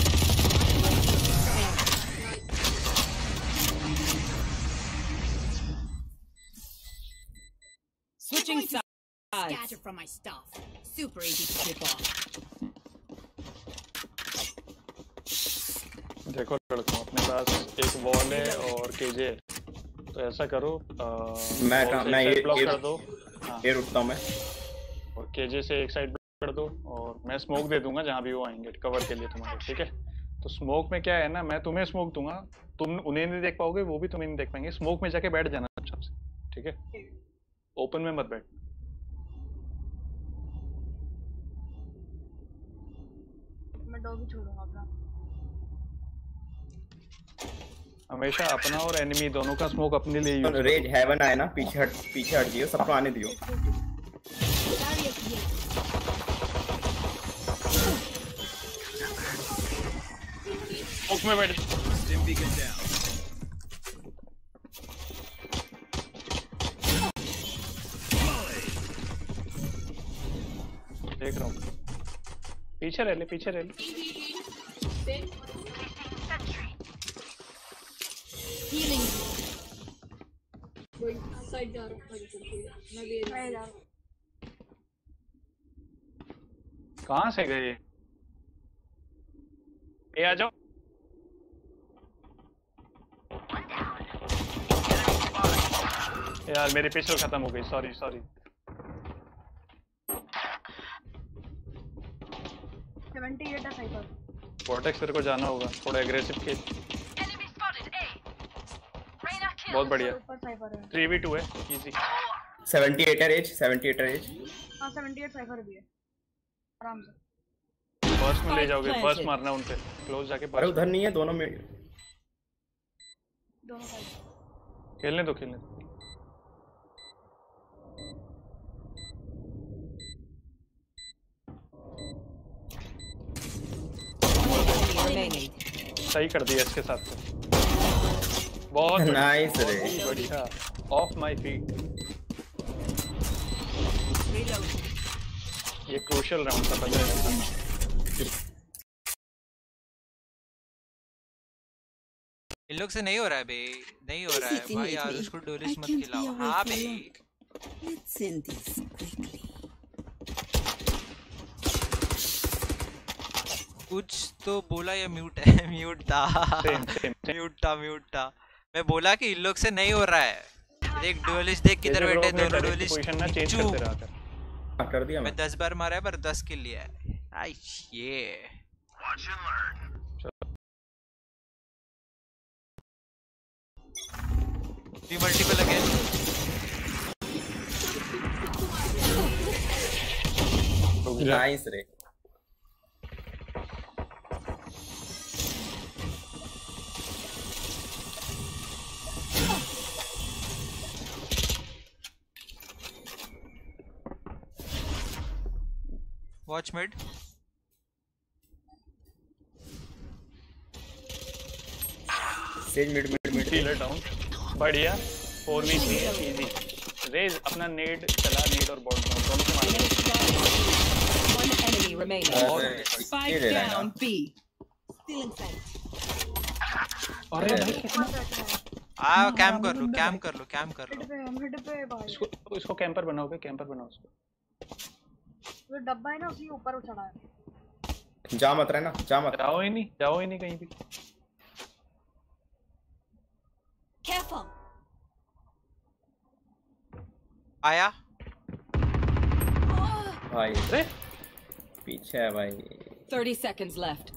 Switching sides. Scatter from my stuff. Super easy to strip off. देखो लड़कों, अपने पास एक वॉल है और केजे है, तो ऐसा करो मैं ये ब्लॉक कर दो। ये रुकता हूँ मैं, और केजे से एक साइड कर दो, और मैं स्मोक दे दूंगा जहाँ भी वो आएंगे कवर के लिए तुम्हारे, ठीक है? तो स्मोक में क्या है ना, मैं तुम्हें स्मोक दूंगा, तुम उन्हें नहीं देख पाओगे, वो भी तुम्हें नहीं देख पाएंगे। स्मोक में जाके बैठ जाना अच्छा से, ठीक है? ओपन में मत बैठ। मैं डॉग भी छोड़ूंगा अपना। हमेशा अपना और एनिमी दोनों का स्मोक अपने लिए यूज। रेज हेवन आए ना, पीछे हट दियो, सबको आने दियो। स्मोक में बैठ। Stim beacon down. देख रहा हूँ, पीछे रह ले। हीलिंग। कोई साइड जा रहा है, मैं भी जा रहा हूँ। कहाँ से गए? ए आ जाओ। यार मेरी पिस्टल खत्म हो गई, सॉरी। वॉर्टेक्स तेरे को जाना होगा, थोड़ा एग्रेसिव खेल। बहुत बढ़िया। 3v2 है, इजी। 78 है रेज। हाँ 78 साइफर भी है, आराम से। बर्स्ट में ले जाओगे, बर्स्ट मारना उन पे, क्लोज जाके। अरे उधर नहीं है, दोनों में खेलने दो। सही कर दिया इसके साथ तो। बहुत नाइस रे, बढ़िया। Off my feet. ये क्रूशियल राउंड था, पता है? इन लोग से नहीं हो रहा है बे, नहीं हो रहा है भाई यार, उसको डोलिश मत खिलाओ। हाँ बे Let's end this quickly. कुछ तो बोला या म्यूट है? म्यूट था म्यूट था। मैं बोला कि इन लोग से नहीं हो रहा है। देख डुअलिस्ट देख किधर बैठे दोनों डुअलिस्ट। पोजीशन ना चेंज करते रहा कर दिया मैं 10 बार मारा है पर 10 किल लिया है। आई ये वी मल्टीपल अगेन। नाइस रे। Watch mid. Sage mid. Healer down. बढ़िया 4v3 है easy. रेज अपना नेड चला, नेड और बॉट दोनों से मार। One enemy remaining. Spike down B. Still inside. अरे भाई कितना कैम कर लो। इसको कैंपर बनाओ बे, कैंपर बनाओ उसको। वो डब्बा है ना उसी ऊपर वो चढ़ा है। जा मत रहना, जा मत। जाओ ही नहीं कहीं भी। Careful. आया भाई अरे पीछे है भाई। 30 seconds left.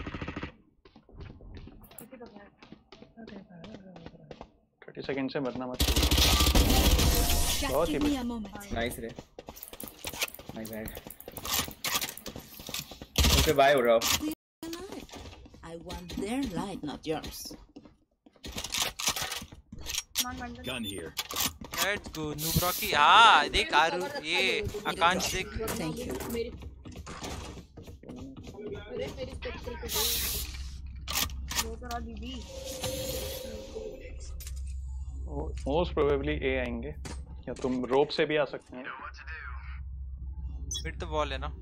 30 सेकंड से मरना मत। Just give me a moment. Nice रे। My bad. ओके बाय हो रहा। I want their light, not yours. Gun here. Let's go noob Rocky. हां देख आरु ये आकांक्ष देख। Thank you. मेरी स्पेक्टर पे वो तो दीदी मोस्ट प्रोबेबली ए आएंगे या तुम रोप से भी आ सकते हैं। मिड तो वॉल है ना।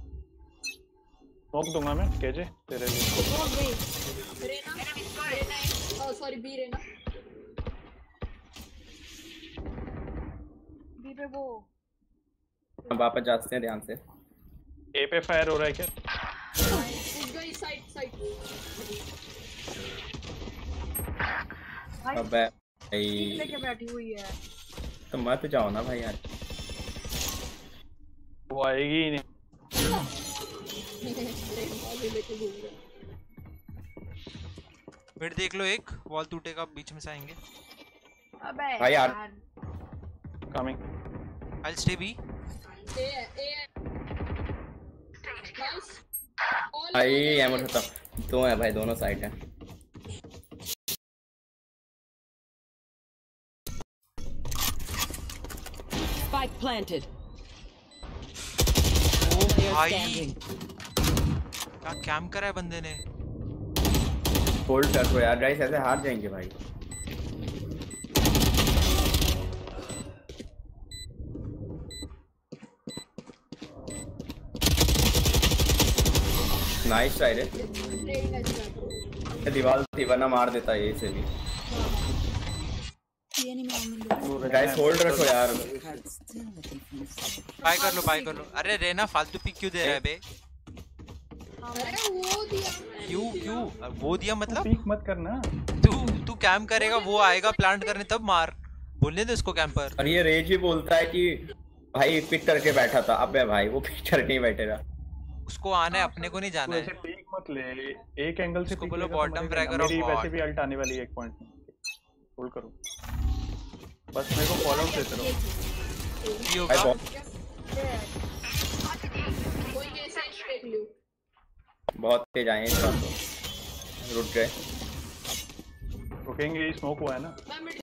स्मोक दूंगा मैं केजे तेरे लिए। Reyna sorry B Reyna B पे वो हम वापस जाते हैं ध्यान से। ए पे फायर हो रहा है क्या? गई साइड अबे भाई लेके बैठी हुई है। तो मत जाओ ना भाई यार। वो आएगी ही नहीं। मिड देख लो, एक वॉल टूटेगा बीच में से आएंगे। अबे भाई यार coming. I will stay B. भाई एमो खत्म। दो है भाई, दोनों साइड है। Spike planted. भाई क्या कैम करा है बंदे ने। होल्ड कर दो यार गाइस, ऐसे हार जाएंगे भाई। नाइस ट्राई रे। दीवार थी वरना मार देता ये से भी। गाइस होल्ड रखो यार। बाय कर लो। अरे रेना फालतू पिक क्यों दे रहा है बे? अरे वो दिया क्यों वो दिया मतलब? पीक मत करना। तू कैम करेगा, वो आएगा प्लांट करने तब मार। बोलने दे उसको कैंपर। और ये रेज भी बोलता है कि भाई पिक करके बैठा था। अबे भाई वो पिक करके ही बैठेगा। उसको आना है, अपने को नहीं जाना है। ऐसे पीक मत ले, एक एंगल से उसको बोलो बॉटम फ्रैगर ऑफ मेरी वैसे भी अल्ट आने वाली है एक पॉइंट में। होल्ड करो बस, मेरे को फॉलो आउट देते रहो। ये होगा कोई कैसे देख लो। बहुत तेज आए हैं, रुक गए। रुकेंगे, स्मोक हुआ है ना।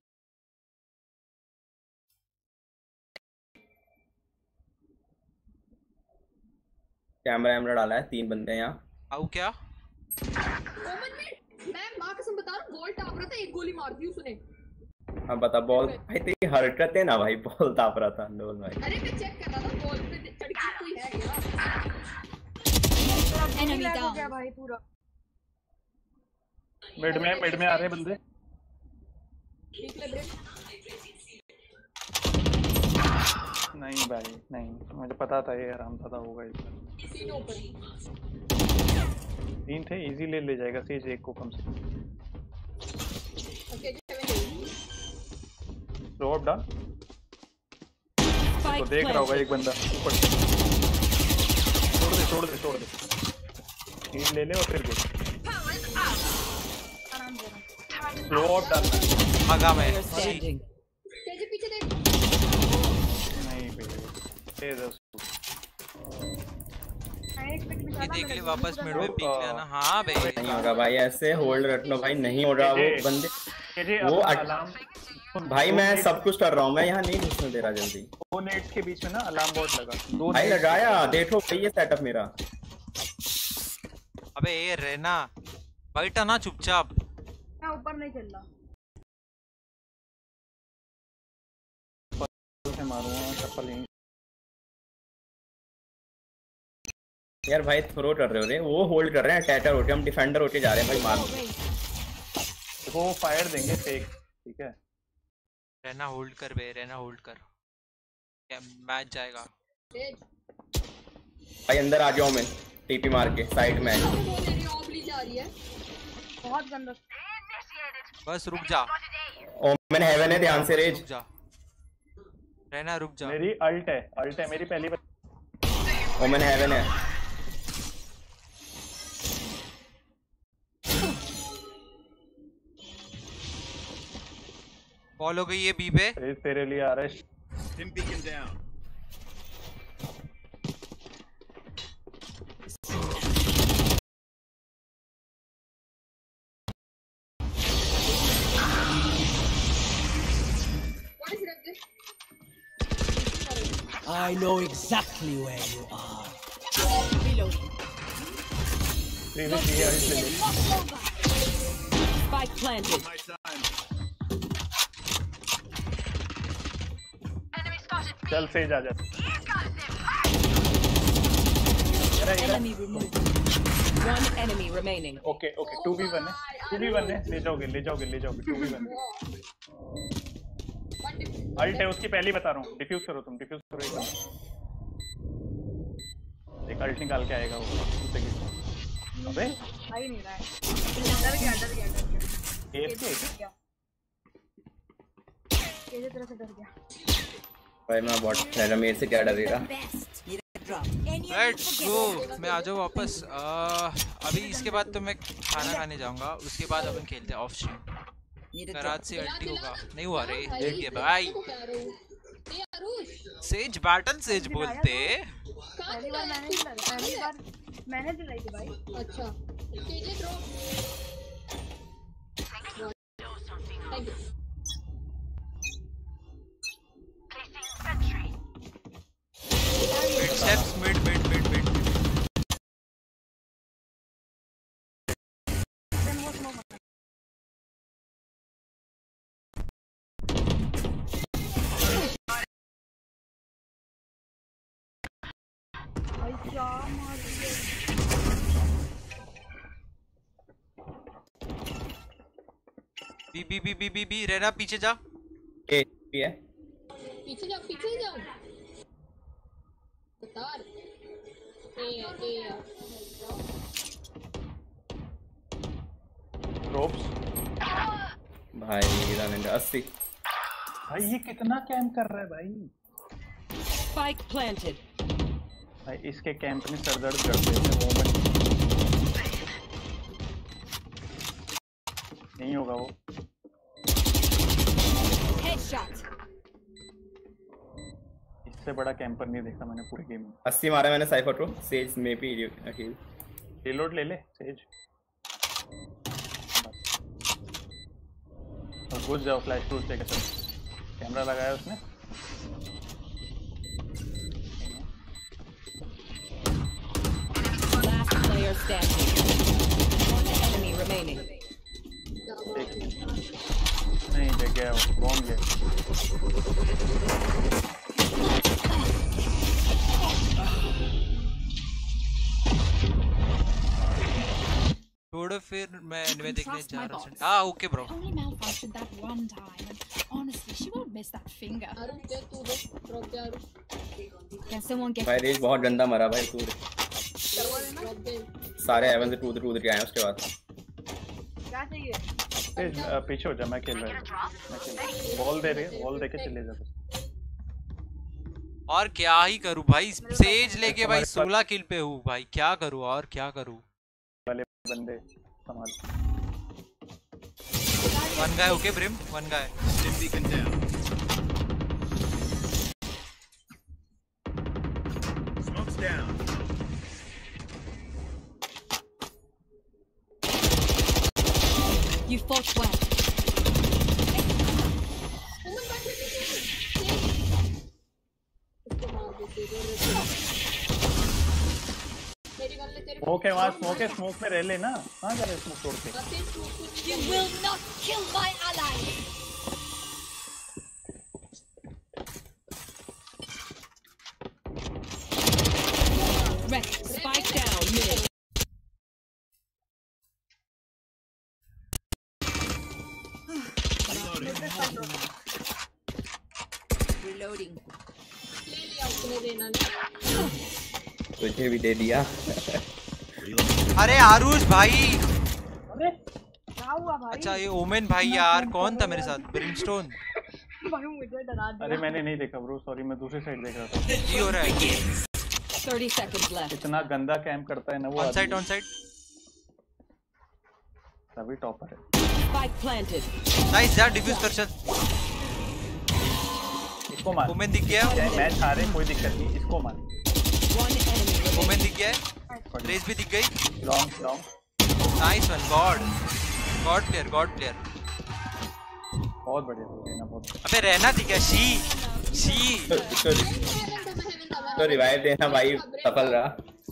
कैमरा डाला है, 3 बंदे हैं यहाँ। आओ क्या? मैं माँ कसम बता रहा हूँ, बॉल टाप रहा था, एक गोली मार दी उसने। हाँ बता बॉल भाई तेरी हरकतें ना भाई, बॉल ताप रहा था डोल भाई। अरे मैं चेक कर रहा था बॉल पे चढ़ के कोई है क्या? एनिमी डाउन गया भाई पूरा। मिड में आ रहे बंदे। नहीं भाई नहीं, मुझे पता था ये हरामजादा होगा इसमें। 3 थे, इजी ले जाएगा सेज एक को कम से कम। ड्रॉप डाल तो देख रहा होगा एक बंदा ऊपर। छोड़ दे हील ले ले और फिर देख। ड्रॉप डालना भागा मैं। पीछे देख। नहीं भैया ये देख ले वापस मिड में पीक लेना। हाँ भाई नहीं होगा भाई, ऐसे होल्ड रखना भाई, नहीं हो रहा वो बंदे वो भाई मैं सब कुछ कर रहा हूँ, मैं यहाँ नहीं घुसने दे रहा जल्दी। दो नेट्स के बीच में ना अलार्म बोर्ड लगा, दो भाई लगाया, देखो भाई ये सेटअप मेरा। अबे ये रहना बैठा ना चुपचाप। मैं ऊपर नहीं चल रहा। मारूंगा चप्पल ही। यार भाई थ्रो कर रहे हो रे, वो होल्ड कर रहे हैं, टैटर होके हम डिफेंडर होके जा रहे हैं भाई मार। वो फायर देंगे टेक, ठीक है। रहना होल्ड कर बे, रहना होल्ड कर, क्या मैच जाएगा। भाई अंदर आ जाओ, मैं टीपी मार के साइड में। बहुत गंदा। बस रुक जा। ओमेन हेवन है, ध्यान से रेज। रुक जा रहना, रुक जा। मेरी अल्ट है मेरी पहली। ओमेन हेवन है। बॉल हो गई है बी पे। तेरे लिए आ रहा है। I know exactly where you are. Spike planted. चल से जा। Enemy removed. One enemy remaining. Okay 2v1 है, ले जाओगे 2v1। अल्ट है उसकी पहली बता रहा हूँ, डिफ्यूज करो तुम, डिफ्यूज करो एक अल्ट निकाल के आएगा वो। अबे आ ही नहीं रहा है, डर गया ये तरह से डर गया भाई। मैं बॉट मेरा मेरे से क्या डरेगा। लेट्स गो, मैं आ जाऊँ वापस। अभी इसके बाद तो मैं खाना खाने जाऊंगा, उसके बाद अपन खेलते हैं ऑफ स्ट्रीम। करात से अल्टी होगा, नहीं हुआ रे ये भाई। सेज बैटन सेज बोलते। पहली बार मैंने दिलाई थी भाई। अच्छा मिड स्टेप्स, मिड बी रहना, पीछे जा। ए है, पीछे जाओ कतार। रोप्स भाई 80। भाई ये कितना कैंप कर रहा है भाई। Spike planted. भाई इसके कैंप में सरदर्द करते हैं। मोमेंट नहीं होगा वो। Headshot. इससे बड़ा कैंपर नहीं देखा मैंने पूरे गेम में। 80 मारा मैंने साइफर को। सेज में भी रीलोड ले ले सेज, और घुस जाओ फ्लैश टूल से। कैमरा लगाया उसने। Last player standing. One enemy remaining. नहीं देख गया वो, बॉम्ब गया। छोड़ो छोड़ो फिर मैं एनिमे देखने जा रहा हूं। हां okay bro. Only malfunctioned that one time and honestly she won't miss that finger. Can someone get भाई रेज बहुत गंदा मरा भाई तू। सारे हेवन से टूट के आए उसके बाद। क्या चाहिए? पीछे हो जा, मैं खेल रहा हूं। बॉल दे रहे, बॉल देके चले जा। और क्या ही करूं भाई, सेज लेके भाई 16 किल पे हूं भाई, क्या करूं और क्या करूं। वाले बंदे संभाल। One guy okay Brim, one guy. Smoke's down. You fought well. Smoke है वहाँ, स्मोक है, स्मोक में रह लेना। कहाँ जा रहे स्मोक तोड़ के? You will not kill my ally. Wreck. Spike down mid. Reloading. तुझे भी दे दिया। अरे आरुष भाई। अरे क्या हुआ भाई? अच्छा ये ओमेन भाई यार, कौन था मेरे साथ? ब्रिमस्टोन भाई मुझे डरा दिया। अरे मैंने नहीं देखा ब्रो, सॉरी, मैं दूसरी साइड देख रहा था। जी हो रहा है। 30 seconds left. इतना गंदा कैंप करता है ना वो। ऑन साइड तभी टॉपर है। Spike planted. नाइस यार, डिफ्यूज कर चल। इसको मार। ओमेन दिख गया है। मैच हारे कोई दिक्कत नहीं, इसको मार। ओमेन दिख गया है, रेस भी दिख गई। Long long. Nice one, god player, god player. बहुत बढ़िया रहना, बहुत। अबे रहना थी क्या? शी तो रिवाइव देना भाई, सफल रहा।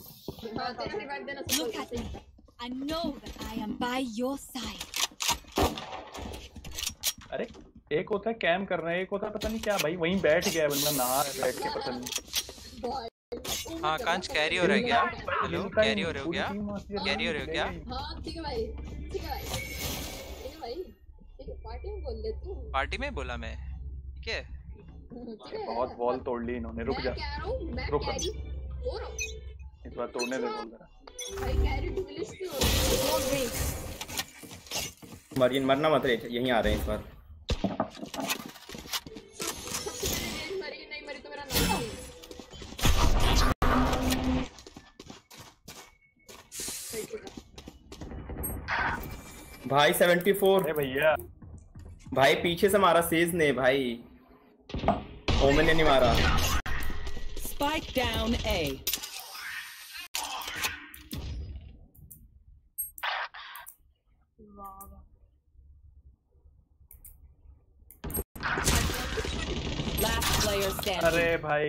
Look at me. I know that I am by your side. अरे एक होता है कैम कर रहे हैं, एक होता है पता नहीं क्या भाई, वहीं बैठ गया बंदा नहा बैठ के, पता नहीं। हाँ कांच कैरी हो रहा है क्या? हेलो कैरी हो रहे हो क्या? कैरी हो रहे हो क्या? हाँ ठीक है भाई, ठीक है भाई, ठीक है भाई, ठीक है, पार्टी में बोल ले तू। पार्टी में बोला मैं, ठीक है। बहुत बॉल तोड़ ली इन्होंने, रुक जा, रुक इस बार तोड़ने दे बोल जरा। मरीन मरना मत रे, यहीं आ रहे हैं इस बार। भाई 74 भैया भाई, पीछे से मारा सेज ने भाई, ओमेन ने नहीं मारा। Spike down A. Last player standing. अरे भाई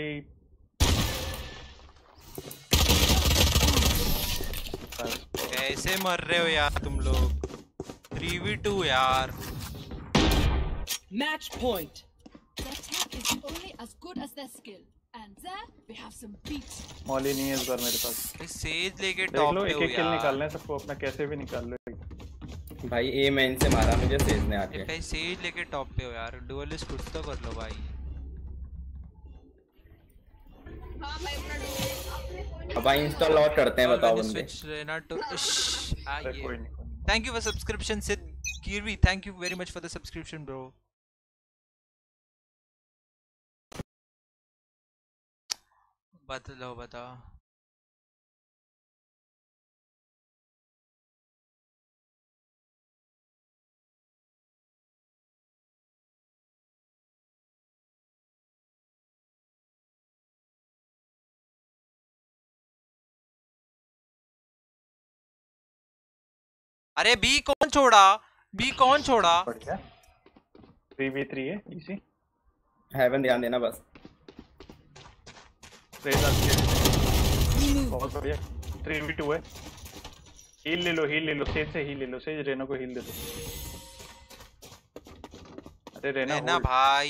कैसे मर रहे हो यार तुम लोग? 3v2 यार। Match point. Their tech is only as good as their skill, and there we have some beats. Molly नहीं है इस बार मेरे पास। सेज लेके देख टॉप लो, पे हो एक-एक किल यार। निकालना है सबको अपना, कैसे भी निकाल लो भाई। ए मैन से मारा मुझे सेज ने आके। भाई सेज लेके टॉप पे हो यार, डुअलिस्ट कुछ तो कर लो भाई। अब भाई इंस्टॉल लॉक करते हैं, बताओ बंदे। थैंक यू फॉर सब्सक्रिप्शन सिद कीरवी, thank you very much for the subscription bro. बताओ बताओ। अरे बी कौन छोड़ा? बी कौन छोड़ा? 3v3 है इसी। हेवन ध्यान देना बस। बहुत बढ़िया, 3v2 है। हील ले लो, हील ले लो, सेज से हील ले लो, सेज रेनो को हील दे दो। अरे रेना भाई।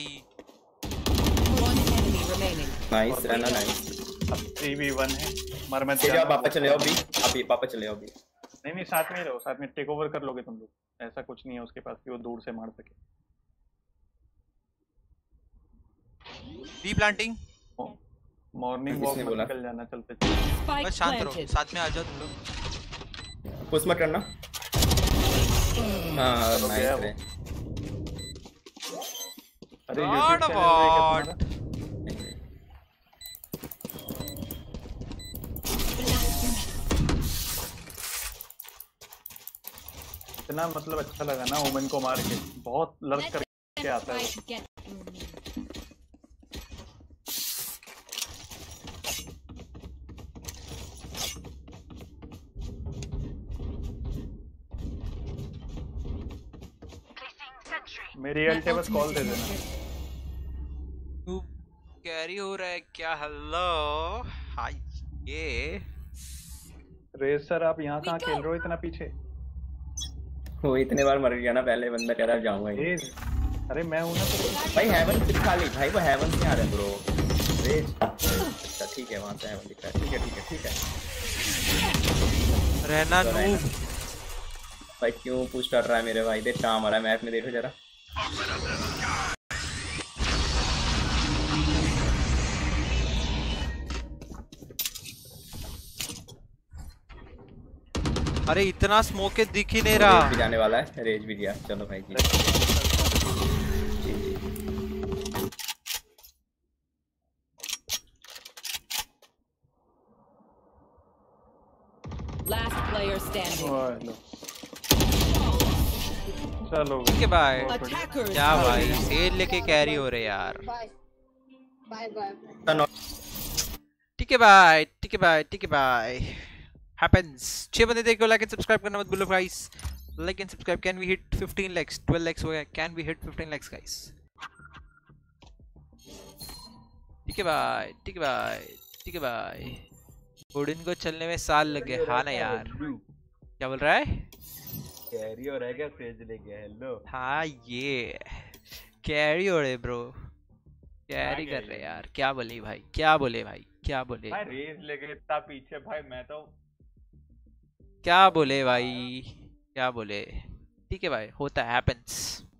Nice Reyna, nice. अब 3v1 है, मर मत जा। पापा चले आओ बी, अभी पापा चले आओ बी। नहीं साथ में ही रहो, साथ में टेक ओवर कर लोगे तुम लोग। ऐसा कुछ नहीं है उसके पास कि वो दूर से मार सके। बी प्लांटिंग मॉर्निंग वॉक में निकल जाना, चलते बस शांत रहो, साथ में आ जाओ तुम लोग। पुश मत करना। हां नाइस रे। अरे यूट्यूब चैनल पे इतना मतलब अच्छा लगा ना ओमन को मार के, बहुत लर्क करके आता है। मेरी एल्टे बस कॉल दे देना। कैरी हो रहा है क्या? हेलो हाय ये रेसर आप यहाँ कहाँ खेल रहे हो इतना पीछे? वो इतने बार मर गया ना पहले, बंदा कह रहा जाऊंगा। अरे मैं हूं ना तो भाई हेवन सिर्फ खाली भाई, वो हेवन से आ रहे ब्रो। रेज अच्छा ठीक है, वहां से हेवन दिख रहा है। ठीक है ठीक है ठीक है रहना नू भाई। क्यों पुश कर रहा है मेरे भाई? देख कहां मरा मैप में, देखो जरा। अरे इतना स्मोक दिख ही नहीं रहा। रेज भी जाने वाला है, रेज भी दिया। चलो भाई जी। Last player standing. चलो ठीक है भाई। क्या भाई सेल लेके कैरी हो रहे यार। Bye bye bye. ठीक है भाई ठीक है भाई ठीक है भाई। happens 6 बंदे देखो, लाइक एंड सब्सक्राइब करना मत भूलो guys. Like and subscribe. Can we hit 15 likes? 12 likes हो गया। Can we hit 15 likes guys? ठीक है भाई ठीक है भाई ठीक है भाई। ओडिन को चलने में साल लग गए। हाँ ना यार, क्या बोल रहा है? कैरी हो रहा है क्या? सेज लेके हेलो। हाँ ये कैरी हो रहे ब्रो, कैरी कर रहे यार। क्या बोले भाई, क्या बोले भाई, क्या बोले भाई? रेस लेके इतना पीछे भाई, मैं तो क्या बोले भाई, क्या बोले। ठीक है भाई, होता है, हैपेंस।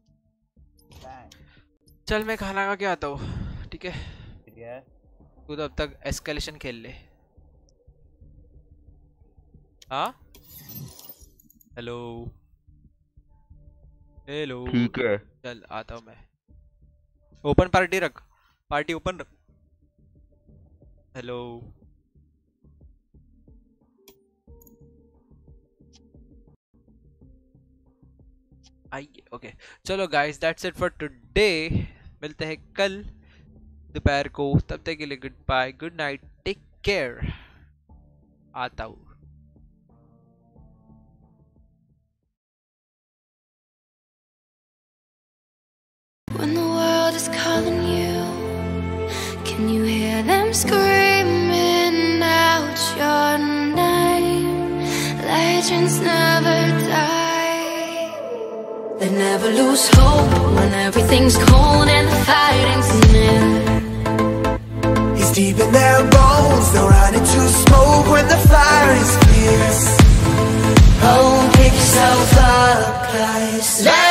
चल मैं खाना खा के आता हूँ। ठीक है तू तो अब तक एस्केलेशन खेल ले। हाँ हेलो हेलो ठीक है चल आता हूँ मैं। ओपन पार्टी रख, पार्टी ओपन रख। हेलो आइए। ओके चलो guys, that's it for today. मिलते हैं कल दोपहर को, तब तक के लिए good bye, good night, take care. आता हूँ। When the world is calling you, can you hear them screaming out your name? Legends never die. They never lose hope when everything's cold and the fighting's near. It's deep in their bones, they'll run into smoke when the fire is fierce. Oh, pick yourself up, guys.